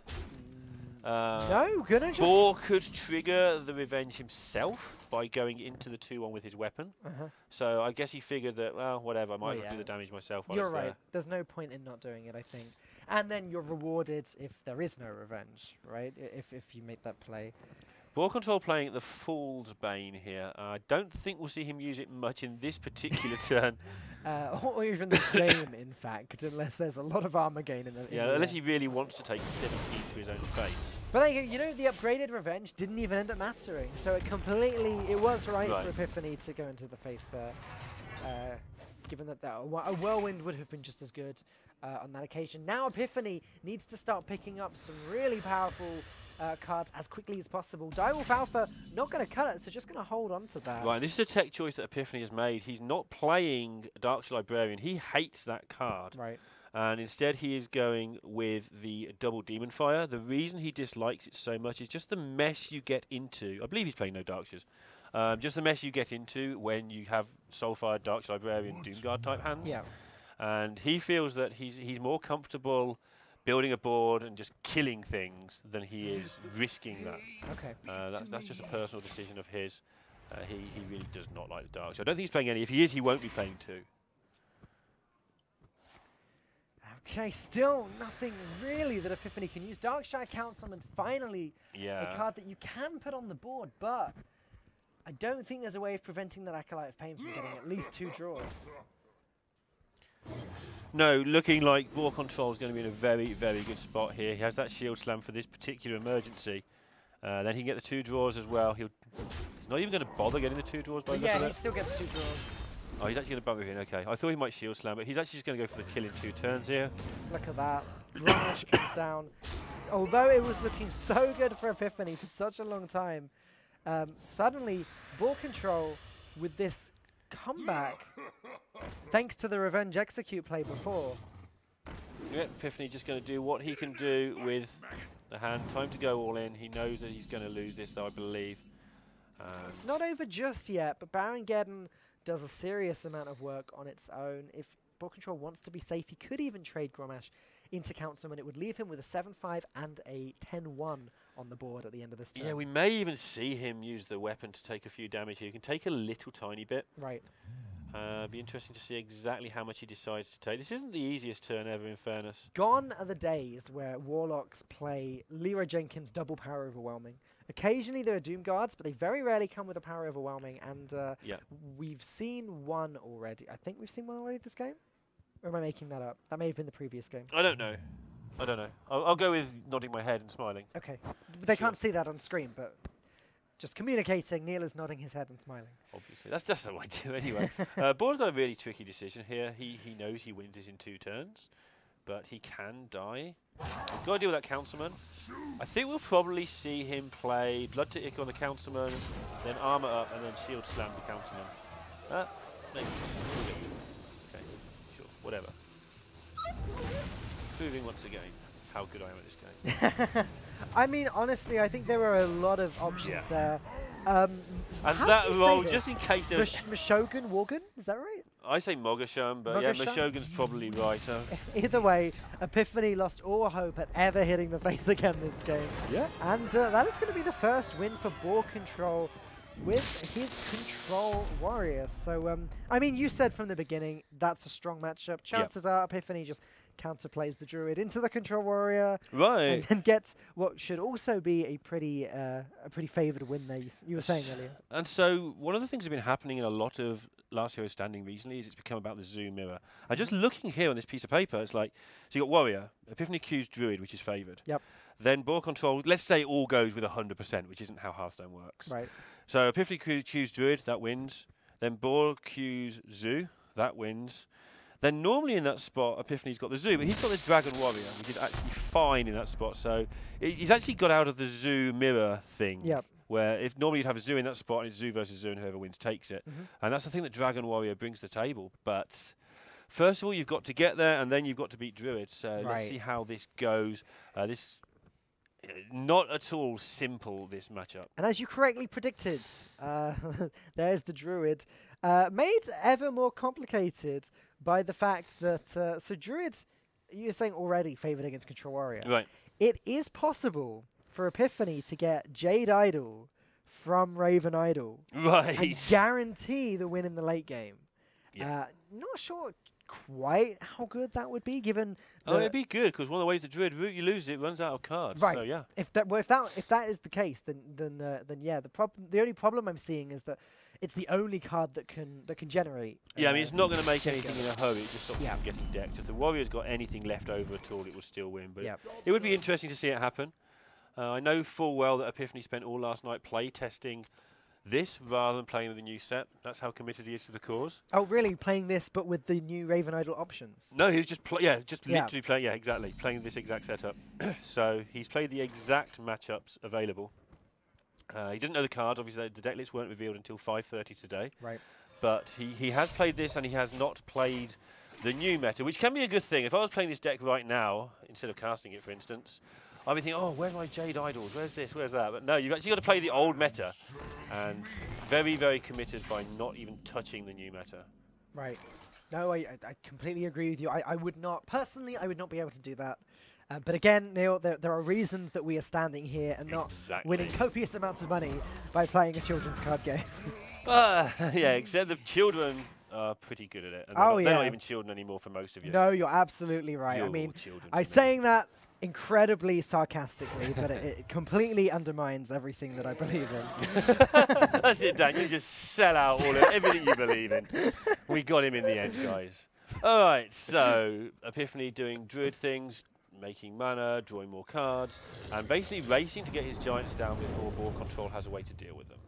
D: no, gonna just...
E: Boar could trigger the Revenge himself by going into the 2-1 with his weapon. So I guess he figured that, well, whatever, I might as well do the damage myself while
D: You're
E: it's
D: right.
E: there.
D: There's no point in not doing it, I think. And then you're rewarded if there is no Revenge, right? If you make that play.
E: Ball Control playing the Fool's Bane here. I don't think we'll see him use it much in this particular turn.
D: Or even the game, in fact, unless there's a lot of armor gain in the...
E: Yeah, unless he really wants to take 17 to his own face.
D: But there you go, you know, the upgraded Revenge didn't even end up mattering. So it completely... It was right for Epiphany to go into the face there. Given that a Whirlwind would have been just as good on that occasion. Now Epiphany needs to start picking up some really powerful... cards as quickly as possible. Direwolf Alpha not going to cut it, so just going to hold on to that.
E: Right, this is a tech choice that Epiphany has made. He's not playing Darkshire Librarian. He hates that card.
D: Right.
E: And instead he is going with the double Demon Fire. The reason he dislikes it so much is just the mess you get into. I believe he's playing no Darkshires. Just the mess you get into when you have Soulfire, Darkshire Librarian, Doomguard type hands.
D: Yeah.
E: And he feels that he's more comfortable building a board and just killing things than he is risking that.
D: Okay.
E: That's just a personal decision of his. He really does not like the Dark. So I don't think he's playing any. If he is, he won't be playing 2.
D: Okay, still nothing really that Epiphany can use. Darkshire Councilman finally a card that you can put on the board, but I don't think there's a way of preventing that Acolyte of Pain from getting at least 2 draws.
E: No, looking like Ball Control is going to be in a very, very good spot here. He has that Shield Slam for this particular emergency. Then he can get the 2 draws as well. He's not even going to bother getting the 2 draws by the look of it.
D: Yeah, he still gets 2 draws.
E: Oh, he's actually going to bump it in. Okay, I thought he might Shield Slam, but he's actually just going to go for the kill in 2 turns here.
D: Look at that. Grommash comes down. Although it was looking so good for Epiphany for such a long time, suddenly Ball Control with this comeback, thanks to the Revenge Execute play before.
E: Yeah, Epiphany just going to do what he can do with the hand. Time to go all in. He knows that he's going to lose this, though, I believe.
D: It's not over just yet, but Baron does a serious amount of work on its own. If Ball Control wants to be safe, he could even trade Grommash into Councilman. It would leave him with a 7-5 and a 10-1 on the board at the end of this turn.
E: Yeah, we may even see him use the weapon to take a few damage here. He can take a little tiny bit.
D: Right.
E: Be interesting to see exactly how much he decides to take. This isn't the easiest turn ever, in fairness.
D: Gone are the days where Warlocks play Leroy Jenkins double power overwhelming. Occasionally there are Doom Guards, but they very rarely come with a power overwhelming, and we've seen one already. I think we've seen one already this game? Or am I making that up? That may have been the previous game.
E: I don't know. I don't know. I'll go with nodding my head and smiling.
D: Okay. But they can't see that on screen, but just communicating, Neil is nodding his head and smiling.
E: Obviously. That's just what I do anyway. Board's got a really tricky decision here. He knows he wins this in 2 turns, but he can die. Got to deal with that Councilman. I think we'll probably see him play Blood to Ick on the Councilman, then Armor Up, and then Shield Slam the Councilman. Maybe. Okay, sure, whatever. Proving once again how good I am at this game.
D: I mean, honestly, I think there were a lot of options there.
E: And
D: how
E: that
D: do you say
E: roll,
D: this?
E: just in case there's...
D: Meshogun Wogan? Is that right?
E: I say Mogashun, but yeah,
D: Mogashun?
E: Meshogun's probably right.
D: Either way, Epiphany lost all hope at ever hitting the face again this game.
E: Yeah.
D: And that is going to be the first win for Ball Control with his Control Warrior. So, I mean, you said from the beginning that's a strong matchup. Chances are Epiphany just counterplays the Druid into the Control Warrior.
E: Right.
D: And then gets what should also be a pretty favoured win there, you were saying earlier.
E: And so one of the things that's been happening in a lot of Last Hero Standing recently is it's become about the Zoo Mirror. And just looking here on this piece of paper, it's like, so you got Warrior, Epiphany Q's Druid, which is favoured.
D: Yep.
E: Then Ball Control, let's say it all goes with 100%, which isn't how Hearthstone works.
D: Right.
E: So Epiphany Q's Druid, that wins. Then Ball Q's Zoo, that wins. Then normally in that spot, Epiphany's got the Zoo, but he's got the Dragon Warrior, which is actually fine in that spot. So he's actually got out of the Zoo Mirror thing.
D: Yep.
E: Where if normally you'd have a Zoo in that spot, and it's Zoo versus Zoo, and whoever wins takes it. And that's the thing that Dragon Warrior brings to the table. But first of all, you've got to get there, and then you've got to beat Druid. So let's see how this goes. This not at all simple, this matchup.
D: And as you correctly predicted, there's the Druid, made ever more complicated by the fact that so Druid, you were saying already favoured against Control Warrior.
E: Right.
D: It is possible for Epiphany to get Jade Idol from Raven Idol.
E: Right.
D: And guarantee the win in the late game.
E: Yeah.
D: Not sure quite how good that would be, given.
E: Oh, it'd be good because one of the ways the Druid route you lose it runs out of cards.
D: Right.
E: So yeah.
D: If that is the case, then yeah. The only problem I'm seeing is that it's the only card that can generate.
E: Yeah, I mean it's not going to make anything in a hurry. It just stops
D: Yeah.
E: you from getting decked. If the Warrior's got anything left over at all, it will still win. But
D: Yeah.
E: it would be interesting to see it happen. I know full well that Epiphany spent all last night play testing this rather than playing with the new set. That's how committed he is to the cause.
D: Oh, really? Playing this, but with the new Raven Idol options?
E: No, he was just literally playing. Yeah, exactly, playing this exact setup. So he's played the exact matchups available. He didn't know the cards. Obviously, the deck lists weren't revealed until 5:30 today.
D: Right.
E: But he has played this, and he has not played the new meta, which can be a good thing. If I was playing this deck right now, instead of casting it, for instance, I'd be thinking, oh, where's my Jade Idols? Where's this? Where's that? But no, you've actually got to play the old meta. And very, very committed by not even touching the new meta.
D: Right. No, I completely agree with you. I would not, personally, I would not be able to do that. But again, Neil, there are reasons that we are standing here and not winning copious amounts of money by playing a children's card game.
E: Yeah, except the children are pretty good at it. And they're not even children anymore for most of you.
D: No, you're absolutely right.
E: You're
D: I mean,
E: children
D: I'm saying that incredibly sarcastically, but it completely undermines everything that I believe in.
E: That's it, Dan. You just sell out everything you believe in. We got him in the end, guys. All right, so Epiphany doing Druid things, making mana, drawing more cards, and basically racing to get his Giants down before Ball Control has a way to deal with them.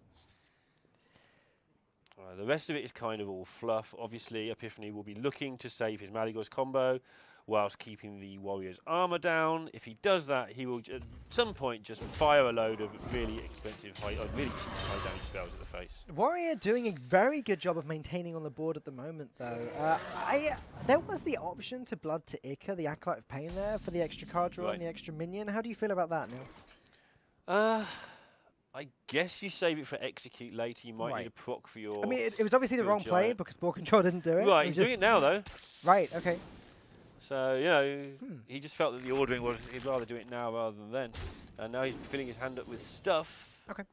E: The rest of it is kind of all fluff. Obviously, Epiphany will be looking to save his Malygos combo whilst keeping the Warrior's armor down. If he does that, he will at some point just fire a load of really expensive, really cheap high damage spells at the face.
D: Warrior doing a very good job of maintaining on the board at the moment, though. There was the option to Blood to Ica, the Acolyte of Pain there, for the extra card draw and the extra minion. How do you feel about that, Neil?
E: I guess you save it for execute later. You might need a proc for your.
D: I mean, it was obviously the wrong play because Ball Control didn't do it.
E: Right, he's doing it now though.
D: Right. Okay.
E: So you know, he just felt that the ordering was he'd rather do it now rather than then, and now he's filling his hand up with stuff.
D: Okay.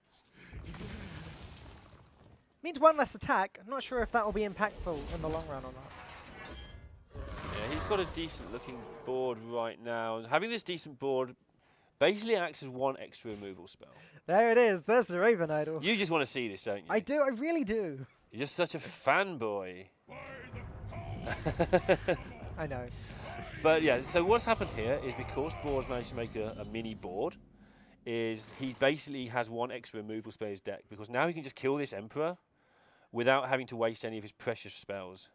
D: Means one less attack. I'm not sure if that will be impactful in the long run or not.
E: Yeah, he's got a decent looking board right now, and having this decent board basically acts as one extra removal spell.
D: There it is. There's the Raven Idol.
E: You just want to see this, don't you?
D: I do. I really do.
E: You're just such a fanboy.
D: I know.
E: But yeah, so what's happened here is because Board's managed to make a mini board, is he basically has one extra removal spell in his deck, because now he can just kill this Emperor without having to waste any of his precious spells.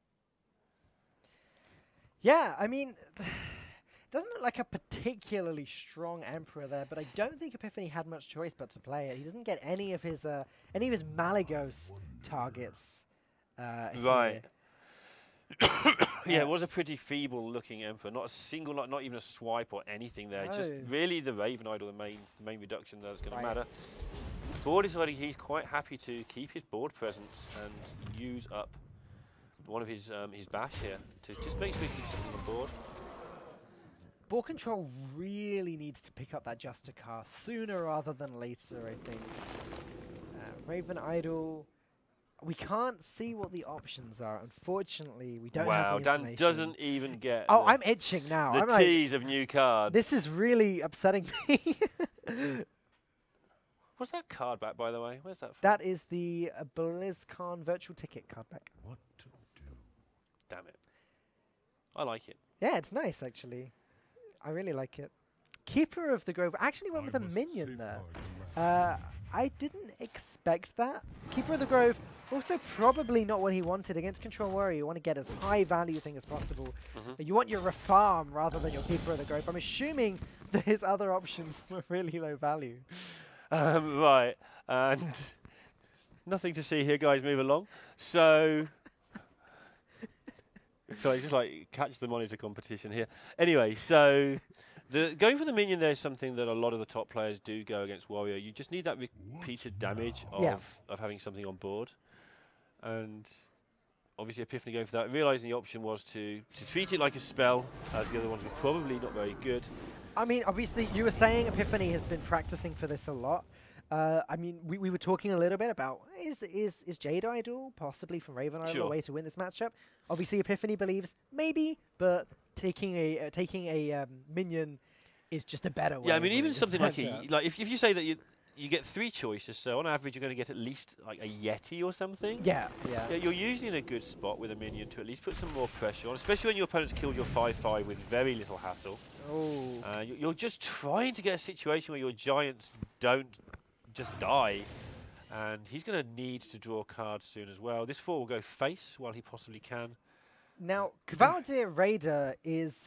D: Yeah, I mean, doesn't look like a particularly strong Emperor there, but I don't think Epiphany had much choice but to play it. He doesn't get any of his Malygos targets.
E: Right. Yeah, it was a pretty feeble-looking Emperor. Not a single, not even a swipe or anything there.
D: No.
E: Just really the Raven Idol, the main reduction that's going to matter. Boar deciding he's quite happy to keep his board presence and use up one of his bash here to just make sure he keeps something on board.
D: Ball control really needs to pick up that Justicar sooner rather than later, I think. Raven Idol. We can't see what the options are. Unfortunately, we don't have the
E: Dan
D: information.
E: doesn't even get
D: Oh, I'm itching now.
E: the
D: I'm
E: tease of new cards.
D: This is really upsetting me.
E: What's that card back, by the way? Where's that from?
D: That is the BlizzCon virtual ticket card back.
A: What to do?
E: Damn it. I like it.
D: Yeah, it's nice, actually. I really like it. Keeper of the Grove actually went
A: I
D: with a
A: must
D: minion there.
A: safeguard the land.
D: I didn't expect that. Keeper of the Grove, also probably not what he wanted. Against Control Warrior, you want to get as high value thing as possible. You want your Refarm rather than your Keeper of the Grove. I'm assuming that his other options were really low value.
E: Right, and nothing to see here, guys. Move along. So, I just like catch the monitor competition here. Anyway, so going for the minion there is something that a lot of the top players do go against Warrior. You just need that repeated damage of having something on board, and obviously Epiphany going for that, realising the option was to treat it like a spell, as the other ones were probably not very good.
D: I mean, obviously, you were saying Epiphany has been practicing for this a lot. I mean, we were talking a little bit about, is Jade Idol possibly from Raven Idol a way to win this matchup? Obviously, Epiphany believes maybe, but taking a minion is just a better way.
E: Yeah, I mean, even something like if you say that you get 3 choices, so on average you're going to get at least like a Yeti or something.
D: Yeah.
E: You're usually in a good spot with a minion to at least put some more pressure on, especially when your opponent's killed your 5/5 with very little hassle.
D: Oh.
E: You're just trying to get a situation where your giants don't just die, and he's going to need to draw cards soon as well. This 4 will go face while he possibly can.
D: Now, Kvaldir Raider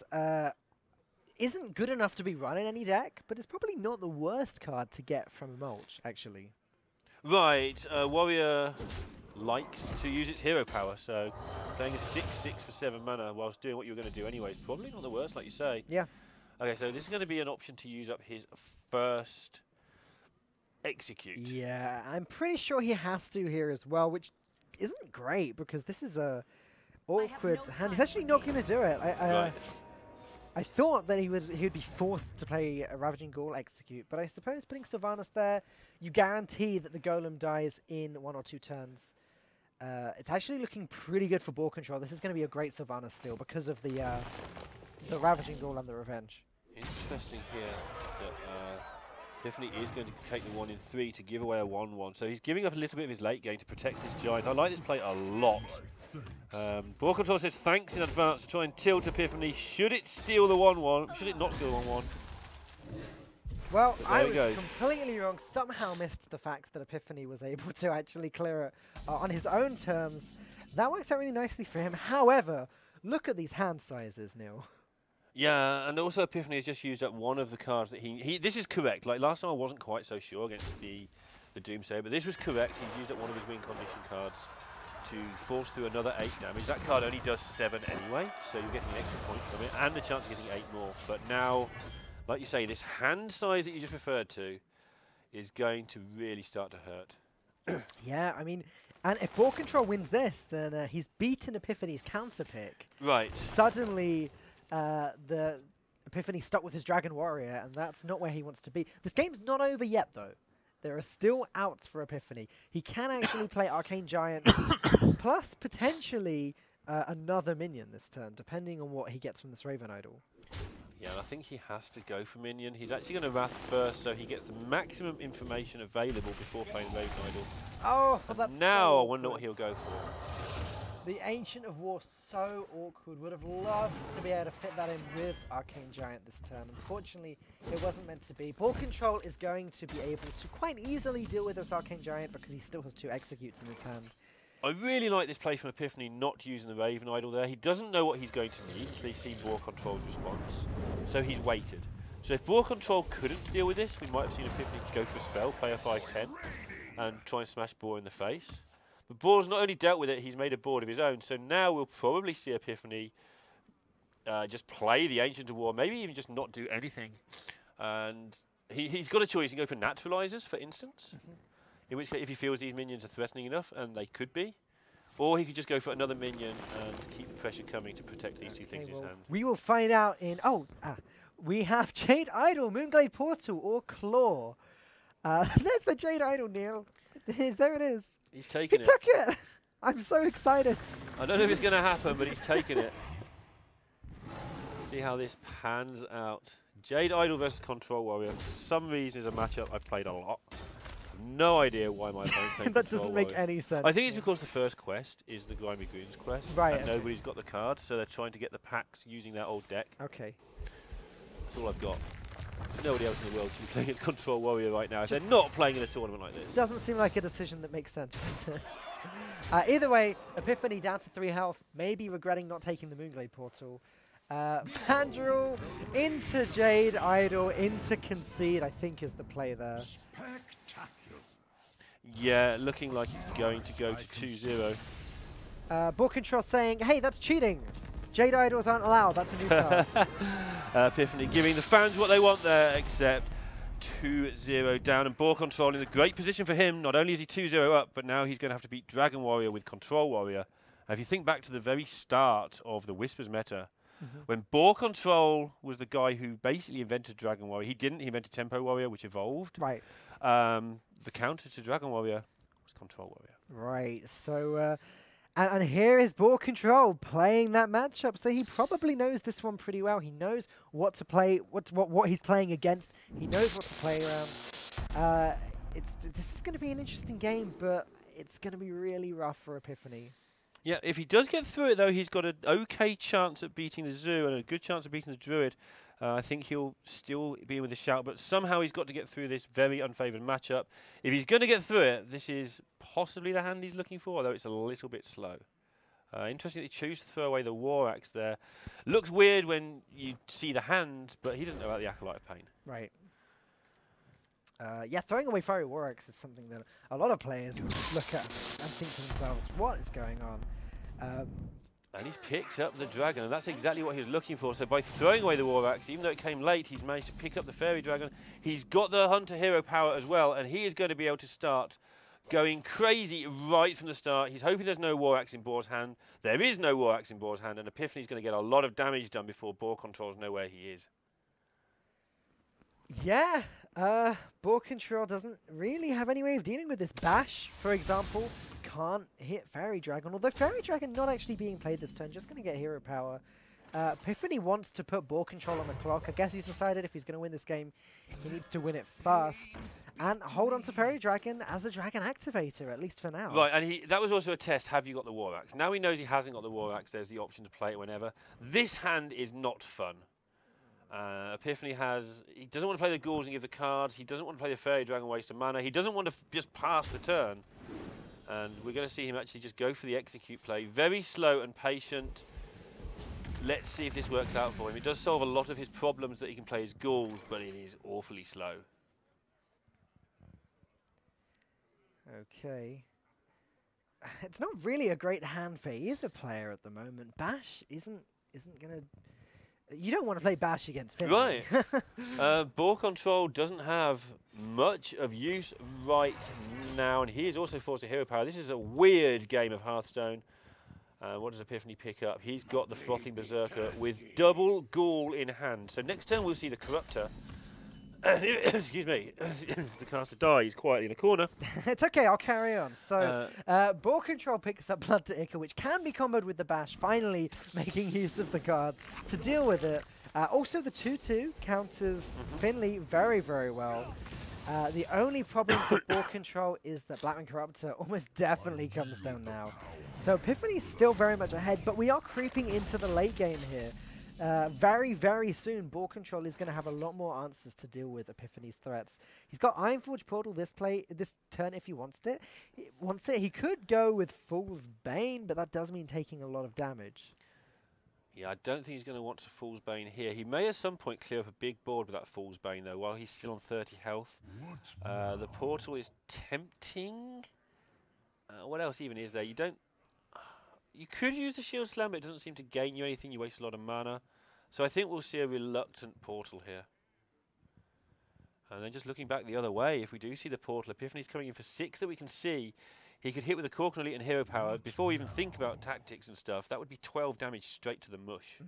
D: isn't good enough to be run in any deck, but it's probably not the worst card to get from a mulch, actually.
E: Right, Warrior likes to use its hero power, so playing a 6/6 for 7 mana whilst doing what you're going to do anyway is probably not the worst, like you say.
D: Yeah.
E: Okay, so this is going to be an option to use up his first execute.
D: Yeah, I'm pretty sure he has to here as well, which isn't great because this is a awkward hand. He's actually not going to do it. I thought that he would be forced to play a Ravaging Ghoul execute, but I suppose putting Sylvanas there, you guarantee that the Golem dies in 1 or 2 turns. It's actually looking pretty good for ball control. This is going to be a great Sylvanas steal because of the Ravaging Ghoul and the Revenge.
E: Interesting here that Epiphany is going to take the 1 in 3 to give away a 1/1. So he's giving up a little bit of his late game to protect his giant. I like this play a lot. Ball control says thanks in advance to try and tilt Epiphany. Should it steal the 1/1? Should it not steal the 1/1?
D: Well, I was completely wrong. Somehow missed the fact that Epiphany was able to actually clear it on his own terms. That worked out really nicely for him. However, look at these hand sizes, Neil.
E: Yeah, and also Epiphany has just used up one of the cards that this is correct. Like last time I wasn't quite so sure against the Doomsayer, but this was correct. He's used up one of his win condition cards to force through another 8 damage. That card only does 7 anyway, so you're getting an extra point from it and a chance of getting 8 more. But now, like you say, this hand size that you just referred to is going to really start to hurt.
D: Yeah, I mean, and if ball control wins this, then he's beaten Epiphany's counter pick.
E: Right.
D: Suddenly, the Epiphany's stuck with his Dragon Warrior, and that's not where he wants to be. This game's not over yet, though. There are still outs for Epiphany. He can actually play Arcane Giant, plus potentially another minion this turn, depending on what he gets from this Raven Idol.
E: Yeah, I think he has to go for minion. He's actually going to Wrath first, so he gets the maximum information available before playing Raven Idol.
D: Oh, well, that's
E: now
D: so
E: I wonder what
D: awkward.
E: he'll go for.
D: The Ancient of War, so awkward. Would have loved to be able to fit that in with Arcane Giant this turn. Unfortunately, it wasn't meant to be. Ball control is going to be able to quite easily deal with this Arcane Giant because he still has 2 executes in his hand.
E: I really like this play from Epiphany not using the Raven Idol there. He doesn't know what he's going to need until he's seen Boar Control's response, so he's waited. So if Boar Control couldn't deal with this, we might have seen Epiphany go for a spell, play a 5/10, and try and smash Boar in the face. But Boar's not only dealt with it, he's made a board of his own, so now we'll probably see Epiphany just play the Ancient of War, maybe even just not do anything. And he's got a choice. He can go for Naturalizers, for instance. in which case if he feels these minions are threatening enough, and they could be, or he could just go for another minion and keep the pressure coming to protect these two things in his hand.
D: We will find out in... we have Jade Idol, Moonglade Portal, or Claw. There's the Jade Idol, Neil. There it is.
E: He's taken
D: He
E: it.
D: took it! I'm so excited.
E: I don't know if it's going to happen, but he's taken it. See how this pans out. Jade Idol versus Control Warrior. For some reason, is a matchup I've played a lot. No idea why my opponent played
D: That
E: Control
D: doesn't make
E: Warrior.
D: any sense.
E: I think it's because the first quest is the Grimy Goons quest.
D: Right,
E: And
D: okay.
E: nobody's got the card, so they're trying to get the packs using their old deck.
D: Okay.
E: That's all I've got. Nobody else in the world should be playing as Control Warrior right now if they're not playing in a tournament like this.
D: Doesn't seem like a decision that makes sense, does it? Either way, Epiphany down to 3 health, maybe regretting not taking the Moonglade Portal. Vandrel into Jade Idol, into Concede, I think is the play there.
A: Spectacular.
E: Yeah, looking like it's going to go to 2-0.
D: Ball Control saying, hey, that's cheating. Jade Idols aren't allowed, that's a new card.
E: Epiphany giving the fans what they want there, except 2-0 down, and Ball Control in a great position for him. Not only is he 2-0 up, but now he's going to have to beat Dragon Warrior with Control Warrior. And if you think back to the very start of the Whispers meta, when Ball Control was the guy who basically invented Dragon Warrior, he invented Tempo Warrior, which evolved.
D: Right.
E: The counter to Dragon Warrior was Control Warrior.
D: Right, so... And here is Ball Control playing that matchup, so he probably knows this one pretty well. He knows what to play, what he's playing against. He knows what to play around. This is going to be an interesting game, but it's going to be really rough for Epiphany.
E: Yeah, if he does get through it, though, he's got an okay chance at beating the Zoo and a good chance of beating the Druid. I think he'll still be with a shout, but somehow he's got to get through this very unfavoured matchup. If he's going to get through it, this is possibly the hand he's looking for, although it's a little bit slow. Interesting that he chose to throw away the War Axe there. Looks weird when you see the hand, but he doesn't know about the Acolyte of Pain.
D: Right. Yeah, throwing away Fiery War Axe is something that a lot of players would just look at and think to themselves, what is going on?
E: And he's picked up the Dragon, and that's exactly what he was looking for. So by throwing away the War Axe, even though it came late, he's managed to pick up the Fairy Dragon. He's got the Hunter Hero power as well, and he is going to be able to start going crazy right from the start. He's hoping there's no War Axe in Boar's hand. There is no War Axe in Boar's hand, and Epiphany's going to get a lot of damage done before Boar controls know where he is.
D: Yeah, Ball Control doesn't really have any way of dealing with this. Bash, for example, can't hit Fairy Dragon, although Fairy Dragon not actually being played this turn, just going to get hero power. Epiphany wants to put Ball Control on the clock. I guess he's decided if he's going to win this game, he needs to win it fast and hold on to Fairy Dragon as a Dragon Activator, at least for now.
E: Right, and that was also a test, have you got the War Axe? Now he knows he hasn't got the War Axe, there's the option to play it whenever. This hand is not fun. Epiphany he doesn't want to play the Ghouls and give the cards, he doesn't want to play the Fairy Dragon waste of mana, he doesn't want to just pass the turn. And we're going to see him actually just go for the execute play. Very slow and patient. Let's see if this works out for him. It does solve a lot of his problems that he can play his Ghouls, but it is awfully slow.
D: Okay. It's not really a great hand for either player at the moment. Bash isn't going to... You don't want to play Bash against Finley.
E: Right. Ball Control doesn't have much of use right now, and he is also forced to hero power. This is a weird game of Hearthstone. What does Epiphany pick up? He's got the Frothing Berserker with double Ghoul in hand. So next turn we'll see the Corruptor. Excuse me. The caster dies quietly in a corner.
D: It's okay, I'll carry on. So, Ball Control picks up Blood to Ichor, which can be comboed with the Bash, finally making use of the card to deal with it. Also, the 2-2 counters Finley very, very well. The only problem for Ball Control is that Blackman Corruptor almost definitely comes down now. So Epiphany's still very much ahead, but we are creeping into the late game here. Very, very soon, Ball Control is going to have a lot more answers to deal with Epiphany's threats. He's got Ironforge Portal this turn if he wants it. He could go with Fool's Bane, but that does mean taking a lot of damage.
E: Yeah, I don't think he's going to want to Fool's Bane here. He may at some point clear up a big board with that Fool's Bane, though, while he's still on 30 health. The portal is tempting. What else even is there? You could use the Shield Slam, but it doesn't seem to gain you anything. You waste a lot of mana. So I think we'll see a reluctant portal here. And then just looking back the other way, if we do see the portal, Epiphany's coming in for 6 that we can see. He could hit with the Korkan Elite and Hero Power. Before we even think about tactics and stuff, that would be 12 damage straight to the mush.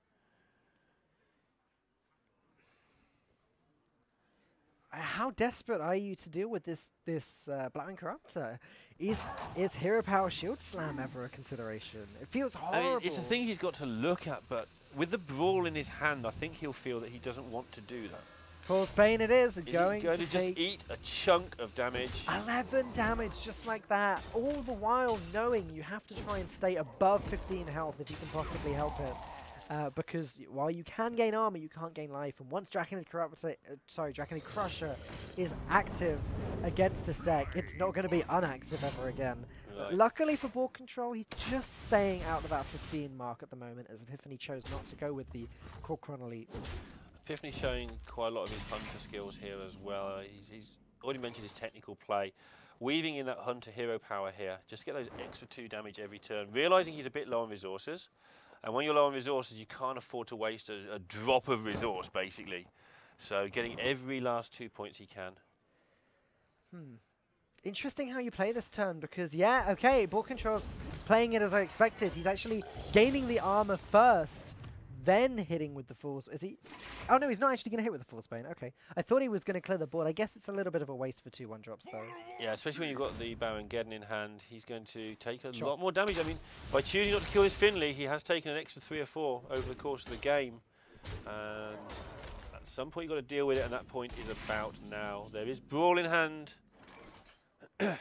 D: How desperate are you to deal with this Blackwing Corruptor? Is Hero Power Shield Slam ever a consideration? It feels horrible.
E: I mean, it's a thing he's got to look at, but with the Brawl in his hand, I think he'll feel that he doesn't want to do that.
D: False Bane it is,
E: going to
D: take
E: just eat a chunk of damage.
D: 11 damage, just like that. All the while knowing you have to try and stay above 15 health if you can possibly help it. Because while you can gain armor, you can't gain life. And once Draconid Crusher is active against this deck, it's not going to be unactive ever again.
E: Right.
D: Luckily for board control, he's just staying out of that 15 mark at the moment, as Epiphany chose not to go with the Korkan Elite.
E: Epiphany's showing quite a lot of his hunter skills here as well. He's already mentioned his technical play. Weaving in that hunter hero power here, just get those extra 2 damage every turn. Realising he's a bit low on resources. And when you're low on resources, you can't afford to waste a drop of resource, basically. So getting every last 2 points he can.
D: Interesting how you play this turn, because, yeah, okay, board control's playing it as I expected. He's actually gaining the armor first, then hitting with the Force. Is he? Oh, no, he's not actually going to hit with the Force Bane. Okay. I thought he was going to clear the board. I guess it's a little bit of a waste for 2/1 drops, though.
E: Yeah, especially when you've got the Baron Geddon in hand. He's going to take a lot more damage. I mean, by choosing not to kill his Finley, he has taken an extra 3 or 4 over the course of the game. And at some point, you've got to deal with it, and that point is about now. There is Brawl in hand. Got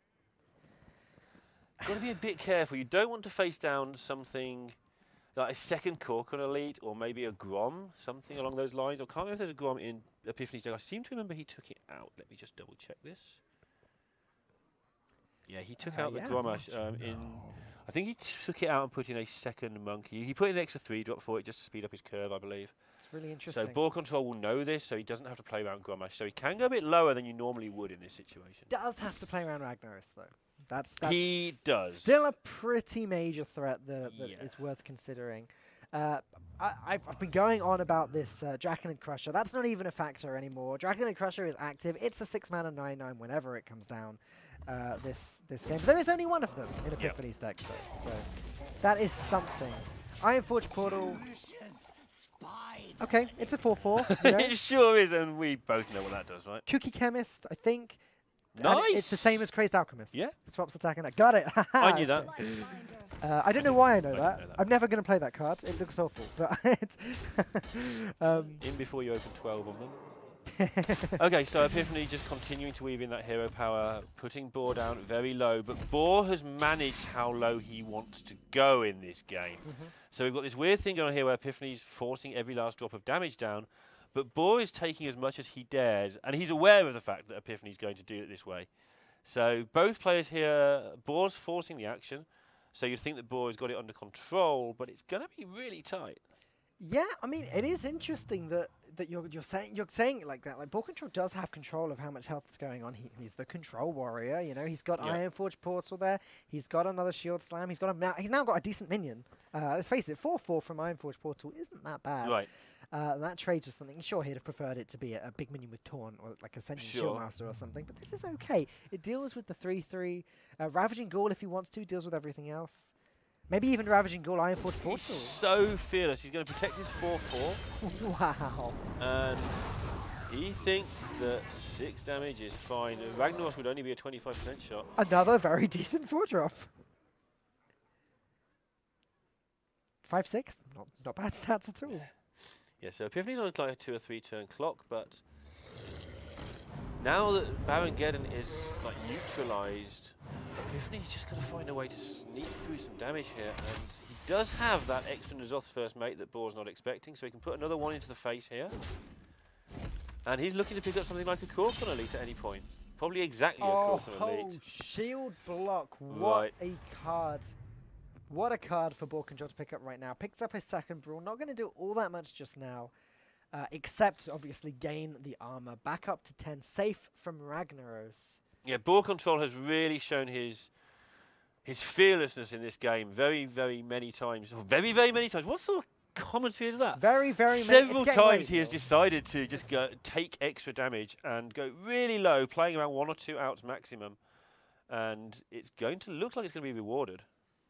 E: to be a bit careful. You don't want to face down something like a second Korkan Elite, or maybe a Grom, something along those lines. I can't remember if there's a Grom in Epiphany's deck. I seem to remember he took it out. Let me just double check this. Yeah, he took out the Gromash in... I think he took it out and put in a second Monkey. He put in an extra 3 drop for it just to speed up his curve, I believe.
D: It's really interesting.
E: So board control will know this, so he doesn't have to play around Gromash. So he can go a bit lower than you normally would in this situation.
D: Does have to play around Ragnaros, though. That's
E: he does.
D: Still a pretty major threat that is worth considering. I've been going on about this Draconid Crusher. That's not even a factor anymore. Draconid Crusher is active. It's a 6-mana 9/9 whenever it comes down this game. But there is only one of them in Epiphany's deck, though. So that is something. Ironforge Portal. Okay, it's a 4/4. You know?
E: It sure is, and we both know what that does, right?
D: Cookie Chemist, I think.
E: Nice!
D: And it's the same as Crazed Alchemist.
E: Yeah.
D: Swaps attack and that. Got it!
E: I knew that.
D: I don't know why I know that. I'm never going to play that card. It looks awful. But it's
E: in before you open 12 of them. Okay, so Epiphany just continuing to weave in that hero power, putting Boar down very low. But Boar has managed how low he wants to go in this game. So we've got this weird thing going on here where Epiphany's forcing every last drop of damage down. But Boar is taking as much as he dares, and he's aware of the fact that Epiphany's going to do it this way. So both players here, Boar's forcing the action, so you'd think that Boar has got it under control, but it's going to be really tight.
D: Yeah, I mean, it is interesting that you're saying it like that. Like, Boar Control does have control of how much health is going on. He's the control warrior, you know. He's got Ironforge Portal there. He's got another Shield Slam. He's now got a decent minion. Let's face it, 4/4 from Ironforge Portal isn't that bad.
E: Right.
D: That trades with something. Sure, he'd have preferred it to be a big minion with Taunt or like a Ascension Shieldmaster or something, but this is okay. It deals with the 3/3. Ravaging Ghoul, if he wants to, deals with everything else. Maybe even Ravaging Ghoul, Ironforge Portal.
E: He's so fearless. He's going to protect his 4/4.
D: Wow.
E: And he thinks that 6 damage is fine. Ragnaros would only be a 25% shot.
D: Another very decent 4-drop. 5/6, not bad stats at all.
E: Yeah, so Epiphany's on like a 2 or 3 turn clock, but now that Baron Geddon is like neutralized, Epiphany's just going to find a way to sneak through some damage here, and he does have that extra N'Zoth first mate that Boar's not expecting, so he can put another one into the face here. And he's looking to pick up something like a Korkan Elite at any point. Probably exactly a Korkan Elite.
D: Shield block, what a card. What a card for Boar Control to pick up right now. Picks up his second Brawl. Not going to do all that much just now, except obviously gain the armor. Back up to 10, safe from Ragnaros.
E: Yeah, Boar Control has really shown his fearlessness in this game very, very many times. Very, very many times. What sort of commentary is that?
D: Very, very.
E: Several
D: it's getting late,
E: times he has
D: though.
E: decided to just go take extra damage and go really low, playing around 1 or 2 outs maximum, and it's going to look like it's going to be rewarded.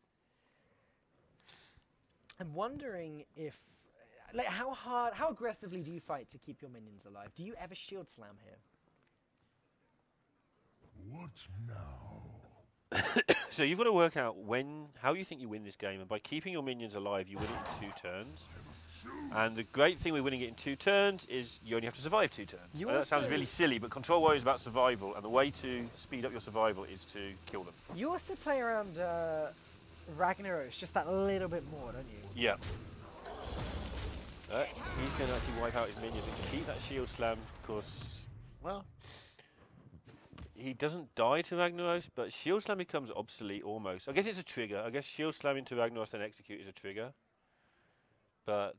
D: I'm wondering if, like, how aggressively do you fight to keep your minions alive? Do you ever shield slam here?
A: What now?
E: So you've got to work out how you think you win this game, and by keeping your minions alive, you win it in 2 turns. And the great thing with winning it in 2 turns is you only have to survive 2 turns.
D: You
E: That sounds
D: also-
E: really silly, but Control Warrior is about survival, and the way to speed up your survival is to kill them.
D: You also play around Ragnaros just that little bit more, don't you?
E: Yeah. He's going to actually wipe out his minions and keep that shield slam, because, well, he doesn't die to Ragnaros, but shield slam becomes obsolete almost. I guess it's a trigger. I guess shield slam into Ragnaros and execute is a trigger. But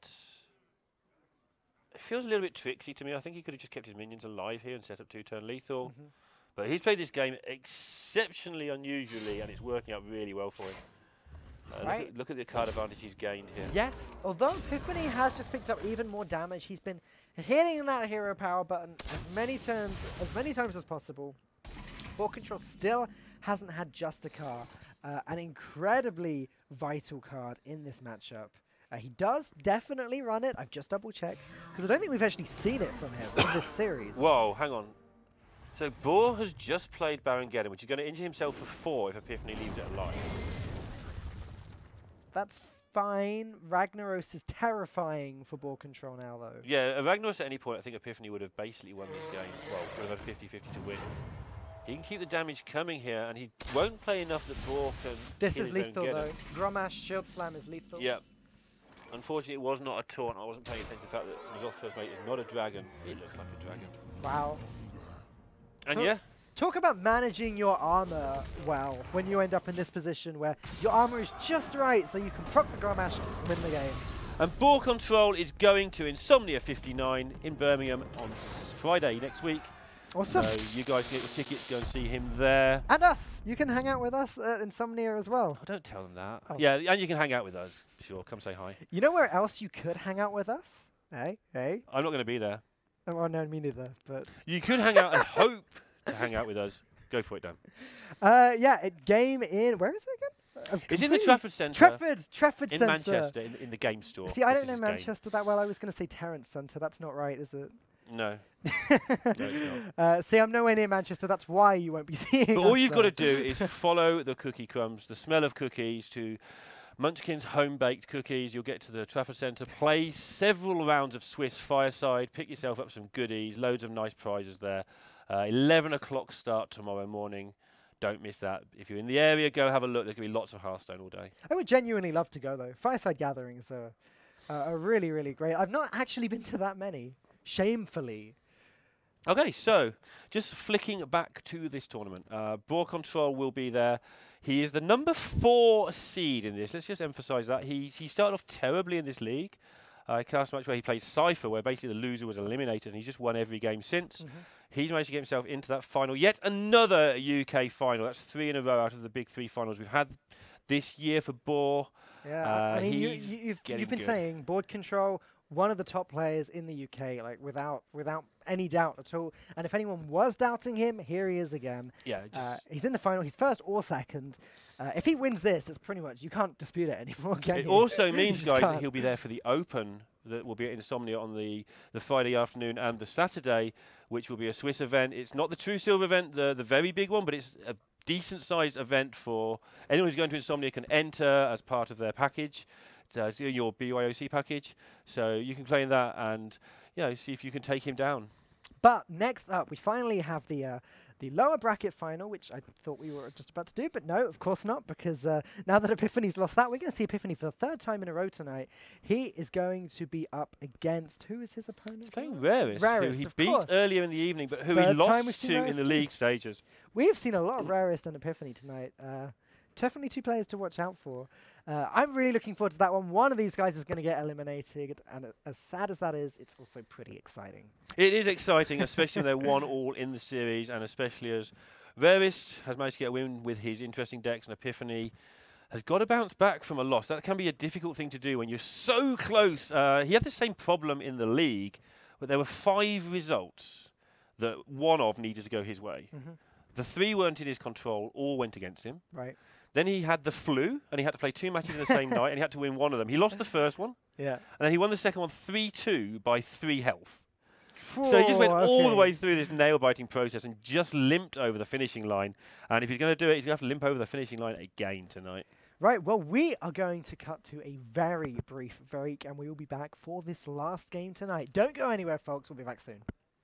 E: it feels a little bit tricksy to me. I think he could have just kept his minions alive here and set up 2-turn lethal. But he's played this game exceptionally unusually, and it's working out really well for him.
D: Right.
E: Look at the card advantage he's gained here.
D: Yes, although Epiphany has just picked up even more damage, he's been hitting that hero power button as many times as possible. Ball Control still hasn't had Justicar, an incredibly vital card in this matchup. He does definitely run it. I've just double-checked, because I don't think we've actually seen it from him in this series.
E: Whoa, hang on. So Boar has just played Baron Geddon, which is going to injure himself for 4 if Epiphany leaves it alive.
D: That's fine. Ragnaros is terrifying for Ball Control now, though.
E: Yeah, Ragnaros at any point, I think Epiphany would have basically won this game. Well, would have had 50-50 to win. He can keep the damage coming here, and he won't play enough that Boar can
D: This
E: kill
D: is
E: his own
D: lethal,
E: Geddon.
D: though. Gromash Shield Slam is lethal.
E: Yep. Unfortunately, it was not a taunt. I wasn't paying attention to the fact that Nosotros mate is not a dragon. It looks like a dragon.
D: Wow.
E: And
D: Talk-
E: yeah,
D: Talk about managing your armor well when you end up in this position where your armor is just right so you can proc the Gromash and win the game.
E: and Ball Control is going to Insomnia 59 in Birmingham on Friday next week.
D: Awesome.
E: So you guys can get your tickets, go and see him there.
D: And us. You can hang out with us at Insomnia as well.
E: Oh, don't tell them that.
D: Oh.
E: Yeah, and you can hang out with us. Sure, come say hi.
D: You know where else you could hang out with us? Hey.
E: I'm not going to be there.
D: Oh, well, no, me neither. But
E: You could hang out and hope to hang out with us. Go for it, Dan.
D: yeah, game in. Where is it again?
E: It's in the Trafford Centre.
D: Trafford
E: in
D: Centre.
E: Manchester, in the game store.
D: See, I
E: This
D: don't know
E: is his game.
D: Manchester that well. I was going to say Terence Centre. That's not right, is it?
E: No. No, it's not.
D: See, I'm nowhere near Manchester. That's why you won't be seeing
E: But all
D: us
E: you've got to
D: there.
E: do is follow the cookie crumbs, the smell of cookies, to Munchkin's home-baked cookies. You'll get to the Trafford Centre, play several rounds of Swiss Fireside, pick yourself up some goodies, loads of nice prizes there. 11 o'clock start tomorrow morning. Don't miss that. If you're in the area, go have a look. There's going to be lots of Hearthstone all day.
D: I would genuinely love to go, though. Fireside gatherings are really, really great. I've not actually been to that many, shamefully.
E: Okay, so just flicking back to this tournament. Ball Control will be there. He is the number 4 seed in this. Let's just emphasise that. He started off terribly in this league. I cast a match where he played Cypher, where basically the loser was eliminated, and he's just won every game since. He's managed to get himself into that final. Yet another UK final. That's 3 in a row out of the big 3 finals we've had this year for Boar.
D: Yeah, I mean,
E: he's
D: you've
E: getting
D: been
E: good.
D: saying Board Control, one of the top players in the UK, like without any doubt at all. And if anyone was doubting him, here he is again.
E: Yeah, just
D: He's in the final. He's first or second. If he wins this, it's pretty much, you can't dispute it anymore, can
E: it
D: you?
E: also
D: You
E: means,
D: just
E: guys, that
D: can't.
E: he'll be there for the Open that will be at Insomnia on the Friday afternoon and the Saturday, which will be a Swiss event. It's not the True Silver event, the very big one, but it's a decent-sized event for anyone who's going to Insomnia can enter as part of their package, your BYOC package. So you can play in that and see if you can take him down.
D: But next up, we finally have the lower bracket final, which I thought we were just about to do, but no, of course not, because now that Epiphany's lost that, we're going to see Epiphany for the 3rd time in a row tonight. He is going to be up against, who is his opponent?
E: He's playing Rarest, who he
D: of
E: beat
D: course.
E: earlier in the evening, but who he
D: 3rd time we've
E: lost
D: seen
E: to in
D: Rarest
E: the
D: too.
E: league stages.
D: We've seen a lot of Rarest and Epiphany tonight. Definitely 2 players to watch out for. I'm really looking forward to that one. One of these guys is going to get eliminated, and as sad as that is, it's also pretty exciting.
E: It is exciting, especially when they're 1-all in the series, and especially as Rarest has managed to get a win with his interesting decks, and Epiphany has got to bounce back from a loss. That can be a difficult thing to do when you're so close. He had the same problem in the league, but there were 5 results that one of needed to go his way. The 3 weren't in his control, all went against him.
D: Right.
E: Then he had the flu, and he had to play 2 matches in the same night, and he had to win one of them. He lost the first one,
D: Yeah.
E: and then he won the second one 3-2 by 3 health. So he just went all the way through this nail-biting process and just limped over the finishing line. And if he's going to do it, he's going to have to limp over the finishing line again tonight.
D: Right, well, we are going to cut to a very brief break, and we will be back for this last game tonight. Don't go anywhere, folks. We'll be back soon.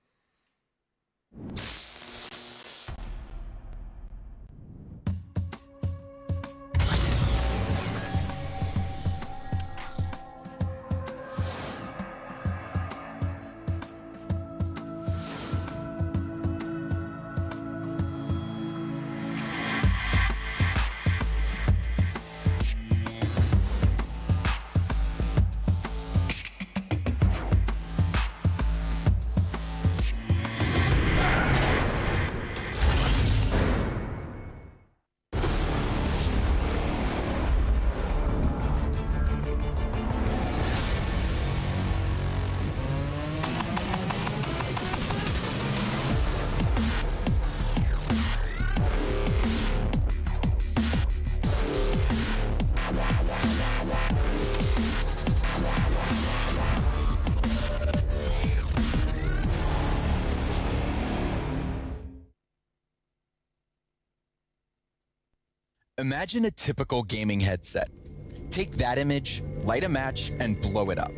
B: Imagine a typical gaming headset. Take that image, light a match, and blow it up.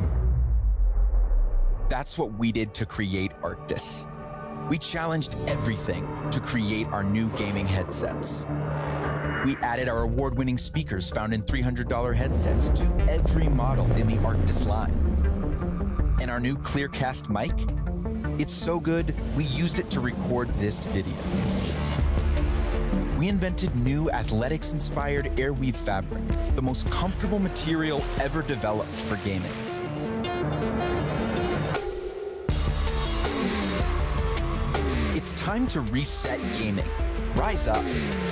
B: That's what we did to create Arctis. We challenged everything to create our new gaming headsets. We added our award-winning speakers found in $300 headsets to every model in the Arctis line. And our new Clearcast mic? It's so good, we used it to record this video. We invented new athletics-inspired airweave fabric, the most comfortable material ever developed for gaming. It's time to reset gaming. Rise up.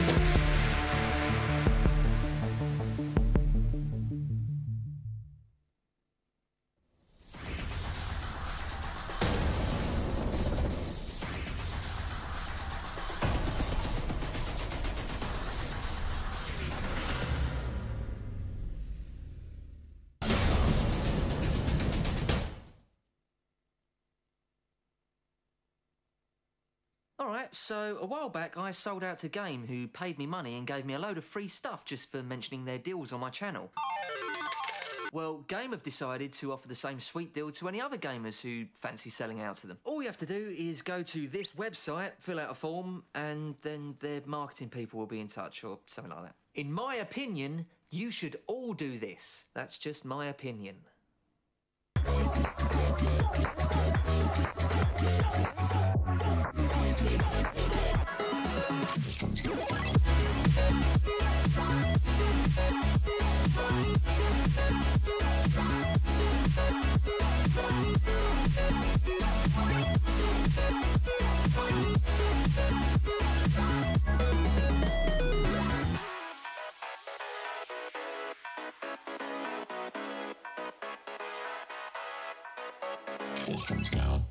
C: Alright, so a while back I sold out to Game, who paid me money and gave me a load of free stuff just for mentioning their deals on my channel. Well, Game have decided to offer the same sweet deal to any other gamers who fancy selling out to them. All you have to do is go to this website, fill out a form, and then their marketing people will be in touch or something like that. In my opinion, you should all do this. That's just my opinion.
A: Systems down.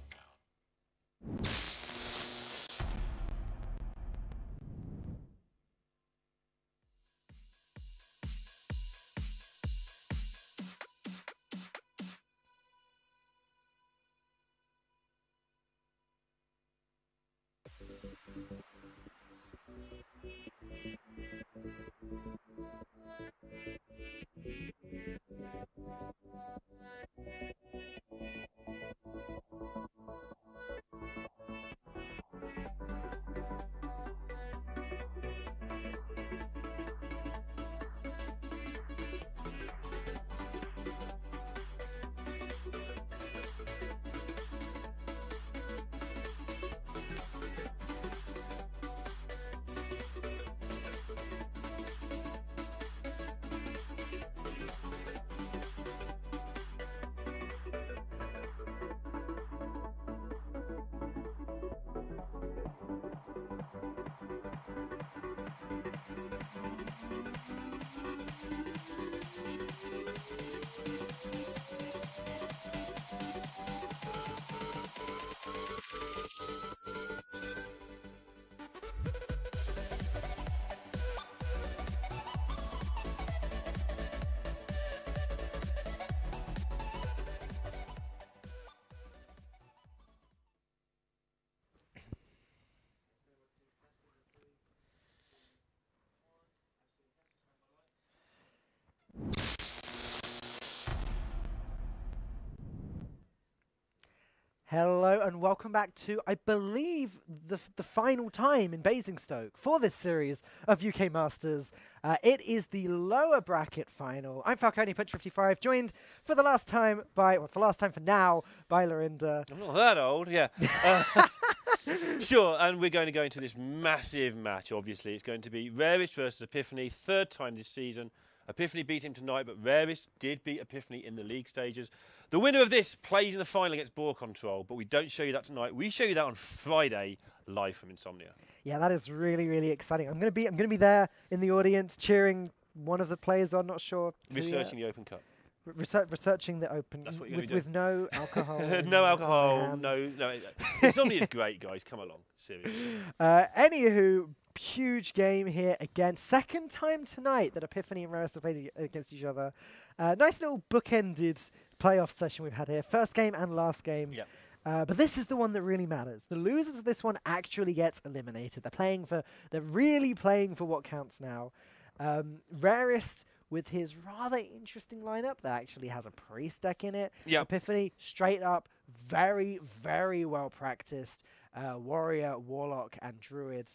D: Hello and welcome back to, I believe, the final time in Basingstoke for this series of UK Masters. It is the lower bracket final. I'm Falcone Punch55, joined for the last time by, well, for last time for now, by Lorinda.
E: I'm not that old, yeah. Sure, and we're going to go into this massive match, obviously. It's going to be Rarest versus Epiphany, third time this season. Epiphany beat him tonight, but Rarest did beat Epiphany in the league stages. The winner of this plays in the final against Ball Control, but we don't show you that tonight. We show you that on Friday, live from Insomnia.
D: Yeah, that is really, really exciting. I'm gonna be there in the audience cheering one of the players on. Not sure.
E: Researching the Open Cup.
D: Researching the Open
E: That's what you're gonna
D: with no alcohol.
E: No alcohol. No. Insomnia is great, guys. Come along, seriously.
D: Anywho, huge game here again. Second time tonight that Epiphany and Rarest have played against each other. Nice little bookended playoff session we've had here. First game and last game.
E: Yep.
D: But this is the one that really matters. The losers of this one actually gets eliminated. They're really playing for what counts now. Rarest with his rather interesting lineup that actually has a priest deck in it.
E: Yep.
D: Epiphany, straight up, very, very well practiced. Warrior, Warlock, and Druid.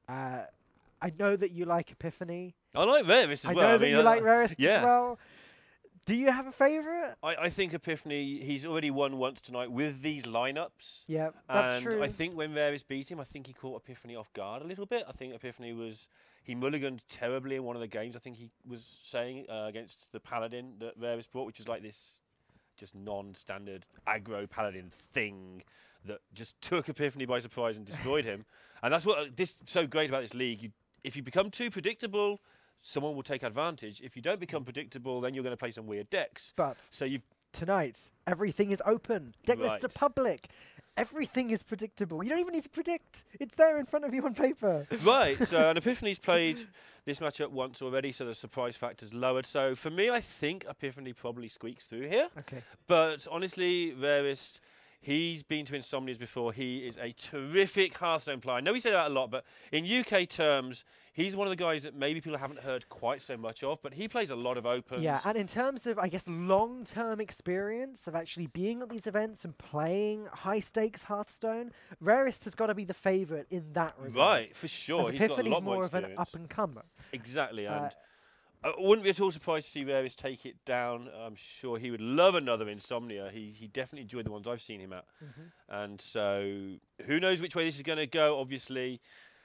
D: I know that you like Epiphany.
E: I like Rarest as well.
D: I know that you like Rarest
E: yeah.
D: as well. Do you have a favourite?
E: I think Epiphany, he's already won once tonight with these lineups.
D: Yeah, that's
E: and
D: true.
E: I think when Rarest beat him, I think he caught Epiphany off guard a little bit. I think Epiphany he mulliganed terribly in one of the games. I think he was saying against the Paladin that Rarest brought, which was like this just non-standard aggro Paladin thing that just took Epiphany by surprise and destroyed him. And that's what this so great about this league. If you become too predictable, someone will take advantage. If you don't become predictable, then you're going to play some weird decks.
D: But
E: so
D: tonight, everything is open. Deck lists are public. Everything is predictable. You don't even need to predict. It's there in front of you on paper.
E: Right. So and Epiphany's played this matchup once already, so the surprise factor's lowered. So for me, I think Epiphany probably squeaks through here.
D: Okay.
E: But honestly, Rarest, he's been to Insomnias before. He is a terrific Hearthstone player. I know we say that a lot, but in UK terms, he's one of the guys that maybe people haven't heard quite so much of, but he plays a lot of Opens.
D: Yeah, and in terms of, I guess, long-term experience of actually being at these events and playing high-stakes Hearthstone, Rarest has got to be the favourite in that regard.
E: Right, for sure.
D: As
E: He's got a
D: Epiphany's
E: lot more
D: more of
E: experience.
D: an up-and-comer.
E: Exactly, and I wouldn't be at all surprised to see Rarest take it down. I'm sure he would love another Insomnia. He definitely enjoyed the ones I've seen him at. And so who knows which way this is going to go, obviously.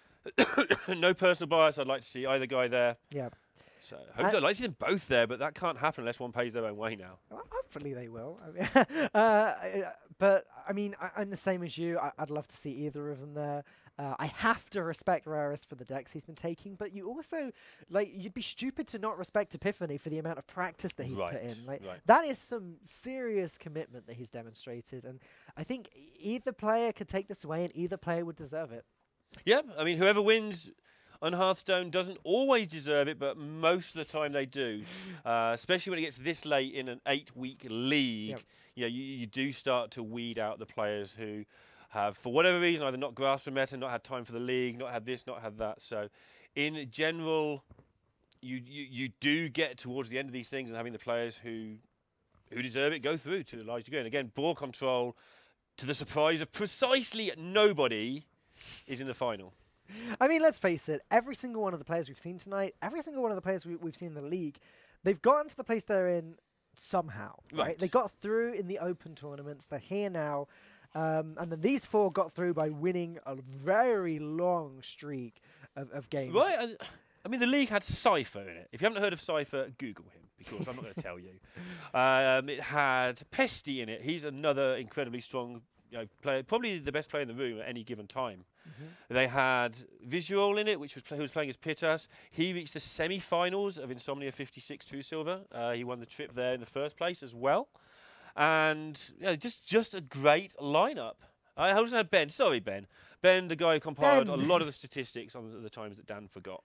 E: No personal bias. I'd like to see either guy there.
D: Yeah.
E: So I'd like to see them both there, but that can't happen unless one pays their own way now.
D: Well, hopefully they will. I mean, but, I mean, I'm the same as you. I'd love to see either of them there. I have to respect Rarest for the decks he's been taking, but you also, you'd be stupid to not respect Epiphany for the amount of practice that he's put in. That is some serious commitment that he's demonstrated, and I think either player could take this away and either player would deserve it.
E: Yeah, I mean, whoever wins on Hearthstone doesn't always deserve it, but most of the time they do, especially when it gets this late in an 8-week league.
D: Yep.
E: You know, you do start to weed out the players who have, for whatever reason, either not grasped the meta, not had time for the league, not had this, not had that. So in general, you do get towards the end of these things and having the players who deserve it go through to a large degree. And again, Ball Control, to the surprise of precisely nobody, is in the final.
D: I mean, let's face it, every single one of the players we've seen tonight, every single one of the players we've seen in the league, they've gotten to the place they're in somehow, right? They got through in the Open tournaments, they're here now, and then these four got through by winning a very long streak of games.
E: Right, and I mean, the league had Cypher in it. If you haven't heard of Cypher, Google him, because I'm not going to tell you. It had Pesty in it. He's another incredibly strong player, probably the best player in the room at any given time. They had Visual in it, who was playing as Pittas. He reached the semi-finals of Insomnia 56 True Silver. He won the trip there in the first place as well. And just a great lineup. I also had Ben. Sorry, Ben. Ben, the guy who compiled a lot of the statistics on the times that Dan forgot.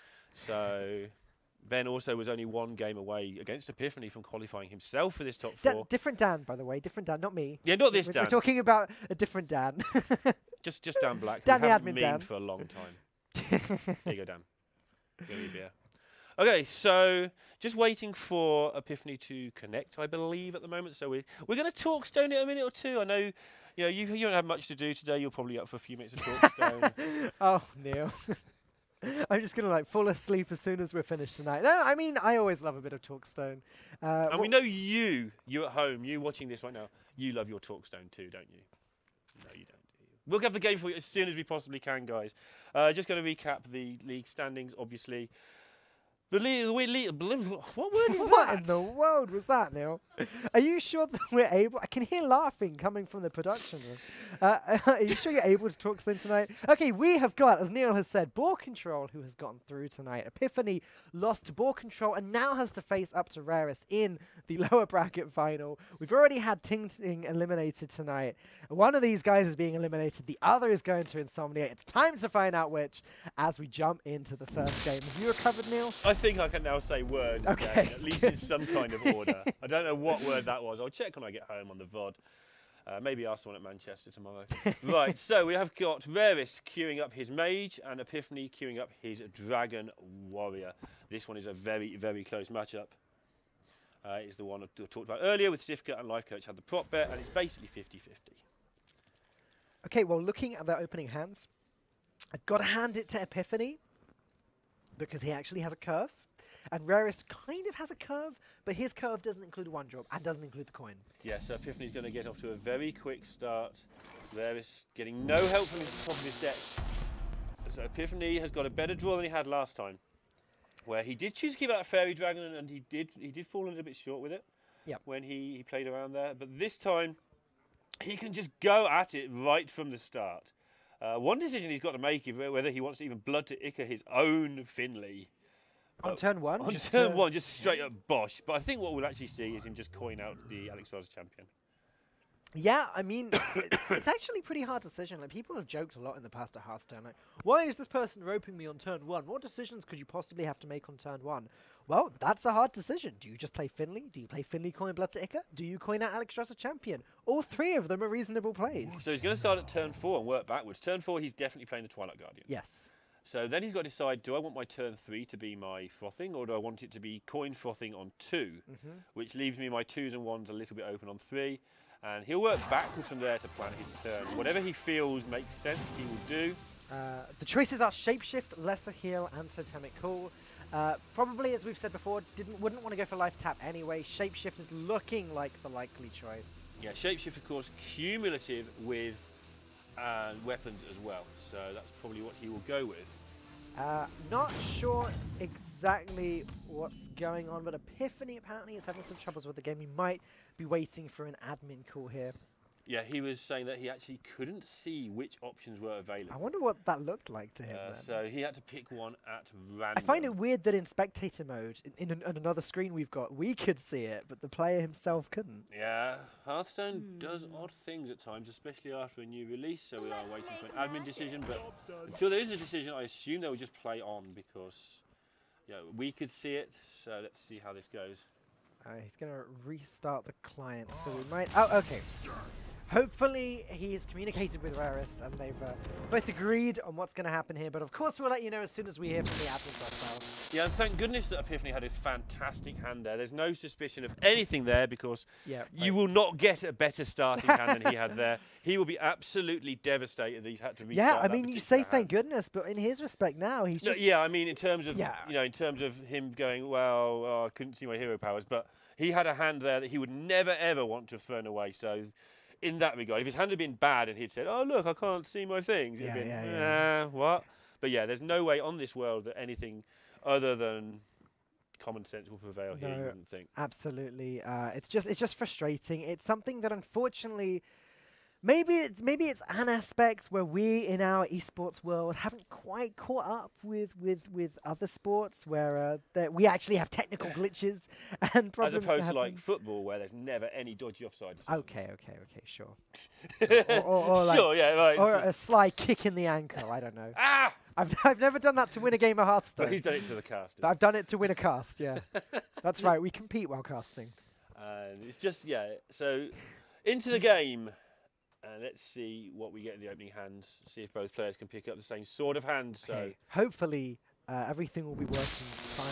E: So Ben also was only one game away against Epiphany from qualifying himself for this top four.
D: Different Dan, by the way. Different Dan, not me.
E: Yeah, not this Dan.
D: We're talking about a different Dan.
E: just Dan Black.
D: Dan,
E: we
D: the
E: haven't
D: admin Dan.
E: for a long time. Here you go, Dan. Give me a beer. Okay, so just waiting for Epiphany to connect, I believe, at the moment. So we're going to talk Stone in a minute or two. I know, Yeah, you don't have much to do today. You're probably up for a few minutes of Talkstone.
D: Oh, Neil. I'm just going to like fall asleep as soon as we're finished tonight. No, I mean, I always love a bit of Talkstone.
E: And we know you at home, you watching this right now, you love your Talkstone too, don't you? No, you don't. Do you? We'll have the game for you as soon as we possibly can, guys. Just going to recap the league standings, obviously. What word is
D: What
E: that?
D: in the world was that, Neil? Are you sure that we're able? I can hear laughing coming from the production room. Are you sure you're able to talk soon tonight? Okay, we have got, as Neil has said, Ball Control, who has gotten through tonight. Epiphany lost to Ball Control and now has to face up to Rarest in the lower bracket final. We've already had Ting Ting eliminated tonight. One of these guys is being eliminated. The other is going to Insomnia. It's time to find out which as we jump into the first game. Have you recovered, Neil?
E: I think I can now say words
D: Okay.
E: again, at least in some kind of order. I don't know what word that was. I'll check when I get home on the VOD. Maybe ask someone at Manchester tomorrow. Right, so we have got Rarest queuing up his Mage and Epiphany queuing up his Dragon Warrior. This one is a very, very close matchup. It's the one I talked about earlier with Sifka and Life Coach had the prop bet, and it's basically 50-50.
D: Okay, well, looking at their opening hands, I've got to hand it to Epiphany because he actually has a curve. And Rarest kind of has a curve, but his curve doesn't include a 1-drop and doesn't include the coin.
E: Yeah, so Epiphany's going to get off to a very quick start. Rarest getting no help from the top of his deck. So Epiphany has got a better draw than he had last time, where he did choose to keep out Fairy Dragon, and he did fall a little bit short with it.
D: Yep.
E: When he played around there. But this time, he can just go at it right from the start. One decision he's got to make is whether he wants to even Blood to Ica his own Finley.
D: On turn one?
E: On turn one, just straight up bosh. But I think what we'll actually see is him just coin out the Alex Ross champion.
D: Yeah, I mean, it's actually a pretty hard decision. Like, people have joked a lot in the past at Hearthstone. Like, why is this person roping me on turn one? What decisions could you possibly have to make on turn one? Well, that's a hard decision. Do you just play Finley? Do you play Finley coin Blood to Ica? Do you coin out Alex Ross champion? All three of them are reasonable plays.
E: So he's going to start at turn 4 and work backwards. Turn 4, he's definitely playing the Twilight Guardian.
D: Yes.
E: So then he's got to decide, do I want my turn 3 to be my frothing, or do I want it to be coin frothing on 2, which leaves me my 2s and 1s a little bit open on 3. And he'll work backwards from there to plan his turn. Whatever he feels makes sense, he will do.
D: The choices are Shapeshift, Lesser Heal, and Totemic Call. Probably, as we've said before, wouldn't want to go for Life Tap anyway. Shapeshift is looking like the likely choice.
E: Yeah, Shapeshift, of course, cumulative with weapons as well. So that's probably what he will go with.
D: Not sure exactly what's going on, but Epiphany apparently is having some troubles with the game. He might be waiting for an admin call here.
E: Yeah, he was saying that he actually couldn't see which options were available.
D: I wonder what that looked like to him then.
E: So he had to pick one at random.
D: I find it weird that in spectator mode, in another screen we've got, we could see it, but the player himself couldn't.
E: Yeah, Hearthstone does odd things at times, especially after a new release, so we are waiting for an admin decision, but until there is a decision, I assume they will just play on, because we could see it, so let's see how this goes.
D: He's going to restart the client, so we might... Oh, okay. Hopefully he's communicated with Rarest and they've both agreed on what's going to happen here, but of course we'll let you know as soon as we hear from the admins ourselves.
E: Yeah, and thank goodness that Epiphany had a fantastic hand there. There's no suspicion of anything there, because you will not get a better starting hand than he had there. He will be absolutely devastated that he's had to restart.
D: Yeah, I mean, you say thank goodness, but in his respect now, he's just...
E: No, yeah, I mean, in terms of, in terms of him going, well, I couldn't see my hero powers, but he had a hand there that he would never, ever want to have thrown away, so... In that regard, if his hand had been bad and he'd said, "Oh look, I can't see my things," it'd been, what? But yeah, there's no way on this world that anything other than common sense will prevail here. You wouldn't think.
D: Absolutely, it's just frustrating. It's something that unfortunately, maybe it's an aspect where we in our esports world haven't quite caught up with other sports where we actually have technical glitches and problems.
E: As opposed to like football, where there's never any dodgy offside decisions.
D: Okay, sure. or like,
E: sure, yeah, right.
D: Or a sly kick in the ankle. I don't know.
E: Ah!
D: I've never done that to win a game of Hearthstone.
E: But he's done it to the casters.
D: I've done it to win a cast. Yeah, that's right. We compete while casting.
E: And it's just So into the game. And let's see what we get in the opening hands. See if both players can pick up the same sort of hand. So
D: hopefully everything will be working fine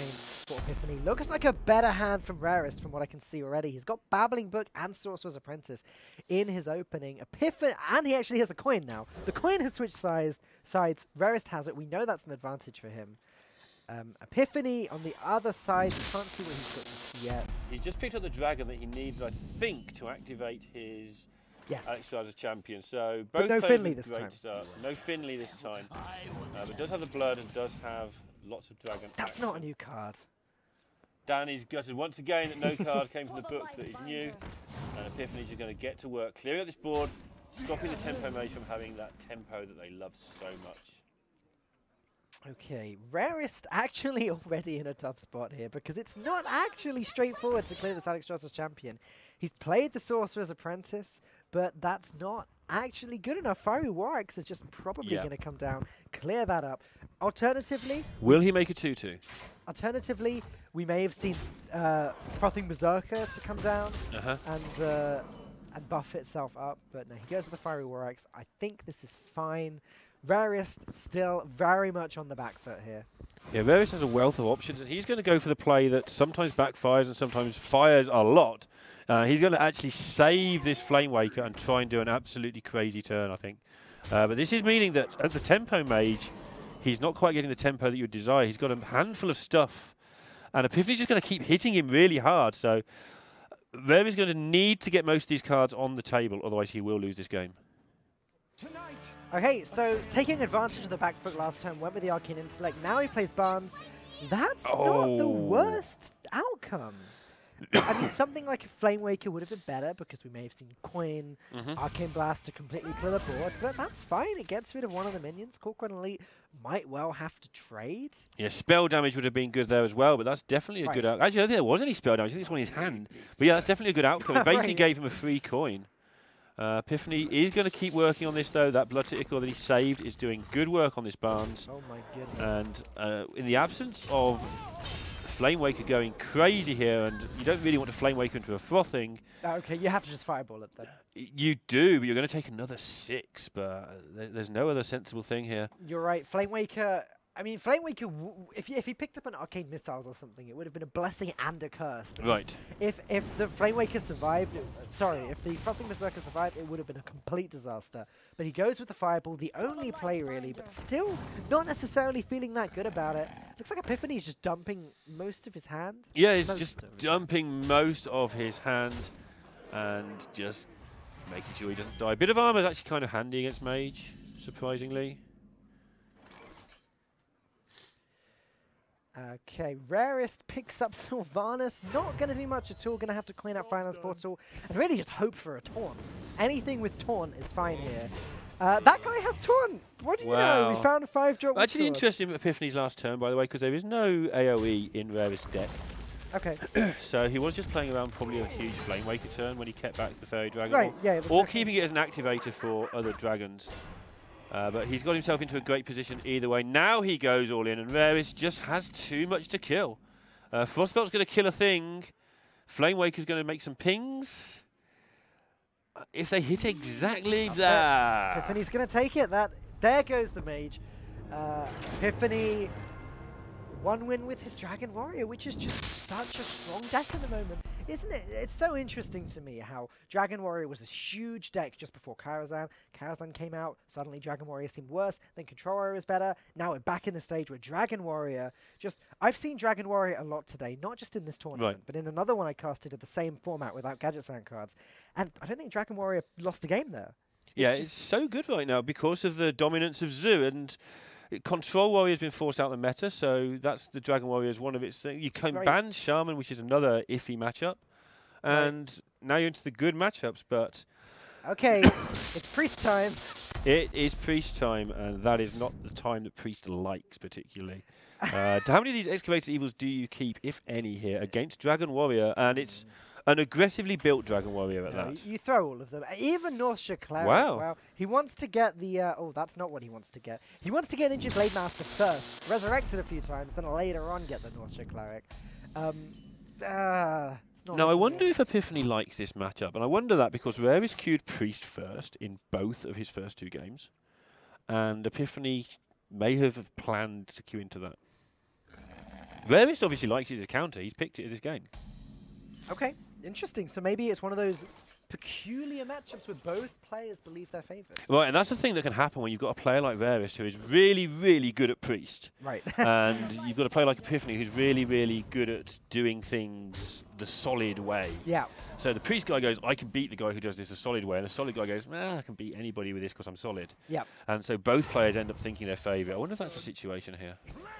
D: for Epiphany. Looks like a better hand from Rarest from what I can see already. He's got Babbling Book and Sorcerer's Apprentice in his opening. Epiphany, and he actually has the coin now. The coin has switched sides. Rarest has it. We know that's an advantage for him. Epiphany on the other side. We can't see what he's got just yet.
E: He's just picked up the dragon that he needed, I think, to activate his Alex Stars as champion. So both
D: no
E: players
D: Finley
E: with
D: this
E: great
D: time.
E: start. No Finley this time. But does have the blood and does have lots of dragon.
D: That's
E: action.
D: not a new card.
E: Danny's gutted once again that no card came from the book that is new. And Epiphany's just going to get to work, clearing up this board, stopping the Tempo Mage from having that tempo that they love so much.
D: Okay, Rarest actually already in a tough spot here because it's not actually straightforward to clear this Alex Stars as champion. He's played the Sorcerer's Apprentice, but that's not actually good enough. Fiery Warx is just probably going to come down, clear that up. Alternatively...
E: Will he make a 2-2?
D: Alternatively, we may have seen Frothing Berserker to come down and buff itself up, but no, he goes with the Fiery Warx. I think this is fine. Rarest still very much on the back foot here.
E: Yeah, Rarest has a wealth of options, and he's going to go for the play that sometimes backfires and sometimes fires a lot. He's going to actually save this Flame Waker and try and do an absolutely crazy turn, I think. But this is meaning that as the Tempo Mage, he's not quite getting the tempo that you would desire. He's got a handful of stuff, and Epiphany's just going to keep hitting him really hard. So Rari's going to need to get most of these cards on the table, otherwise he will lose this game.
D: Okay, so taking advantage of the back foot last turn, went with the Arcane Intellect. Now he plays Barnes. That's not the worst outcome. I mean, something like a Flame Waker would have been better because we may have seen Coin, Arcane Blast to completely clear the board, but that's fine. It gets rid of one of the minions. Corcoran Elite might well have to trade.
E: Yeah, spell damage would have been good there as well, but that's definitely a good outcome. Actually, I don't think there was any spell damage. I think it's one in his hand. But yeah, that's definitely a good outcome. It basically gave him a free coin. Epiphany is going to keep working on this, though. That Blood Tickle that he saved is doing good work on this Barnes.
D: Oh, my goodness.
E: And in the absence of Flame Waker going crazy here, and you don't really want to Flame Waker into a Frothing.
D: Okay, you have to just Fireball it then.
E: You do, but you're going to take another 6, but there's no other sensible thing here.
D: You're right. Flame Waker... I mean, Flame Waker, if he picked up an Arcane Missiles or something, it would have been a blessing and a curse.
E: Right.
D: If the Flame Waker survived, if the Frothing Berserker survived, it would have been a complete disaster. But he goes with the Fireball, the only play really, but still not necessarily feeling that good about it. Looks like Epiphany's just dumping most of his hand.
E: Yeah, he's just dumping most of his hand and just making sure he doesn't die. A bit of armor is actually kind of handy against Mage, surprisingly.
D: Okay, Rarest picks up Sylvanas. Not going to do much at all. Going to have to clean up Finance Portal and really just hope for a Taunt. Anything with Taunt is fine here. That guy has Taunt. What do you know? We found a 5-drop.
E: Actually interesting Epiphany's last turn, by the way, because there is no AoE in Rarest's deck.
D: Okay.
E: So he was just playing around probably a huge Flame Waker turn when he kept back the Fairy Dragon.
D: Right, yeah.
E: Or keeping it as an activator for other dragons. But he's got himself into a great position either way. Now he goes all in, and Rarest just has too much to kill. Frostbolt's going to kill a thing. Flame Waker's going to make some pings. If they hit exactly that.
D: Epiphany's going to take it. There goes the Mage. Epiphany, one win with his Dragon Warrior, which is just such a strong deck at the moment. Isn't it? It's so interesting to me how Dragon Warrior was this huge deck just before Karazhan. Karazhan came out, suddenly Dragon Warrior seemed worse, then Control Warrior was better. Now we're back in the stage where Dragon Warrior I've seen Dragon Warrior a lot today, not just in this tournament, but in another one I casted at the same format without Gadget Sound cards. And I don't think Dragon Warrior lost a game there.
E: Yeah, it's so good right now because of the dominance of Zoo, and Control Warrior has been forced out of the meta, so that's the Dragon Warrior is one of its things. You can ban Shaman, which is another iffy matchup, and now you're into the good matchups, but...
D: Okay, it's Priest time.
E: It is Priest time, and that is not the time that Priest likes particularly. How many of these Excavator Evils do you keep, if any, here against Dragon Warrior? And it's an aggressively built Dragon Warrior at that.
D: You throw all of them. Even Northshire Cleric.
E: Wow.
D: He wants to get the... oh, that's not what he wants to get. He wants to get Injured Blade Master first. Resurrected a few times, then later on get the Northshire Cleric.
E: Now, I wonder if Epiphany likes this matchup. And I wonder that because Rarest queued Priest first in both of his first 2 games. And Epiphany may have planned to queue into that. Rarest obviously likes it as a counter. He's picked it as his game.
D: Okay, interesting. So maybe it's one of those peculiar matchups where both players believe they're favored.
E: Right, and that's the thing that can happen when you've got a player like Rarest who is really, really good at Priest.
D: Right.
E: And you've got a player like Epiphany who's really, really good at doing things the solid way.
D: Yeah.
E: So the Priest guy goes, I can beat the guy who does this a solid way. And the solid guy goes, I can beat anybody with this because I'm solid.
D: Yeah.
E: And so both players end up thinking they're favourite. I wonder if that's the situation here.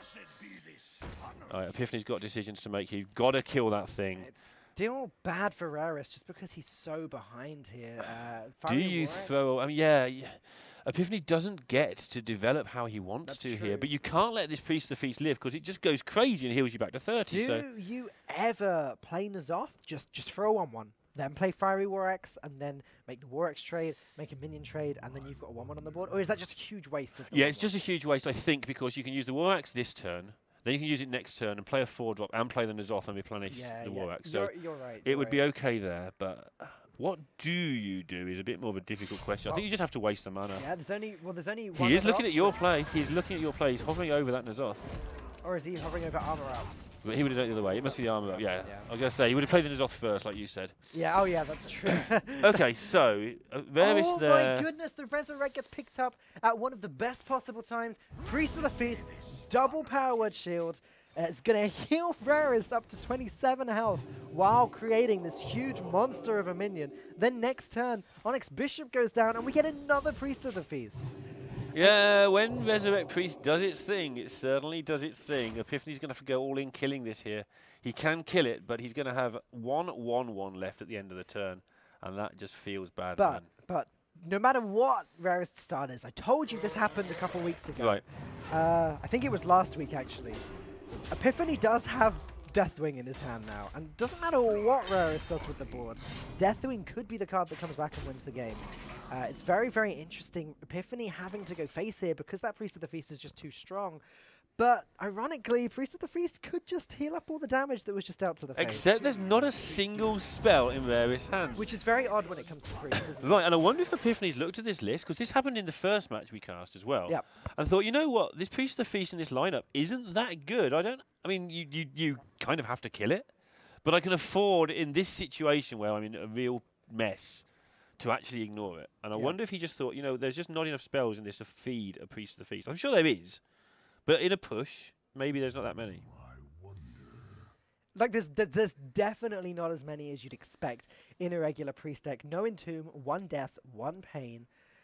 E: All right, Epiphany's got decisions to make. You've got to kill that thing.
D: It's still bad for Rarest just because he's so behind here.
E: Do you throw... I mean, yeah. Epiphany doesn't get to develop how he wants
D: That's
E: to
D: true.
E: here, but you can't let this Priest of the Feast live because it just goes crazy and heals you back to 30.
D: Do you ever play N'Zoth? Just throw on one, then play Fiery War Axe, and then make the War Axe trade, make a minion trade, and then you've got a 1/1 on the board? Or is that just a huge waste of the
E: Yeah, it's
D: 1/1?
E: just a huge waste, I think, because you can use the War Axe this turn, then you can use it next turn and play a 4-drop and play the N'Zoth and replenish the War Axe. So
D: you're right.
E: it would be okay there, but what do you do is a bit more of a difficult question. I think you just have to waste the mana.
D: Yeah, there's only one.
E: He is
D: other
E: looking at your
D: option.
E: play. He's looking at your play. He's hovering over that N'Zoth.
D: Or is he hovering over Armor Up?
E: But he would have done it the other way. It must be the armor up. Yeah.
D: Yeah.
E: I was going to say, he would have played the N'Zoth first, like you said.
D: Yeah, oh yeah, that's true.
E: Okay, so there is
D: oh
E: there.
D: my goodness, the Resurrect gets picked up at one of the best possible times. Priest of the Feast, double Power Word Shield. It's going to heal Rarest up to 27 health while creating this huge monster of a minion. Then next turn, Onyx Bishop goes down and we get another Priest of the Feast.
E: Yeah, when Resurrect Priest does its thing, it certainly does its thing. Epiphany's going to have to go all in killing this here. He can kill it, but he's going to have 1/1/1 left at the end of the turn, and that just feels bad.
D: But no matter what Rarest start is, I told you this happened a couple weeks ago.
E: Right.
D: I think it was last week, actually. Epiphany does have Deathwing in his hand now, and doesn't matter what Rarest does with the board, Deathwing could be the card that comes back and wins the game. It's very, very interesting. Epiphany having to go face here because that Priest of the Feast is just too strong. But ironically, Priest of the Feast could just heal up all the damage that was just out to the face.
E: Except there's not a single spell in Rarest's hand.
D: Which is very odd when it comes to Priest, isn't it?
E: Right, and I wonder if Epiphany's looked at this list, because this happened in the first match we cast as well.
D: Yep.
E: And thought, you know what, this Priest of the Feast in this lineup isn't that good. I mean, you kind of have to kill it, but I can afford in this situation where I'm in a real mess to actually ignore it. And I wonder if he just thought, you know, there's just not enough spells in this to feed a Priest of the Feast. I'm sure there is, but in a push, maybe there's not that many.
D: Like, there's definitely not as many as you'd expect in a regular Priest deck. No Entomb, 1 Death, 1 Pain.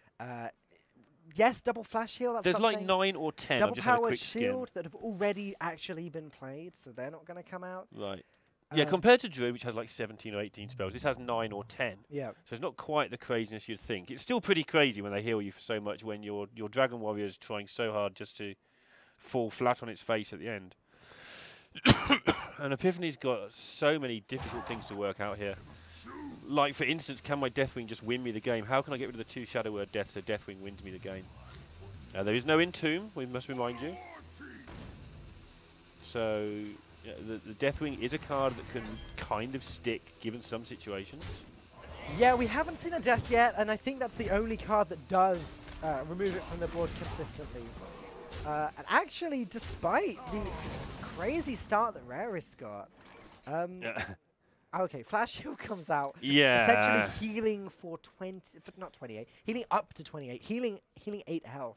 D: Yes, double Flash Heal, that's
E: There's like
D: something.
E: 9 or 10. I've
D: Double
E: just had a
D: Powered
E: quick skin.
D: Shield that have already actually been played, so they're not going to come out.
E: Right. Yeah, compared to Druid, which has like 17 or 18 spells, this has 9 or 10.
D: Yeah.
E: So it's not quite the craziness you'd think. It's still pretty crazy when they heal you for so much when your Dragon Warrior's trying so hard just to fall flat on its face at the end. And Epiphany's got so many difficult things to work out here. Like, for instance, can my Deathwing just win me the game? How can I get rid of the 2 Shadow Word deaths so Deathwing wins me the game? There is no Entomb, we must remind you. So, yeah, the Deathwing is a card that can kind of stick, given some situations.
D: Yeah, we haven't seen a death yet, and I think that's the only card that does remove it from the board consistently. And actually, despite the crazy start that Rarest got, okay, Flash Heal comes out.
E: Yeah.
D: Essentially healing for not 28, healing up to 28, healing 8 health.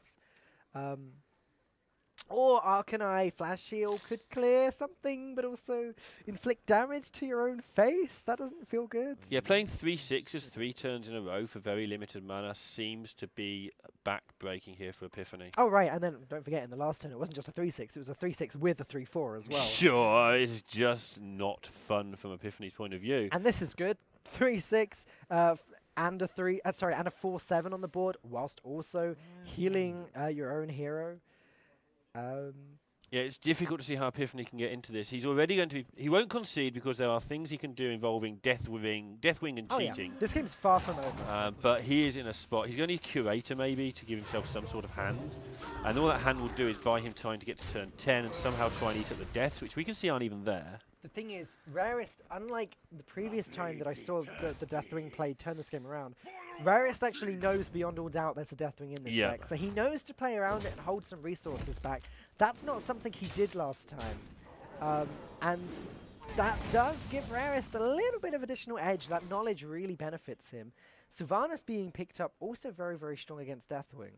D: Or Arcanine Flash Shield could clear something, but also inflict damage to your own face. That doesn't feel good.
E: Yeah, playing 3 6s 3 turns in a row for very limited mana seems to be back-breaking here for Epiphany.
D: Oh, right, and then don't forget, in the last turn, it wasn't just a 3-6, it was a 3-6 with a 3-4 as well.
E: Sure, it's just not fun from Epiphany's point of view.
D: And this is good. 3-6 and a 4-7 on the board, whilst also healing your own hero.
E: Yeah, it's difficult to see how Epiphany can get into this. He's already going to be... He won't concede because there are things he can do involving Deathwing and cheating.
D: Yeah. This game's far from over.
E: But he is in a spot... He's going to need Curator, maybe, to give himself some sort of hand. And all that hand will do is buy him time to get to turn 10 and somehow try and eat up the deaths, which we can see aren't even there.
D: The thing is, Rarest, unlike the previous time that I saw the Deathwing play turn this game around, Rarest actually knows beyond all doubt there's a Deathwing in this deck. So he knows to play around it and hold some resources back. That's not something he did last time. And that does give Rarest a little bit of additional edge. That knowledge really benefits him. Sylvanas being picked up also very, very strong against Deathwing.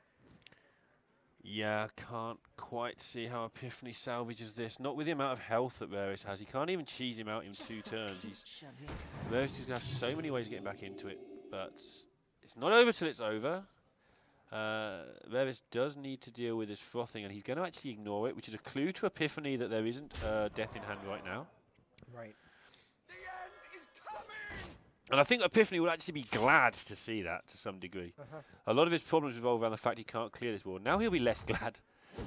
E: Yeah, can't quite see how Epiphany salvages this. Not with the amount of health that Rarest has. He can't even cheese him out in 2 turns. Rarest is going to have so many ways of getting back into it, but it's not over till it's over. Rarest does need to deal with his frothing, and he's going to actually ignore it, which is a clue to Epiphany that there isn't death in hand right now.
D: Right.
E: And I think Epiphany will actually be glad to see that to some degree. A lot of his problems revolve around the fact he can't clear this board. Now he'll be less glad.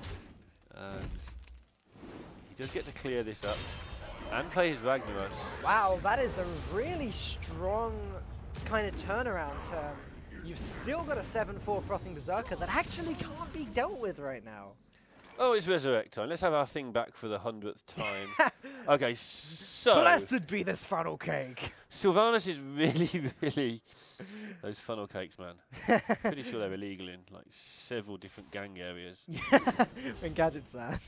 E: And he does get to clear this up and play his Ragnaros.
D: Wow, that is a really strong kind of turnaround turn. You've still got a 7-4 Frothing Berserker that actually can't be dealt with right now.
E: Oh, it's Resurrect time. Let's have our thing back for the 100th time. Okay, so...
D: Blessed be this funnel cake.
E: Sylvanas is really, really... Those funnel cakes, man. Pretty sure they're illegal in like several different gang areas.
D: In Gadget-san.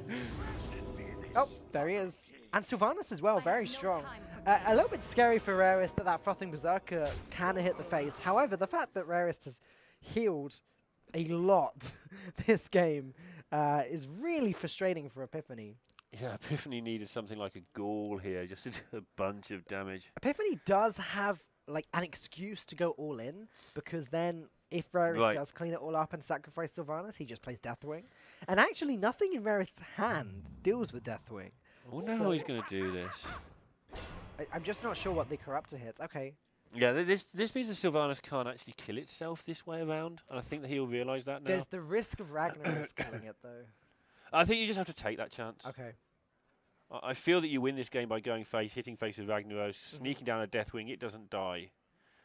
D: Oh, there he is. And Sylvanas as well, very strong. A little bit scary for Rarest that that Frothing Berserker can hit the face. However, the fact that Rarest has healed a lot this game is really frustrating for Epiphany.
E: Yeah, Epiphany needed something like a Ghoul here, just to do a bunch of damage.
D: Epiphany does have like an excuse to go all in, because then if Rarest does clean it all up and sacrifice Sylvanas, he just plays Deathwing. And actually nothing in Rarest's hand deals with Deathwing.
E: I wonder how he's going to do this.
D: I'm just not sure what the Corruptor hits. Okay.
E: Yeah, this means that Sylvanas can't actually kill itself this way around, and I think that he'll realise that now.
D: There's the risk of Ragnaros killing it, though.
E: I think you just have to take that chance.
D: Okay.
E: I feel that you win this game by going face, hitting face with Ragnaros, sneaking down a Deathwing, it doesn't die.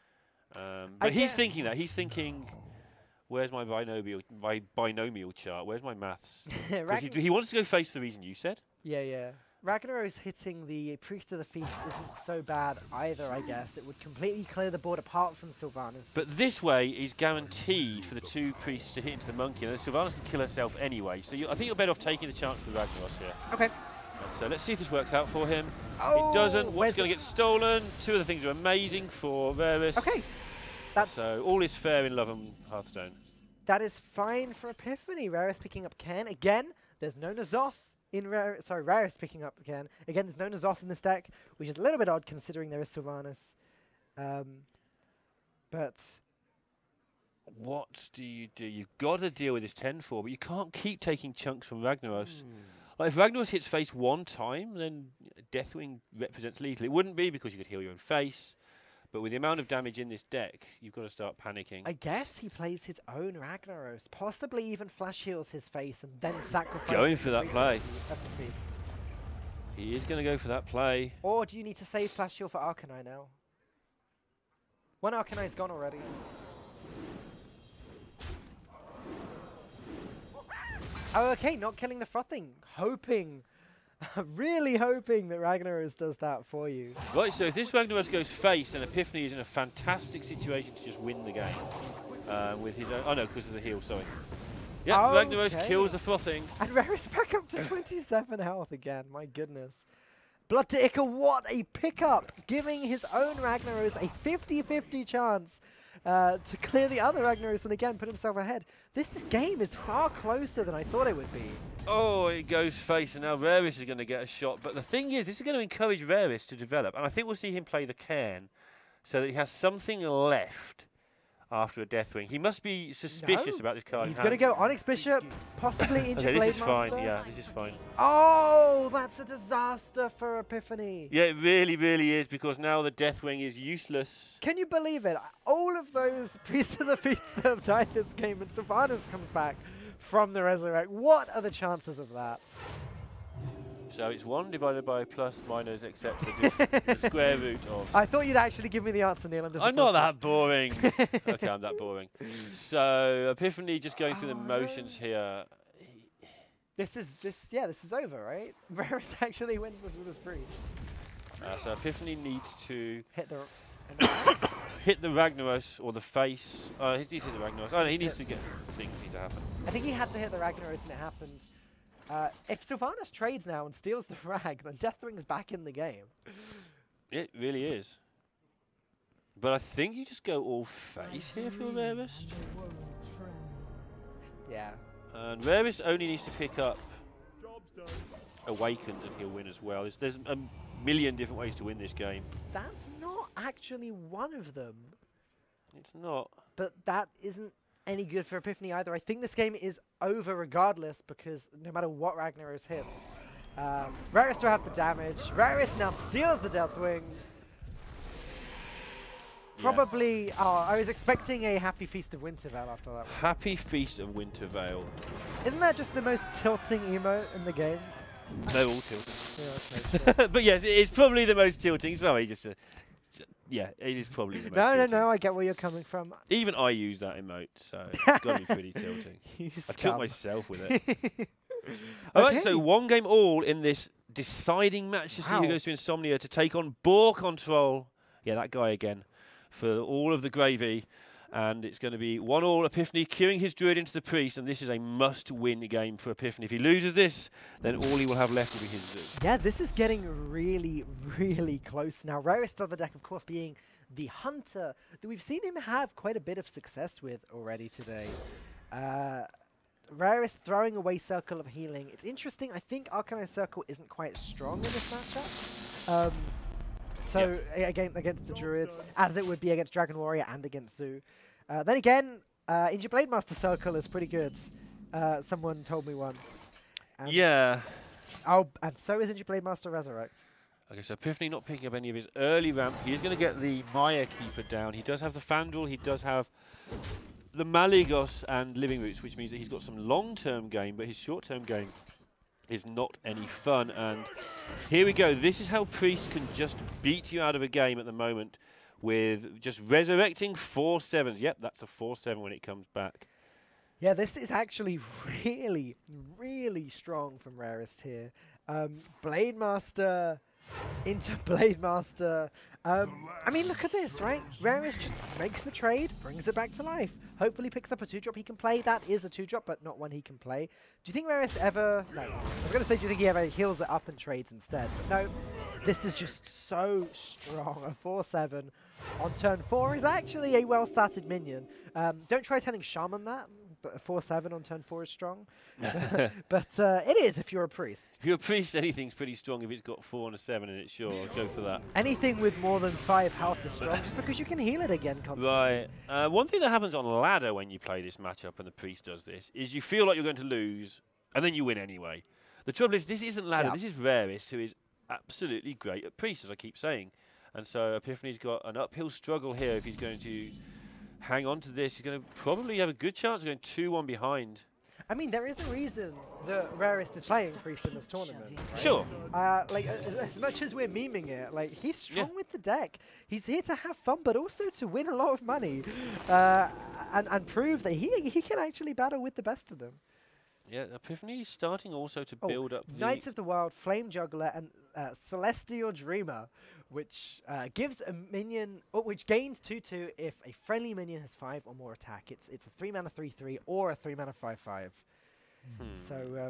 E: But he's thinking that. He's thinking, where's my binomial chart? Where's my maths? He wants to go face for the reason you said.
D: Yeah, yeah. Ragnaros hitting the Priest of the Feast isn't so bad either, I guess. It would completely clear the board apart from Sylvanas.
E: But this way is guaranteed for the 2 priests to hit into the monkey, and then Sylvanas can kill herself anyway. So I think you're better off taking the chance with Ragnaros here. Okay. And so let's see if this works out for him.
D: Oh,
E: it doesn't. What's going to get stolen? 2 of the things are amazing for Rarest.
D: Okay.
E: So all is fair in Love and Hearthstone.
D: That is fine for Epiphany. Rarest picking up Ken. Again, there's no N'Zoth. Rarest picking up again. Again, there's no N'Zoth in this deck, which is a little bit odd considering there is Sylvanas. But
E: what do? You've got to deal with this 10-4, but you can't keep taking chunks from Ragnaros. Like if Ragnaros hits face 1 time, then Deathwing represents lethal. It wouldn't be because you could heal your own face. But with the amount of damage in this deck, you've got to start panicking.
D: I guess he plays his own Ragnaros, possibly even flash heals his face and then sacrifices.
E: Going for that play.
D: Of the Feast.
E: He is going to go for that play.
D: Or do you need to save flash heal for Arcanine now? One Arcanine's gone already. Oh, okay, not killing the Frothing. Hoping. Really hoping that Ragnaros does that for you.
E: Right, so if this Ragnaros goes face, then Epiphany is in a fantastic situation to just win the game with his own. Oh no, because of the heal, sorry. Yeah,
D: okay.
E: Ragnaros kills the Frothing.
D: And Rarest back up to 27 health again, my goodness. Blood to Ica, what a pickup! Giving his own Ragnaros a 50-50 chance to clear the other Ragnaros and again put himself ahead. This game is far closer than I thought it would be.
E: Oh, it goes face, and now Rarest is going to get a shot. But the thing is, this is going to encourage Rarest to develop. And I think we'll see him play the Cairn so that he has something left after a Deathwing. He must be suspicious about this card.
D: He's going to go Onyx Bishop, possibly into
E: okay,
D: Blade
E: this is
D: Master.
E: fine. Yeah, this is fine.
D: Oh, that's a disaster for Epiphany.
E: Yeah, it really, really is, because now the Deathwing is useless.
D: Can you believe it? All of those Priests of the Feast that have died this game, and Sylvanas comes back from the Resurrect. What are the chances of that?
E: So it's 1 divided by plus minus, except the square root of...
D: I thought you'd actually give me the answer, Neil.
E: I'm not that boring. Okay, I'm that boring. So Epiphany just going through the motions here.
D: This is over, right? Rarest actually wins this with his Priest.
E: So Epiphany needs to
D: hit the
E: hit the Ragnaros or the face. He needs to hit the Ragnaros. Oh no, he needs to get things need to happen.
D: I think he had to hit the Ragnaros and it happened. If Sylvanas trades now and steals the frag, then Deathwing's back in the game.
E: It really is. But I think you just go all face here for Rarest.
D: Yeah.
E: And Rarest only needs to pick up Awakens and he'll win as well. There's a million different ways to win this game.
D: That's not actually one of them.
E: It's not.
D: But that isn't any good for Epiphany either. I think this game is over regardless because no matter what Ragnaros hits, Rarest will have the damage. Rarest now steals the Deathwing. Probably, I was expecting a Happy Feast of Wintervale after that one.
E: Happy Feast of Wintervale.
D: Isn't that just the most tilting emote in the game?
E: They're all tilting.
D: Yeah, okay, sure.
E: But yes, it's probably the most tilting. Sorry, yeah, it is probably the most tilting.
D: No, I get where you're coming from.
E: Even I use that emote, so it's got to be pretty tilting. I took myself with it. All right, so one game all in this deciding match to see who goes to Insomnia to take on Boar Control. Yeah, that guy again for all of the gravy. And it's going to be 1-1 Epiphany queuing his Druid into the Priest, and this is a must-win game for Epiphany. If he loses this, then all he will have left will be his Zoo.
D: Yeah, this is getting really, really close now. Rarest on the deck, of course, being the Hunter that we've seen him have quite a bit of success with already today. Rarest throwing away Circle of Healing. It's interesting. I think Arcanine Circle isn't quite as strong in this matchup. So against the Druid, as it would be against Dragon Warrior and against Zoo. Then again, Injured Blade Master Circle is pretty good. Someone told me once.
E: Yeah.
D: Oh, and so is Injured Blade Master Resurrect.
E: Okay, so Epiphany not picking up any of his early ramp. He is going to get the Maya Keeper down. He does have the Fandral. He does have the Malygos and Living Roots, which means that he's got some long-term game, but his short-term game is not any fun. And here we go. This is how Priest can just beat you out of a game at the moment with just resurrecting 4/7s. Yep, that's a 4/7 when it comes back.
D: Yeah, this is actually really, really strong from Rarest here. Blade Master into Blade Master. I mean, look at this, right? Rarest just makes the trade, brings it back to life. Hopefully picks up a 2-drop he can play. That is a 2-drop, but not one he can play. Do you think Rarest ever... No. I was going to say, do you think he ever heals it up and trades instead? But no, this is just so strong. A 4/7 on turn 4 is actually a well-started minion. Don't try telling Shaman that. But a 4/7 on turn 4 is strong. But it is if you're a Priest.
E: If you're a Priest, anything's pretty strong if it's got 4 and a 7 in it, sure. I'll go for that.
D: Anything with more than 5 health is strong, just because you can heal it again constantly.
E: Right. One thing that happens on ladder when you play this matchup and the Priest does this is you feel like you're going to lose, and then you win anyway. The trouble is, this isn't ladder. This is Rarest, who is absolutely great at Priest, as I keep saying. And so Epiphany's got an uphill struggle here if he's going to hang on to this. He's going to probably have a good chance of going 2-1 behind.
D: I mean, there is a reason the Rarest is playing Priest in this tournament. Right?
E: Sure.
D: Like, as much as we're memeing it, like, he's strong with the deck. He's here to have fun, but also to win a lot of money and prove that he can actually battle with the best of them.
E: Yeah, Epiphany is starting also to build up the...
D: Knights of the Wild, Flame Juggler, and Celestial Dreamer, which gives a minion, which gains 2/2 if a friendly minion has 5 or more attack. It's a 3-mana 3/3 or a 3-mana 5/5. So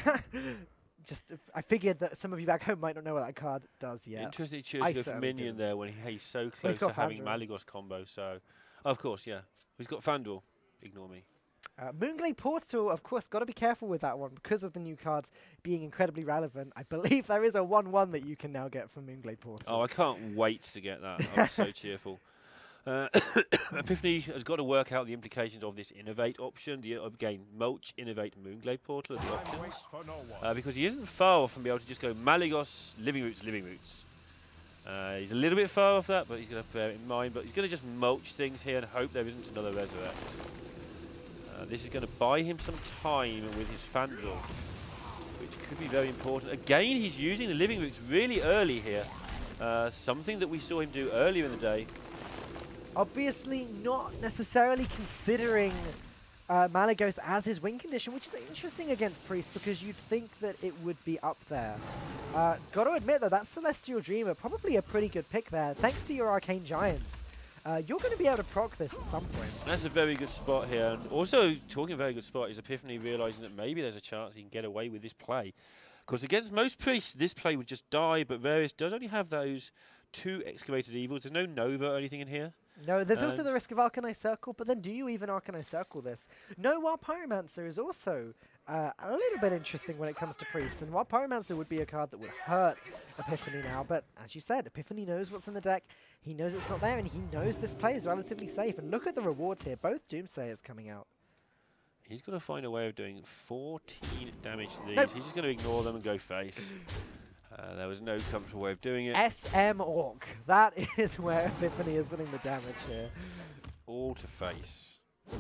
D: I figured that some of you back home might not know what that card does yet.
E: Interesting choice of minion there when he's so close to having Malygos combo. So, of course, yeah. He's got Fandral. Ignore me.
D: Moonglade Portal, of course, got to be careful with that one because of the new cards being incredibly relevant. I believe there is a 1/1 that you can now get from Moonglade Portal.
E: Oh, I can't wait to get that. I'm so cheerful. Epiphany has got to work out the implications of this Innovate option. Again, Mulch, Innovate, Moonglade Portal as the options. Because he isn't far off from being able to just go Malygos, Living Roots, Living Roots. He's a little bit far off that, but he's going to bear it in mind. But he's going to just mulch things here and hope there isn't another Resurrect. This is going to buy him some time with his Fandral, which could be very important. Again, he's using the Living Roots really early here. Something that we saw him do earlier in the day.
D: Obviously not necessarily considering Malygos as his win condition, which is interesting against Priest because you'd think that it would be up there. Got to admit though, that Celestial Dreamer, probably a pretty good pick there, thanks to your Arcane Giants. you're going to be able to proc this at some point.
E: That's a very good spot here. And also, talking of a very good spot, is Epiphany realising that maybe there's a chance he can get away with this play. Because against most priests, this play would just die, but Various does only have those 2 Excavated Evils. There's no Nova or anything in here.
D: No, there's also the risk of Arcanized Circle, but then do you even Arcanized Circle this? No, while Pyromancer is also a little bit interesting when it comes to priests, and while Pyromancer would be a card that would hurt Epiphany now, but as you said, Epiphany knows what's in the deck, he knows it's not there, and he knows this play is relatively safe, and look at the rewards here, both Doomsayers coming out.
E: He's got to find a way of doing 14 damage to these.
D: Nope.
E: He's just going to ignore them and go face. There was no comfortable way of doing it.
D: SM Orc. That is where Epiphany is putting the damage here.
E: All to face.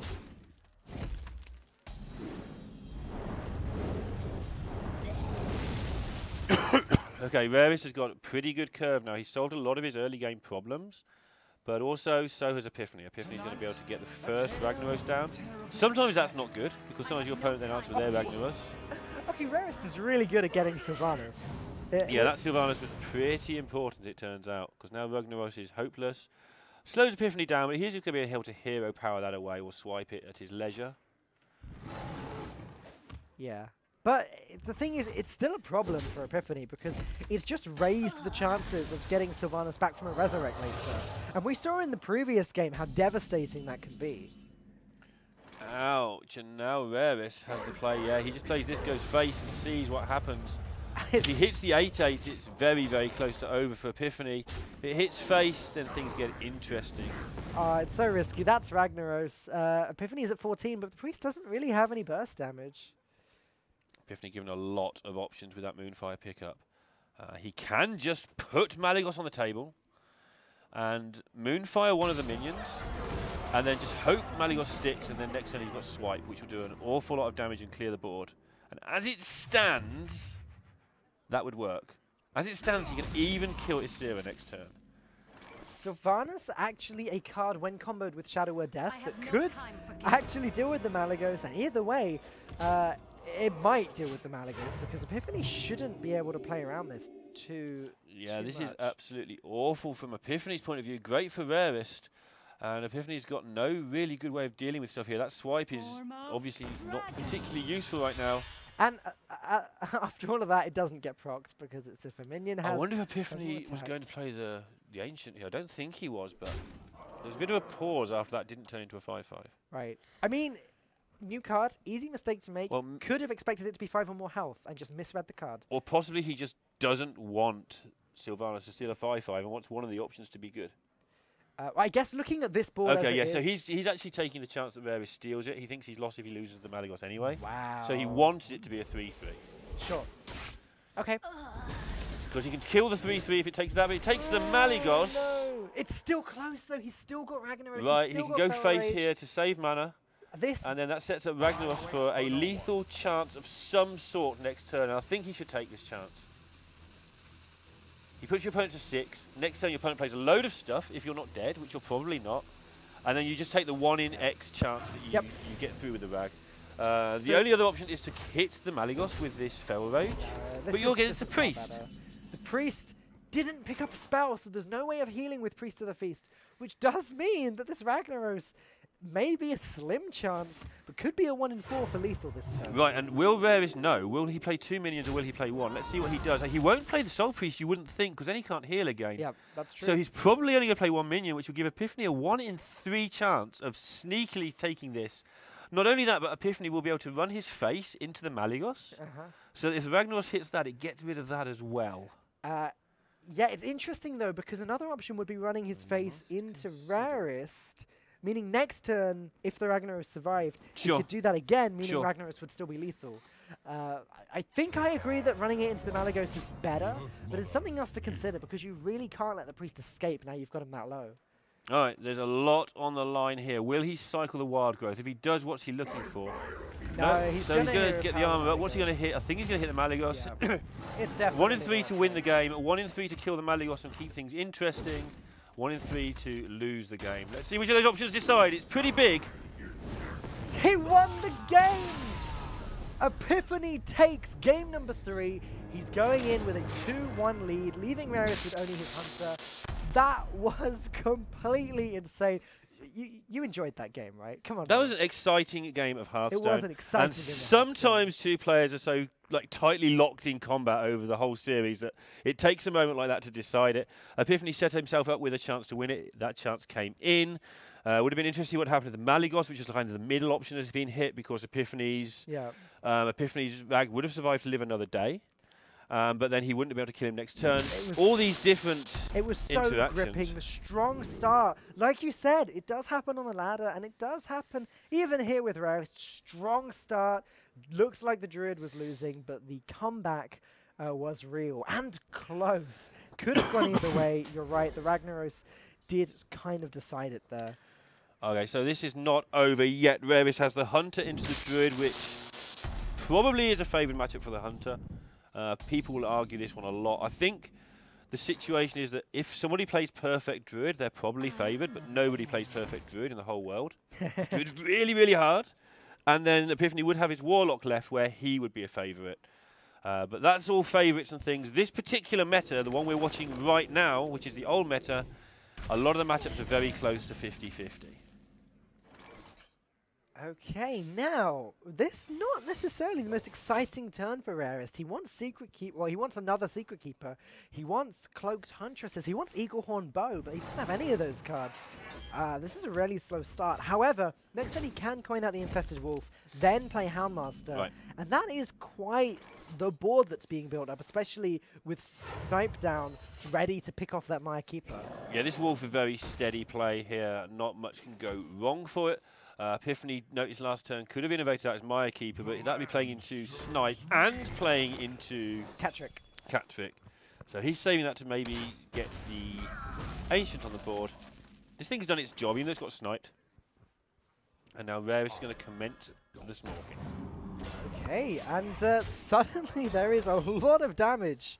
E: Okay, Various has got a pretty good curve now. He's solved a lot of his early game problems, but also so has Epiphany. Epiphany's going to be able to get the first Ragnaros down. Sometimes that's not good, because sometimes your opponent then answers with their Ragnaros.
D: Okay, Rarest is really good at getting Sylvanas.
E: Yeah, that Sylvanas was pretty important, it turns out, because now Ragnaros is hopeless. Slows Epiphany down, but he's just going to be able to hero power that away or swipe it at his leisure.
D: Yeah. But the thing is, it's still a problem for Epiphany because it's just raised the chances of getting Sylvanas back from a Resurrect later. And we saw in the previous game how devastating that can be.
E: Ouch, and now Rarest has the play. Yeah, he just plays this, goes face and sees what happens. If he hits the 8-8, it's very, very close to over for Epiphany. If it hits face, then things get interesting.
D: Oh, it's so risky. That's Ragnaros. Epiphany's at 14, but the Priest doesn't really have any burst damage.
E: Epiphany given a lot of options with that Moonfire pickup. He can just put Malygos on the table and Moonfire one of the minions, and then just hope Malygos sticks, and then next turn he's got Swipe, which will do an awful lot of damage and clear the board. And as it stands, that would work. As it stands, he can even kill Ysera next turn.
D: Sylvanas actually a card when comboed with Shadow Word Death that could actually deal with the Malygos, and either way, it might deal with the Malygos because Epiphany shouldn't be able to play around this too
E: this
D: much.
E: is absolutely awful from Epiphany's point of view. Great for Rarest, and Epiphany's got no really good way of dealing with stuff here. That Swipe is obviously not particularly useful right now.
D: And after all of that, it doesn't get procced because it's if a minion has...
E: I wonder if Epiphany was going to play the Ancient here. I don't think he was, but there's a bit of a pause after that didn't turn into a 5-5.
D: Right. I mean, new card, easy mistake to make.
E: Well,
D: could have expected it to be 5 or more health and just misread the card.
E: Or possibly he just doesn't want Sylvanas to steal a 5-5 and wants one of the options to be good.
D: I guess looking at this board
E: Okay, yeah,
D: so
E: he's actually taking the chance that Various steals it. He thinks he's lost if he loses the Malygos anyway.
D: Wow.
E: So he wants it to be a 3-3.
D: Sure. Okay.
E: Because he can kill the 3-3 if it takes that, but it takes the Malygos.
D: No, it's still close though. He's still got Ragnaros.
E: Right,
D: he's
E: he
D: still
E: can
D: got
E: go
D: Feral
E: face
D: Rage.
E: here to save mana. And then that sets up Ragnaros for a lethal chance of some sort next turn. And I think he should take this chance. He puts your opponent to 6. Next turn, your opponent plays a load of stuff if you're not dead, which you're probably not. And then you just take the 1 in X chance that you get through with the Rag. The only other option is to hit the Malygos with this Feral Rage. But you're against the Priest.
D: The Priest didn't pick up a spell, so there's no way of healing with Priest of the Feast, which does mean that this Ragnaros may be a slim chance, but could be a 1 in 4 for lethal this turn.
E: Right, and will Rarest know? Will he play 2 minions or will he play 1? Let's see what he does. He won't play the Soul Priest, you wouldn't think, because then he can't heal again.
D: Yeah, that's true.
E: So he's probably only going to play 1 minion, which will give Epiphany a 1 in 3 chance of sneakily taking this. Not only that, but Epiphany will be able to run his face into the Malygos. So if Ragnaros hits that, it gets rid of that as well.
D: Yeah, it's interesting though, because another option would be running his face into Rarest, meaning next turn, if the Ragnaros survived, he could do that again, meaning Ragnaros would still be lethal. I think I agree that running it into the Malygos is better, but it's something else to consider because you really can't let the Priest escape now you've got him that low.
E: All right, there's a lot on the line here. Will he cycle the Wild Growth? If he does, what's he looking for?
D: No, he's
E: going to get the armor up. What's he going to hit? I think he's going to hit the Malygos.
D: Yeah. It's definitely
E: 1 in 3 to win the game, 1 in 3 to kill the Malygos and keep things interesting, 1 in 3 to lose the game. Let's see which of those options decide. It's pretty big.
D: He won the game! Epiphany takes game number 3. He's going in with a 2-1 lead, leaving Rarest with only his Hunter. That was completely insane. You enjoyed that game, right? Come on.
E: That was an exciting game of Hearthstone.
D: It was an exciting
E: and
D: game of Hearthstone.
E: sometimes two players are so tightly locked in combat over the whole series that it takes a moment like that to decide it. Epiphany set himself up with a chance to win it. That chance came in. Would have been interesting what happened to the Malygos, which is kind of the middle option that has been hit because Epiphany's Rag would have survived to live another day. But then he wouldn't have been able to kill him next turn. All these different
D: It was so gripping, the strong start. Like you said, it does happen on the ladder, and it does happen even here with Rarest. Strong start. Looked like the Druid was losing, but the comeback was real and close. Could have gone either way. You're right, the Ragnaros did kind of decide it there.
E: Okay, so this is not over yet. Rarest has the Hunter into the Druid, which probably is a favoured matchup for the Hunter. People will argue this one a lot. I think the situation is that if somebody plays perfect Druid, they're probably favoured, but nobody plays perfect Druid in the whole world. Druid's really, really hard. And then Epiphany would have his Warlock left where he would be a favourite. But that's all favourites and things. This particular meta, the one we're watching right now, which is the old meta, a lot of the matchups are very close to 50-50.
D: Okay, now, this not necessarily the most exciting turn for Rarest. He wants Secret Keeper, well, he wants another Secret Keeper. He wants Cloaked Huntresses. He wants Eaglehorn Bow, but he doesn't have any of those cards. This is a really slow start. However, next turn he can coin out the Infested Wolf, then play Houndmaster. Right. And that is quite the board that's being built up, especially with Snipe down, ready to pick off that Maya Keeper. Yeah,
E: this Wolf is very steady play here. Not much can go wrong for it. Epiphany, noticed last turn, could have innovated out as Maya Keeper, but that would be playing into Snipe and playing into Cattrick. So he's saving that to maybe get the Ancient on the board. This thing's done its job, even though it's got Sniped. And now Rarest is going to commence the Smorking.
D: Okay, and suddenly there is a lot of damage.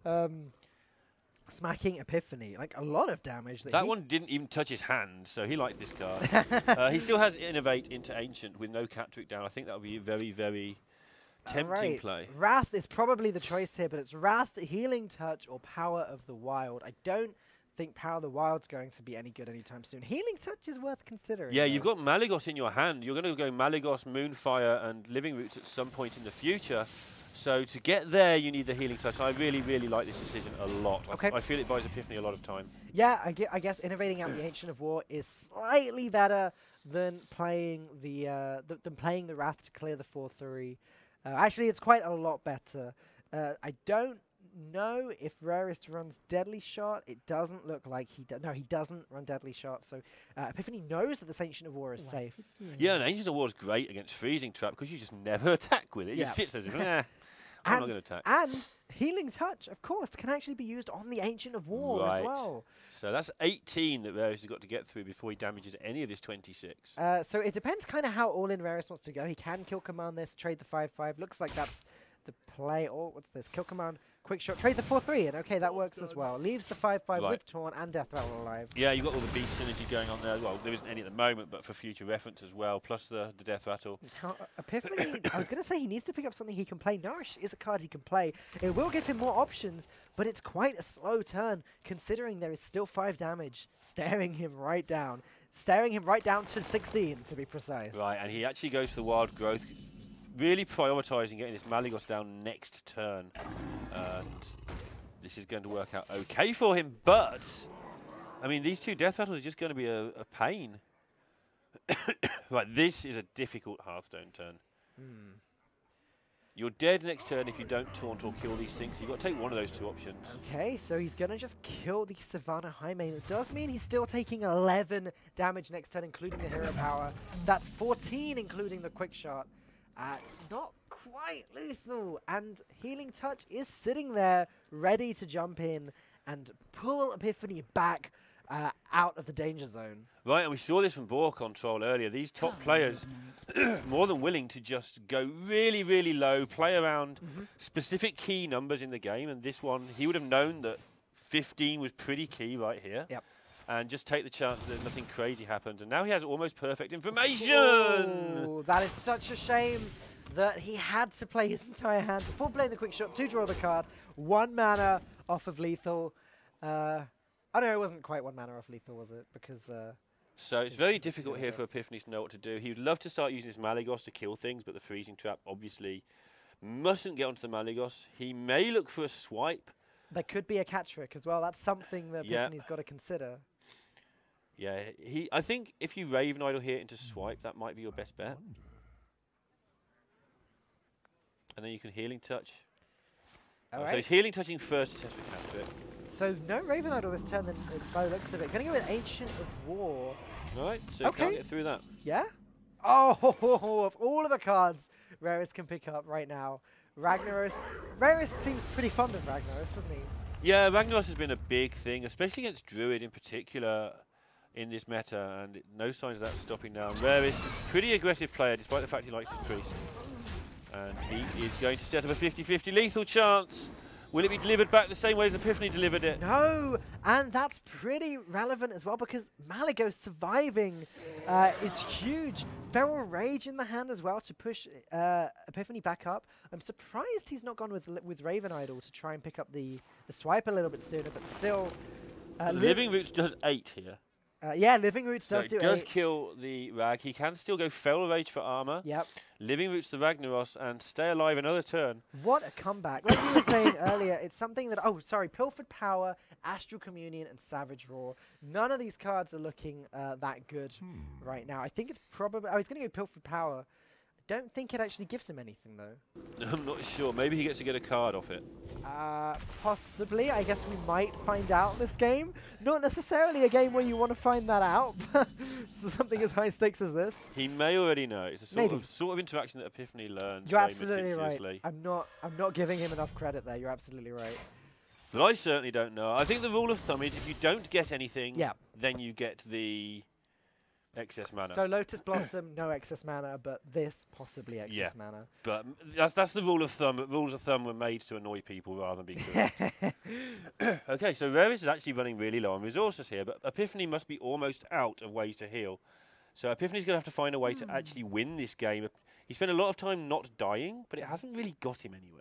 D: Smacking Epiphany, like a lot of damage.
E: That one didn't even touch his hand, so he likes this card. He still has Innovate into Ancient with no Cattrick down. I think that would be a very, very tempting play.
D: Wrath is probably the choice here, but it's Wrath, Healing Touch, or Power of the Wild. I don't think Power of the Wild's going to be any good anytime soon. Healing Touch is worth considering.
E: Yeah, you've got Malygos in your hand. You're going to go Malygos, Moonfire, and Living Roots at some point in the future. So to get there, you need the Healing Touch. I really, really like this decision a lot.
D: Okay.
E: I feel it buys Epiphany a lot of time.
D: Yeah, I guess innovating out the Ancient of War is slightly better than playing the Wrath to clear the 4/3. Actually, it's quite a lot better. I don't know if Rarest runs Deadly Shot. It doesn't look like he does. No, he doesn't run Deadly Shot. So Epiphany knows that this Ancient of War is safe.
E: Yeah, and Ancient of War is great against Freezing Trap because you just never attack with it. It just sits there as if, I'm not going to attack.
D: And Healing Touch, of course, can actually be used on the Ancient of War as well.
E: So that's 18 that Rarest has got to get through before he damages any of this 26.
D: So it depends kind of how all-in Rarest wants to go. He can kill command this, trade the 5/5. Looks like that's the play. Oh, what's this? Kill command, quick shot, trade the 4/3, and okay, that works as well. Leaves the 5/5 with Taunt and Death Rattle alive.
E: Yeah, you've got all the beast synergy going on there. Well, there isn't any at the moment, but for future reference as well, plus the Death Rattle.
D: Now, Epiphany, I was going to say he needs to pick up something he can play. Nourish is a card he can play. It will give him more options, but it's quite a slow turn, considering there is still 5 damage staring him right down. Staring him right down to 16, to be precise.
E: Right, and he actually goes for the Wild Growth, really prioritising getting this Malygos down next turn. And this is going to work out okay for him, but I mean, these 2 Death Rattles are just going to be a pain. Right, this is a difficult Hearthstone turn. You're dead next turn if you don't taunt or kill these things. So you've got to take one of those 2 options.
D: Okay, so he's going to just kill the Savannah Jaime. It does mean he's still taking 11 damage next turn, including the Hero Power. That's 14, including the Quick Shot. Not quite lethal, and Healing Touch is sitting there ready to jump in and pull Epiphany back out of the danger zone.
E: Right, and we saw this from Boar Control earlier. These top players more than willing to just go really, really low, play around specific key numbers in the game, and this one, he would have known that 15 was pretty key right here.
D: Yep.
E: And just take the chance that nothing crazy happens. And now he has almost perfect information!
D: Oh, that is such a shame that he had to play his entire hand before playing the Quick Shot to draw the card. 1 mana off of lethal. Oh no, it wasn't quite 1 mana off lethal, was it? Because
E: So it's
D: It's
E: very
D: too
E: difficult here
D: difficult.
E: for Epiphany to know what to do. He would love to start using his Malygos to kill things, but the freezing trap obviously mustn't get onto the Malygos. He may look for a swipe.
D: there could be a catch trick as well. That's something that
E: Yeah.
D: Epiphany's got to consider.
E: Yeah, I think if you Raven Idol here into swipe, that might be your best bet. And then you can healing touch.
D: All
E: So
D: right.
E: he's healing touching first to test for counter it.
D: So no Raven Idol this turn then, by the looks of it. Going to go with Ancient of War.
E: All right, so you can't
D: Okay.
E: get through that.
D: Yeah? Oh, of all of the cards Rarus can pick up right now, Ragnaros. Rarus seems pretty fond of Ragnaros, doesn't he?
E: Yeah, Ragnaros has been a big thing, especially against Druid in particular in this meta, and no signs of that stopping now. Rarus, pretty aggressive player, despite the fact he likes his priest. And he is going to set up a 50-50 lethal chance. Will it be delivered back the same way as Epiphany delivered it?
D: No, and that's pretty relevant as well because Malygos surviving is huge. Feral Rage in the hand as well to push Epiphany back up. I'm surprised he's not gone with Raven Idol to try and pick up the swipe a little bit sooner, but still.
E: Living Roots does 8 here.
D: Yeah, Living Roots
E: So
D: does do
E: it does
D: 8.
E: kill the Rag. He can still go Feral Rage for armor.
D: Yep.
E: Living Roots the Ragnaros and stay alive another turn.
D: What a comeback. Like you were saying earlier, it's something that, Pilfered Power, Astral Communion, and Savage Roar. None of these cards are looking that good right now. I think it's probably, he's going to go Pilfered Power. I don't think it actually gives him anything, though.
E: I'm not sure. Maybe he gets to get a card off it.
D: Possibly. I guess we might find out this game. Not necessarily a game where you want to find that out, but so something as high stakes as this.
E: He may already know. It's a
D: Maybe.
E: sort of interaction that Epiphany learns
D: You're
E: very
D: absolutely right.
E: meticulously.
D: I'm not giving him enough credit there. You're absolutely right.
E: But I certainly don't know. I think the rule of thumb is if you don't get anything,
D: Yeah.
E: then you get the excess mana.
D: So Lotus Blossom, no excess mana, but this possibly excess
E: Yeah.
D: mana.
E: But that's the rule of thumb. Rules of thumb were made to annoy people rather than be good. Okay, so Rarus is actually running really low on resources here, but Epiphany must be almost out of ways to heal. So Epiphany's going to have to find a way to actually win this game. He spent a lot of time not dying, but it hasn't really got him anywhere.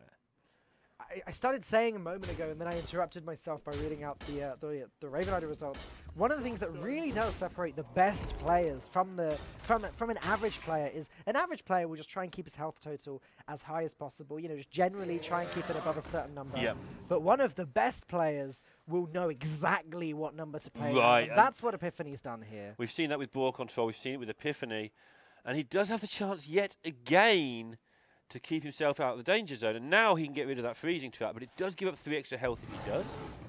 D: I started saying a moment ago, and then I interrupted myself by reading out the Raven Idol results. One of the things that really does separate the best players from an average player is an average player will just try and keep his health total as high as possible. You know, just generally try and keep it above a certain number.
E: Yep.
D: But one of the best players will know exactly what number to play.
E: Right,
D: And that's what Epiphany's done here.
E: We've seen that with Ball Control. We've seen it with Epiphany. And he does have the chance yet again to keep himself out of the danger zone. And now he can get rid of that freezing trap, but it does give up 3 extra health if he does.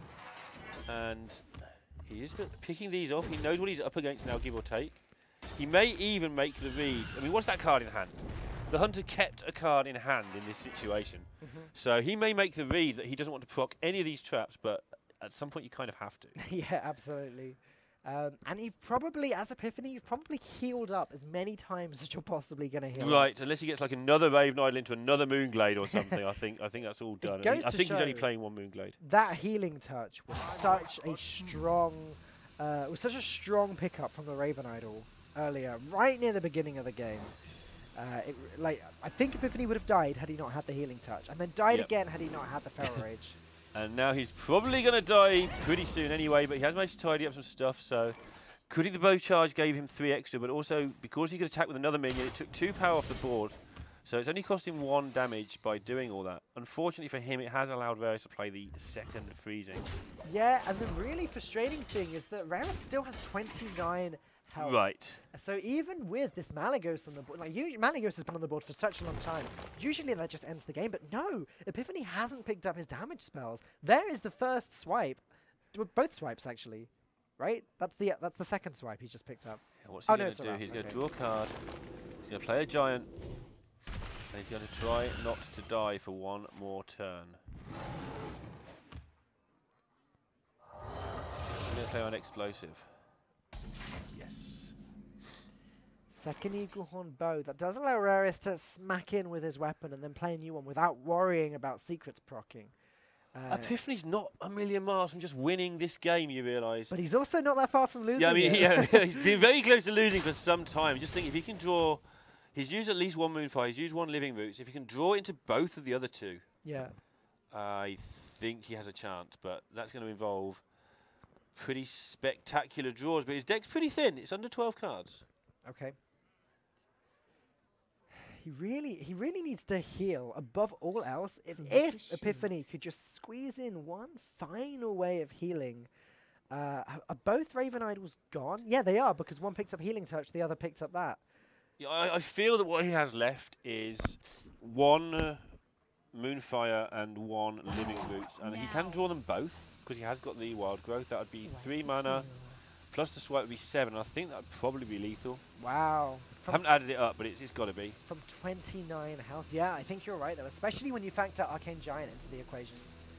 E: And he is picking these off. He knows what he's up against now, give or take. He may even make the read. I mean, what's that card in hand? The Hunter kept a card in hand in this situation. So he may make the read that he doesn't want to proc any of these traps, but at some point you kind of have to.
D: Yeah, absolutely. And you've probably, as Epiphany, you've probably healed up as many times as you're possibly going to heal.
E: Right, unless he gets like another Raven Idol into another Moonglade or something, I think that's all done.
D: goes
E: I
D: to
E: think he's only
D: show
E: playing one Moonglade.
D: That healing touch was such a strong pickup from the Raven Idol earlier, right near the beginning of the game. I think Epiphany would have died had he not had the healing touch, and then died
E: Yep.
D: again had he not had the Feral Rage.
E: And now he's probably going to die pretty soon anyway, but he has managed to tidy up some stuff, so critting the bow charge gave him 3 extra, but also because he could attack with another minion, it took 2 power off the board. So it's only cost him 1 damage by doing all that. Unfortunately for him, it has allowed Rarus to play the second freezing.
D: Yeah, and the really frustrating thing is that Rarus still has 29 health.
E: Right.
D: So even with this Malygos on the board, like Malygos has been on the board for such a long time, usually that just ends the game, but no, Epiphany hasn't picked up his damage spells. There is the first swipe, both swipes actually, right? That's the second swipe he's just picked up.
E: And what's he
D: Oh, no,
E: going
D: it's
E: to do?
D: around,
E: He's going to
D: okay.
E: draw a card, he's going to play a giant, and he's going to try not to die for 1 more turn. He's going to play an explosive. Yes.
D: Second Eagle Horn Bow. That does allow Rarus to smack in with his weapon and then play a new one without worrying about secrets proccing.
E: Epiphany's not a million miles from just winning this game, you realise.
D: But he's also not that far from losing.
E: Yeah, I mean,
D: it.
E: yeah, he's been very close to losing for some time. Just think, if he can draw, he's used at least 1 Moonfire, he's used 1 Living Roots. If he can draw into both of the other 2,
D: Yeah.
E: I think he has a chance, but that's going to involve pretty spectacular draws, but his deck's pretty thin. It's under 12 cards.
D: Okay. He really needs to heal above all else. If Epiphany could just squeeze in one final way of healing. Are both Raven Idols gone? Yeah, they are, because one picked up Healing Touch, the other picked up that.
E: Yeah, I feel that what he has left is one Moonfire and one Living Roots, and he can draw them both because he has got the Wild Growth. That would be 3 mana, plus the swipe would be 7. I think that would probably be lethal.
D: Wow.
E: I haven't added it up, but it's got to be.
D: From 29 health. Yeah, I think you're right, though, especially when you factor Arcane Giant into the equation.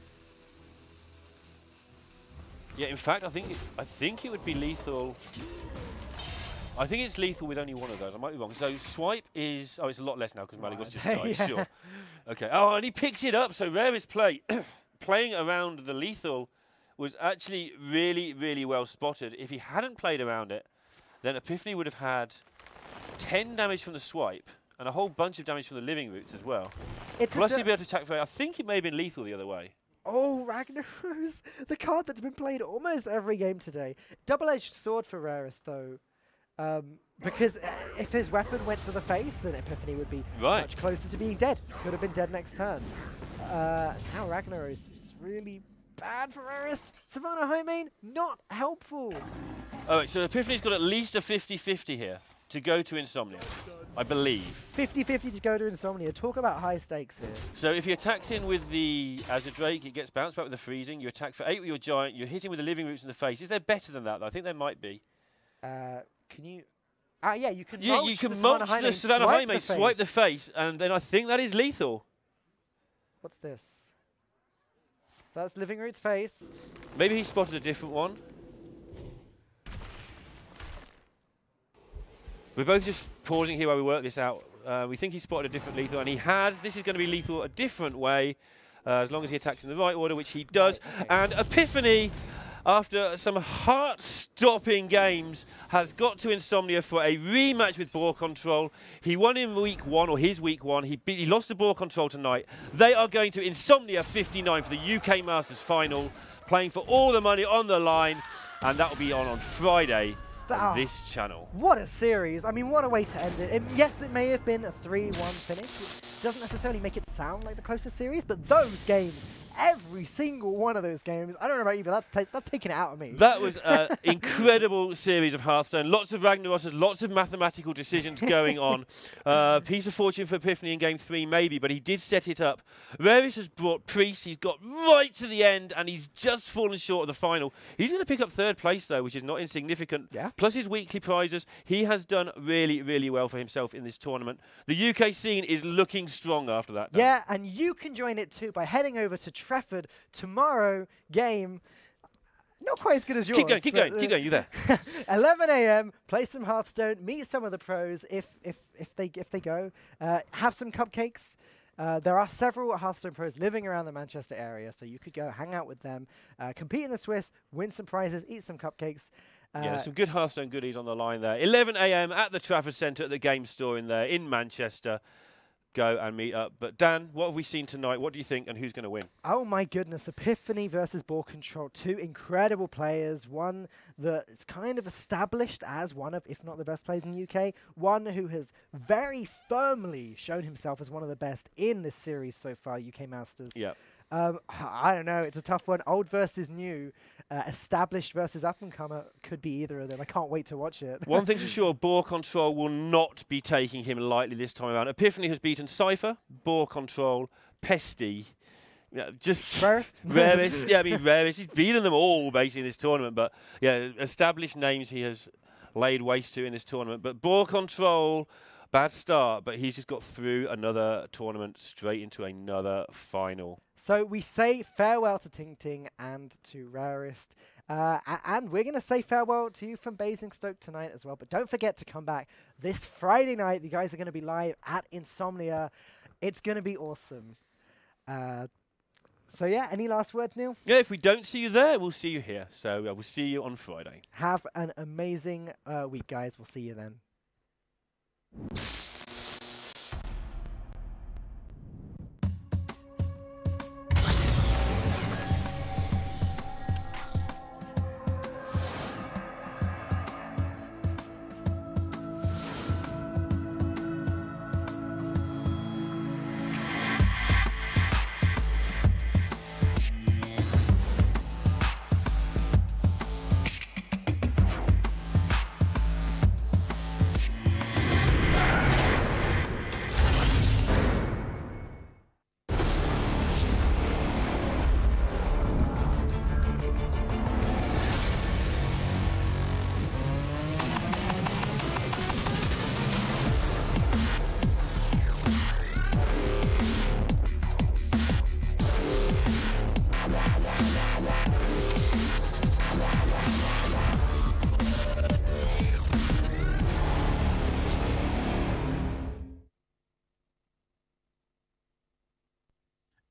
E: Yeah, in fact, I think it would be lethal. I think it's lethal with only one of those. I might be wrong. So swipe is... Oh, it's a lot less now because Malygos just died,
D: yeah.
E: sure. Okay. Oh, and he picks it up. So Rarest play. Playing around the lethal was actually really, really well spotted. If he hadn't played around it, then Epiphany would have had 10 damage from the swipe and a whole bunch of damage from the Living Roots as well. Plus he'd be able to attack for... I think it may have been lethal the other way.
D: Oh, Ragnaros, the card that's been played almost every game today. Double-edged sword for Rarest, though. Because if his weapon went to the face, then Epiphany would be much closer to being dead. Could have been dead next turn. Now Ragnaros is really bad for Rarest. Savannah Highmane, not helpful.
E: Oh, right, so Epiphany's got at least a 50-50 here to go to Insomnia, I believe.
D: 50-50 to go to Insomnia. Talk about high stakes here.
E: So if he attacks in with the Azure Drake, it gets bounced back with the freezing. You attack for 8 with your Giant. You're hitting with the Living Roots in the face. Is there better than that, though? I think there might be.
D: Can you... yeah, you can
E: mulch you can mulch the Savannah Highmane, swipe the face, and then I think that is lethal.
D: What's this? That's Living Roots face.
E: Maybe he spotted a different one. We're both just pausing here while we work this out. We think he spotted a different lethal, and he has. This is going to be lethal a different way, as long as he attacks in the right order, which he does. Right, okay. And Epiphany, after some heart-stopping games, has got to Insomnia for a rematch with Boar Control. He won in week 1, or his week 1. He lost to Boar Control tonight. They are going to Insomnia 59 for the UK Masters Final, playing for all the money on the line, and that will be on Friday. On this channel.
D: What a series. I mean, what a way to end it. Yes, it may have been a 3-1 finish, which doesn't necessarily make it sound like the closest series, but those games, every single one of those games, I don't know about you, but that's taken it out of me.
E: That was an incredible series of Hearthstone. Lots of Ragnarosses, lots of mathematical decisions going on. Piece of fortune for Epiphany in game 3, maybe, but he did set it up. Rarest has brought Priest. He's got right to the end, and he's just fallen short of the final. He's going to pick up 3rd place, though, which is not insignificant.
D: Yeah.
E: Plus his weekly prizes. He has done really, really well for himself in this tournament. The UK scene is looking strong after that.
D: Yeah, and you can join it too by heading over to Trafford tomorrow. Game not quite as good as yours.
E: Keep going. You there?
D: 11 a.m. Play some Hearthstone. Meet some of the pros if they go. Have some cupcakes. There are several Hearthstone pros living around the Manchester area, so you could go hang out with them, compete in the Swiss, win some prizes, eat some cupcakes.
E: Yeah, there's some good Hearthstone goodies on the line there. 11 a.m. at the Trafford Centre at the Game Store in Manchester. Go and meet up. But Dan, what have we seen tonight? What do you think, and who's going to win?
D: Oh my goodness, Epiphany versus Boar Control. 2 incredible players. One that's kind of established as one of, if not the best players in the UK. One who has very firmly shown himself as one of the best in this series so far, UK Masters.
E: Yeah.
D: I don't know. It's a tough one. Old versus new. Established versus up-and-comer. Could be either of them. I can't wait to watch it.
E: One thing's for sure, Boar Control will not be taking him lightly this time around. Epiphany has beaten Cypher, Boar Control, Pesty. Yeah, just Rarest. Yeah, I mean, Rarest. He's beaten them all, basically, in this tournament. But, yeah, established names he has laid waste to in this tournament. But Boar Control... Bad start, but he's just got through another tournament straight into another final.
D: So we say farewell to Ting Ting and to Rarest. And we're going to say farewell to you from Basingstoke tonight as well. But don't forget to come back this Friday night. You guys are going to be live at Insomnia. It's going to be awesome. So yeah, any last words, Neil?
E: Yeah, if we don't see you there, we'll see you here. So we'll see you on Friday.
D: Have an amazing week, guys. We'll see you then.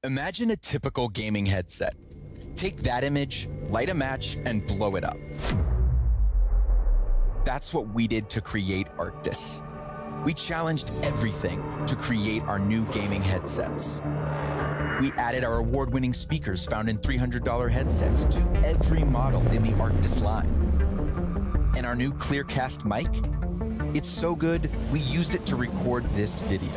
B: Imagine a typical gaming headset. Take that image, light a match, and blow it up. That's what we did to create Arctis. We challenged everything to create our new gaming headsets. We added our award-winning speakers found in $300 headsets to every model in the Arctis line. And our new Clearcast mic? It's so good, we used it to record this video.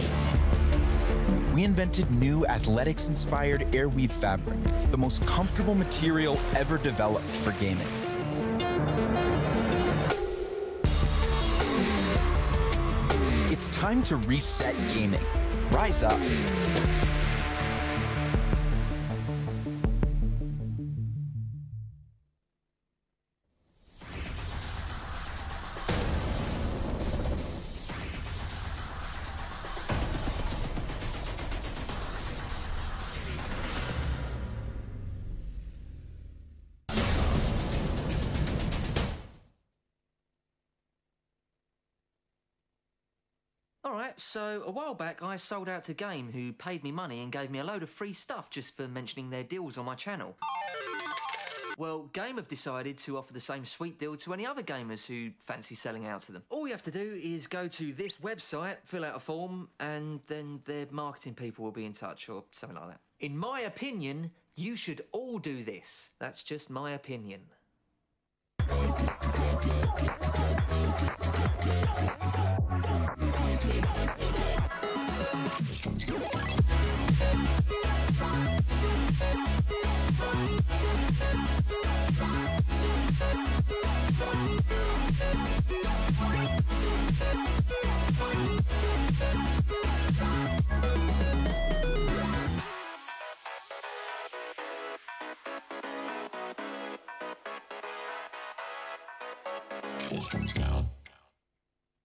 B: We invented new athletics-inspired airweave fabric, the most comfortable material ever developed for gaming. It's time to reset gaming. Rise up.
C: Alright, so a while back I sold out to Game, who paid me money and gave me a load of free stuff just for mentioning their deals on my channel. Well, Game have decided to offer the same sweet deal to any other gamers who fancy selling out to them. All you have to do is go to this website, fill out a form, and then their marketing people will be in touch or something like that. In my opinion, you should all do this. That's just my opinion.
A: Systems down.